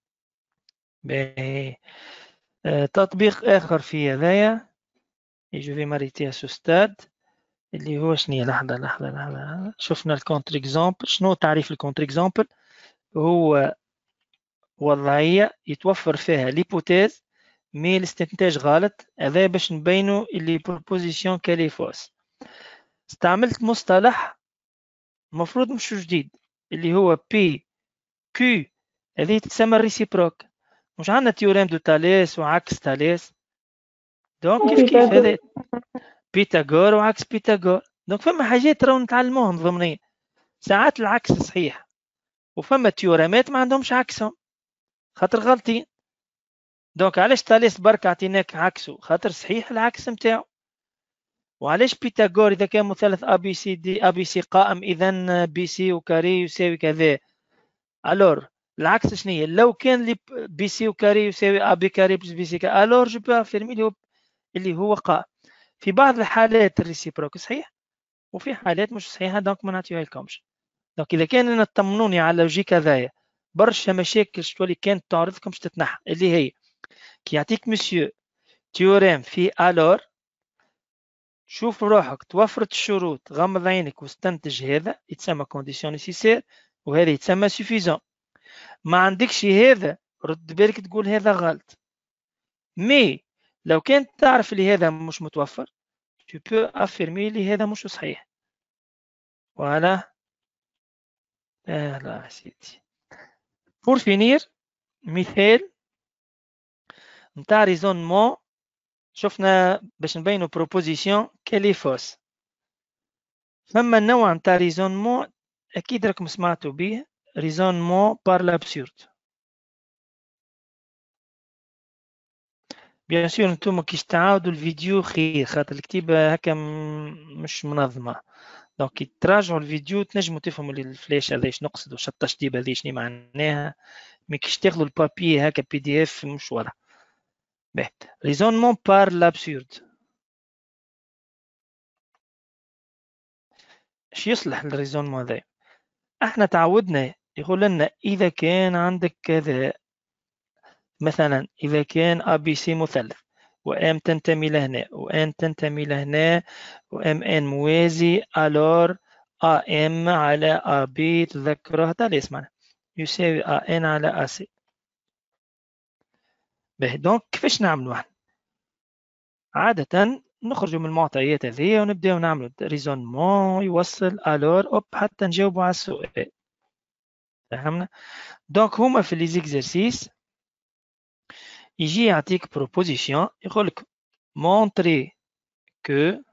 S1: Mais euh, تطبيق آخر في هذايا et je vais m'arrêter à ce stade. اللي هو شنو، لحظة لحظة لحظة، شفنا الكونتر اكزامبل. شنو تعريف الكونتر اكزامبل؟ هو وضعية يتوفر فيها ليبوتيز مي الاستنتاج غلط، هذا باش نبينو اللي بروبوزيسيون كالي فوس. استعملت مصطلح المفروض مش جديد اللي هو بي كيو، هذه تسمى الريسيبروك. مش عندنا تيوريم دو تاليس وعكس تاليس، دونك كيف كيف هذا بيتاغور وعكس بيتاغور. دونك فما حاجات راهو نتعلموهم ضمنيا، ساعات العكس صحيح، وفما تيوريمات ما عندهمش عكسهم خاطر غلطين. دونك علاش تاليس برك عطيناك عكسه؟ خاطر صحيح العكس نتاعو. وعلاش بيتاغور اذا كان مثلث ا بي سي دي ا بي سي قائم اذا بي سي وكاري يساوي كذا؟ الور العكس شنو هي؟ لو كان لي بي سي وكاري يساوي ا بي كاري بلس بي سي كاري، الور جو بو افيرمي اللي هو اللي هو قائم. في بعض الحالات الريسيبروك صحيح وفي حالات مش صحيحه، دونك ما نعطيوها لكمش. دونك اذا كان تطمنوني على اللوجيك هذايا، برشا مشاكل تولي كانت تعرضكم باش تتنحى، اللي هي كي يعطيك مسيو تيوريم في الور، شوف روحك توفرت الشروط، غمض عينك واستنتج هذا يتسمى كونديسيون نيسيسير، وهذا يتسمى سوفيزون. ما عندكش هذا رد بالك تقول هذا غلط. مي لو كنت تعرف اللي هذا مش متوفر tu peux affirmer اللي هذا مش صحيح. فوالا. آه لا سيدي. pour finir مثال نتاع ريزونمون، شفنا باش نبينو بروبوزيسيون كالي فوس. فما نوع نتاع ريزونمون اكيد راكم سمعتوا به، ريزونمون بار لابسورد. بيان سور نتوما كيش تعاودوا الفيديو خير، خاطر الكتيبة هكا مش منظمة. دونك كي تراجعوا الفيديو تنجموا تفهموا الفلاش هذا ايش نقصد وش التشطيب هذه شنو معناها. مي كيش تاخذوا البابي هكا بي دي اف مش واضح. باهي ريزونمون بار لابسورد اش يصلح الريزونمون هذا؟ احنا تعودنا يقول لنا اذا كان عندك كذا، مثلا اذا كان ا بي سي مثلث وام تنتمي لهنا وان تنتمي لهنا وام ان موازي، الور ا ام على ا بي، تذكروا هذا اللي اسمنا يساوي ا ان على ا سي. باهي دونك كيفاش نعملوا احنا؟ عادة نخرجوا من المعطيات هذه ونبداو نعملوا ريزونمون يوصل الور اوب حتى نجاوبوا على السؤال. فهمنا؟ دونك هما في لي زيكزارسيس يجي يعطيك بروبوزيسيون يقول لك مونطري كو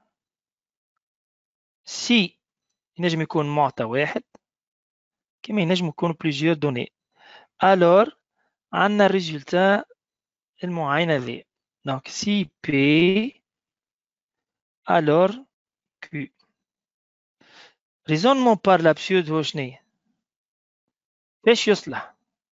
S1: سي، ينجم يكون معطى واحد كما ينجم يكون بليزيور دوني، الور عندنا الريزلتا المعينة ذي. دونك سي بي الور كيو. ريزونمون بار لابسورد هو شنيا؟ باش يصلح؟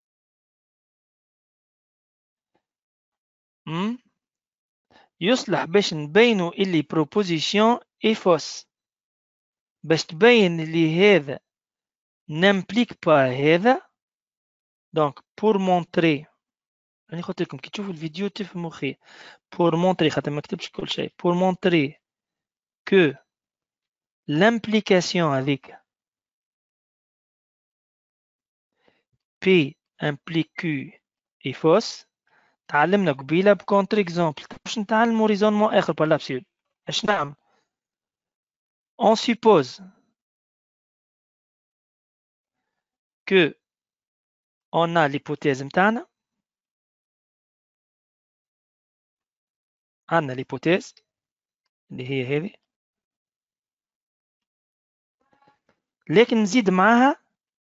S1: م? يصلح باش نبينو اللي بروبوزيسيون اي فوس، باش تبين اللي هذا نمبليك با هذا. دونك بور مونطري، راني قلت لكم كي تشوفوا الفيديو تفهموا خير. بور مونطري خاطر ما كتبتش كل شيء، بور مونطري كو l'implication هذيك P implique Q est fausse. تعلمنا قبيله بكونتر اكزامبل، باش نتعلموا ريزونمون اخر بار لابسورد. اش نعمل؟ on suppose que on a l'hypothèse نتاعنا، عندنا l'hypothèse اللي هي هذه، لكن نزيد معاها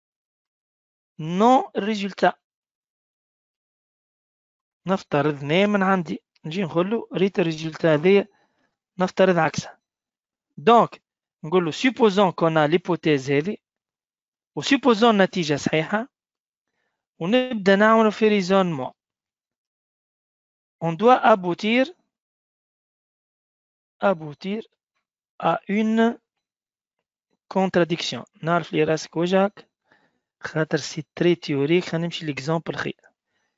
S1: نو الريزلتا. نفترض ني من عندي نجي نقول له ريت الريزلتا هذه نفترض عكسها. دونك نقول له supposons qu'on a l'hypothèse هذه وسupposons النتيجة صحيحة، ونبدأ نعمل في ريزونمون. on doit aboutir aboutir à une contradiction. نعرف لي راسك وجهك خاطر سي تري تيوريك، خلينا نمشي ليكزامبل خير.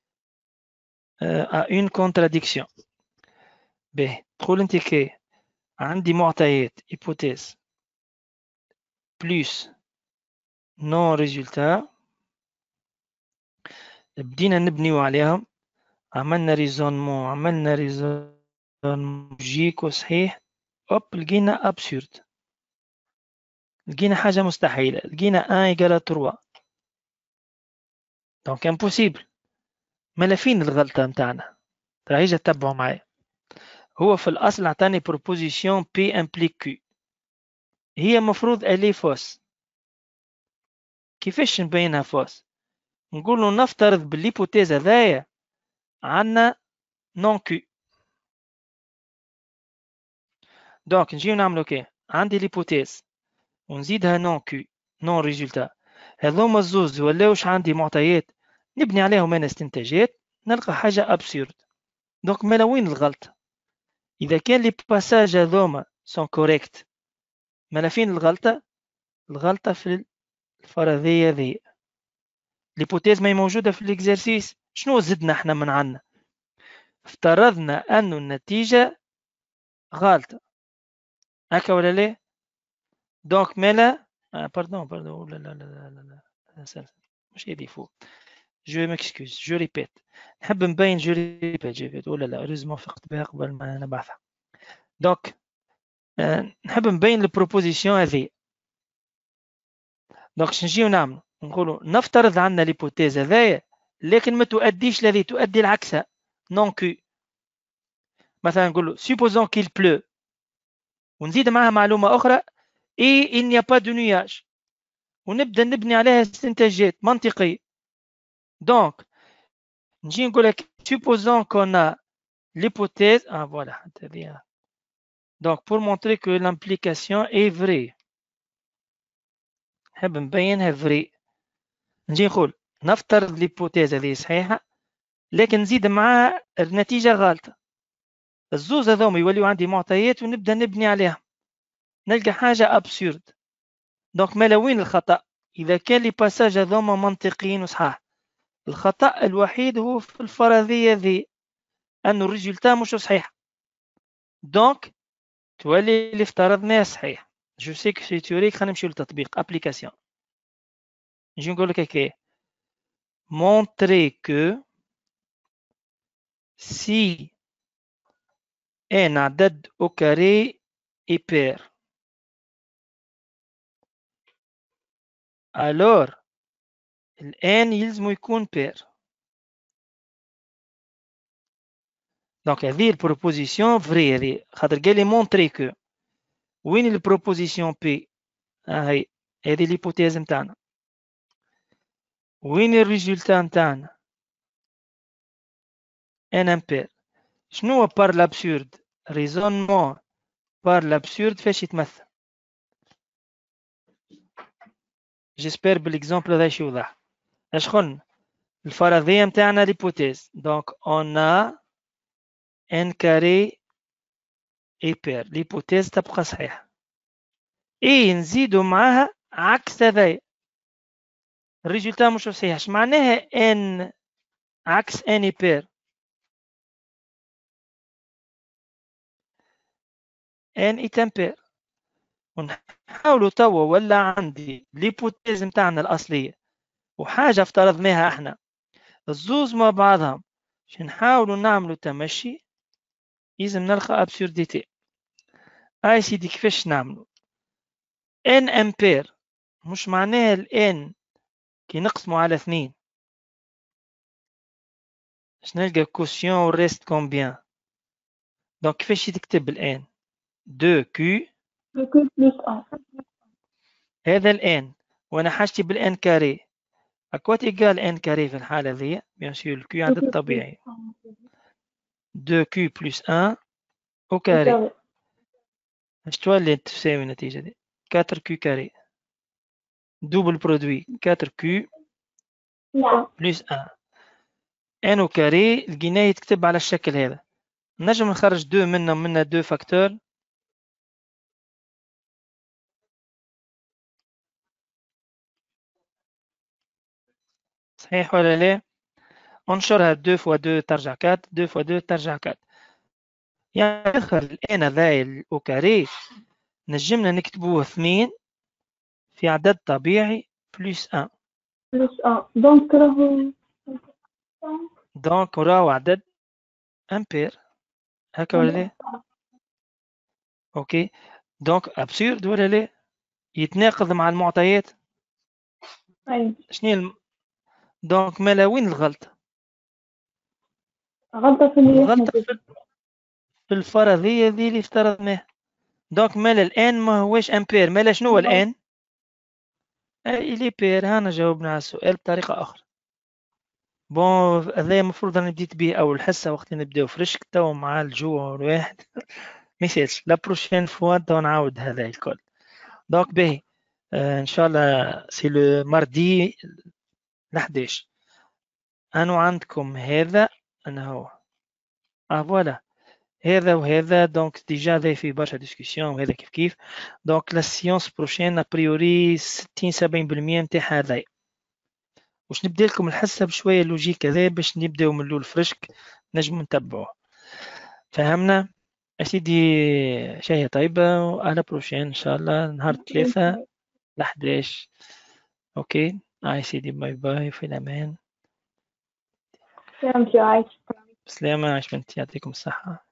S1: à une contradiction. باهي تقول انت كي عندي معطيات hypothèse plus non résultat، بدينا نبنيو عليهم، عملنا ريزونمون عملنا ريزونمون جيك وصحيح، اوب لقينا ابسورد، لقينا حاجة مستحيلة، لقينا واحد يقال ثلاثة، دونك امبوسيبل. مالا فين الغلطة متاعنا؟ ترى هيجا تتبعوا معايا. هو في الأصل عطاني proposition P implique Q، هي مفروض الي فوس. كيفاش نبينها فوس؟ نقولوا نفترض بالليبوتيز هذايا عندنا نون كيو. دونك نجيو نعملو كي عندي ليبوتيز ونزيدها نون كيو نون ريزولتا، هذوما الزوز ولاوش عندي معطيات نبني عليهم انا استنتاجات، نلقى حاجة ابسورد. دونك مالا وين الغلطة؟ إذا كان لي باساج هذوما سون كوريكت، مالا فين الغلطة؟ الغلطة في الفرضية ذي. ليبوتيز ما هي موجودة في الإكزرسيس، شنو زدنا احنا من عنا؟ افترضنا أن النتيجة غلطة، هكا ولا لا؟ دونك مالا آه باردون باردون لا لا لا لا لا مش هي فوق. جو مكسكوز جو ريبيت، نحب نبين جو ريبيت جو ريبيت ولا لا ريزمون فقت بها قبل ما نبعثها. دونك آه نحب نبين البروبوزيسيون هذه. دونك شنجيو نعملو؟ نقولو نفترض عندنا ليبوتيز هذايا لكن ما تؤديش لذي، تؤدي العكسها نون كو. مثلا نقولو supposons qu'il pleut، ونزيد معها معلومة أخرى et il n'y a pas de nuage، ونبدأ نبني عليها استنتاجات منطقية. دونك نجي نقول لك supposons qu'on a l'hypothèse ah voilà donc pour montrer que l'implication est vraie، نحب نبينها فري، نجي نقول نفترض الهيبوتيز هذه صحيحة لكن نزيد معها النتيجة غلطة، الزوز هذوما يوليو عندي معطيات ونبدأ نبني عليها، نلقى حاجة أبسورد. دونك مالا وين الخطأ؟ إذا كان لي باساج هذوما منطقيين وصحاح، الخطأ الوحيد هو في الفرضية ذي أن الريزولتا مش صحيح، دونك تولي اللي افترضناه صحيح. جو سي كو سي تيوريك، خلينا نمشيو للتطبيق ابليكاسيون. نجي نقول لك هكا montrer que si n عدد au carré est pair alors n يلزم يكون pair. دونك هذه البروبوزيسيون فري، هذه خاطر قال لي montrer que. وين البروبوزيسيون بي؟ ها هي هذه الهيبوتيز نتاعنا. وين الريزولتا نتاعنا؟ ان امبير. شنو هو بار لابسورد؟ ريزونمون بار لابسورد فاش يتمثل؟ جيسبر بالاكزومبل هذا يوضح. اش قلنا؟ الفرضية نتاعنا ليبوتيز، دونك اون ا ان كاري اي بير، ليبوتيز تبقى صحيحة. اي نزيدو معاها عكس هذايا، الريزولتا مش صحيح. اش معناها ان عكس ان اي بير؟ ان اي تمبير. ونحاولوا توا ولا عندي ليبوتيز نتاعنا الأصلية وحاجة افترضناها احنا الزوز مع بعضهم، باش نحاولوا نعملوا تمشي لازم نلقى ابسورديتي. اي سيدي كيفاش نعملوا؟ ان امبير مش معناها الان كي نقسموا على اثنين باش نلقى كوسيون والريست كومبيان. دونك كيفاش تكتب الان؟ دو كيو هذا الان، وانا حاجتي بالان كاري اكوات ايكال ان كاري في الحالة ذي بيان سور الكيو عدد طبيعي دو كيو بلس واحد او كاري. اش تولي تساوي النتيجة دي؟ أربعة كيو كاري دوبل برودوي أربعة كيو بلس واحد ان او كاري. لقيناه يتكتب على الشكل هذا، نجم نخرج دو منه منه دو فاكتور. صحيح ولا لا؟ انشرها دو فوا دو ترجع أربعة، دو فوا دو ترجع أربعة. يعني آخر الآن هذا الأوكاري نجمنا نكتبوه اثنين في عدد طبيعي بلس ان.
S6: بلس ان دونك راهو
S1: دونك راهو عدد امبير هكا ولا لا؟ اوكي دونك ابسورد ولا لا؟ يتناقض مع المعطيات.
S6: أي
S1: شنو الم... دونك مالا وين الغلطة؟
S6: غلطة في اللي
S1: الغلطة
S6: احنا
S1: في, في الفرضية ذي اللي افترضناها. دونك مالا الآن ما هوش امبير، مالا شنو هو الآن؟ إلي بير. هانا جاوبنا على السؤال بطريقة أخرى. بون هذا المفروض أنا بديت به أول حصة وقت نبداو فريشك تو مع الجوع الواحد ميسالش لا بروشين فوا تو نعاود هذا الكل. دونك باهي آه إن شاء الله سي لو ماردي الحداش. أنا عندكم هذا أنا هو آه فوالا هذا وهذا. دونك ديجا هذا في برشا ديسكسيون وهذا كيف كيف. دونك لا سيونس بروشين أبريوري ستين سبعين بالمية نتاع هذا. واش نبدا لكم الحصه بشويه لوجيك هذا باش نبداو من الاول فريشك نجمو نتبعوه. فهمنا اسيدي؟ شهية طيبة وعلى بروشين ان شاء الله نهار ثلاثة لحداش. اوكي هاي سيدي باي باي في الامان.
S6: سلامتي عايش.
S1: بسلامة عايش بنتي يعطيكم الصحة.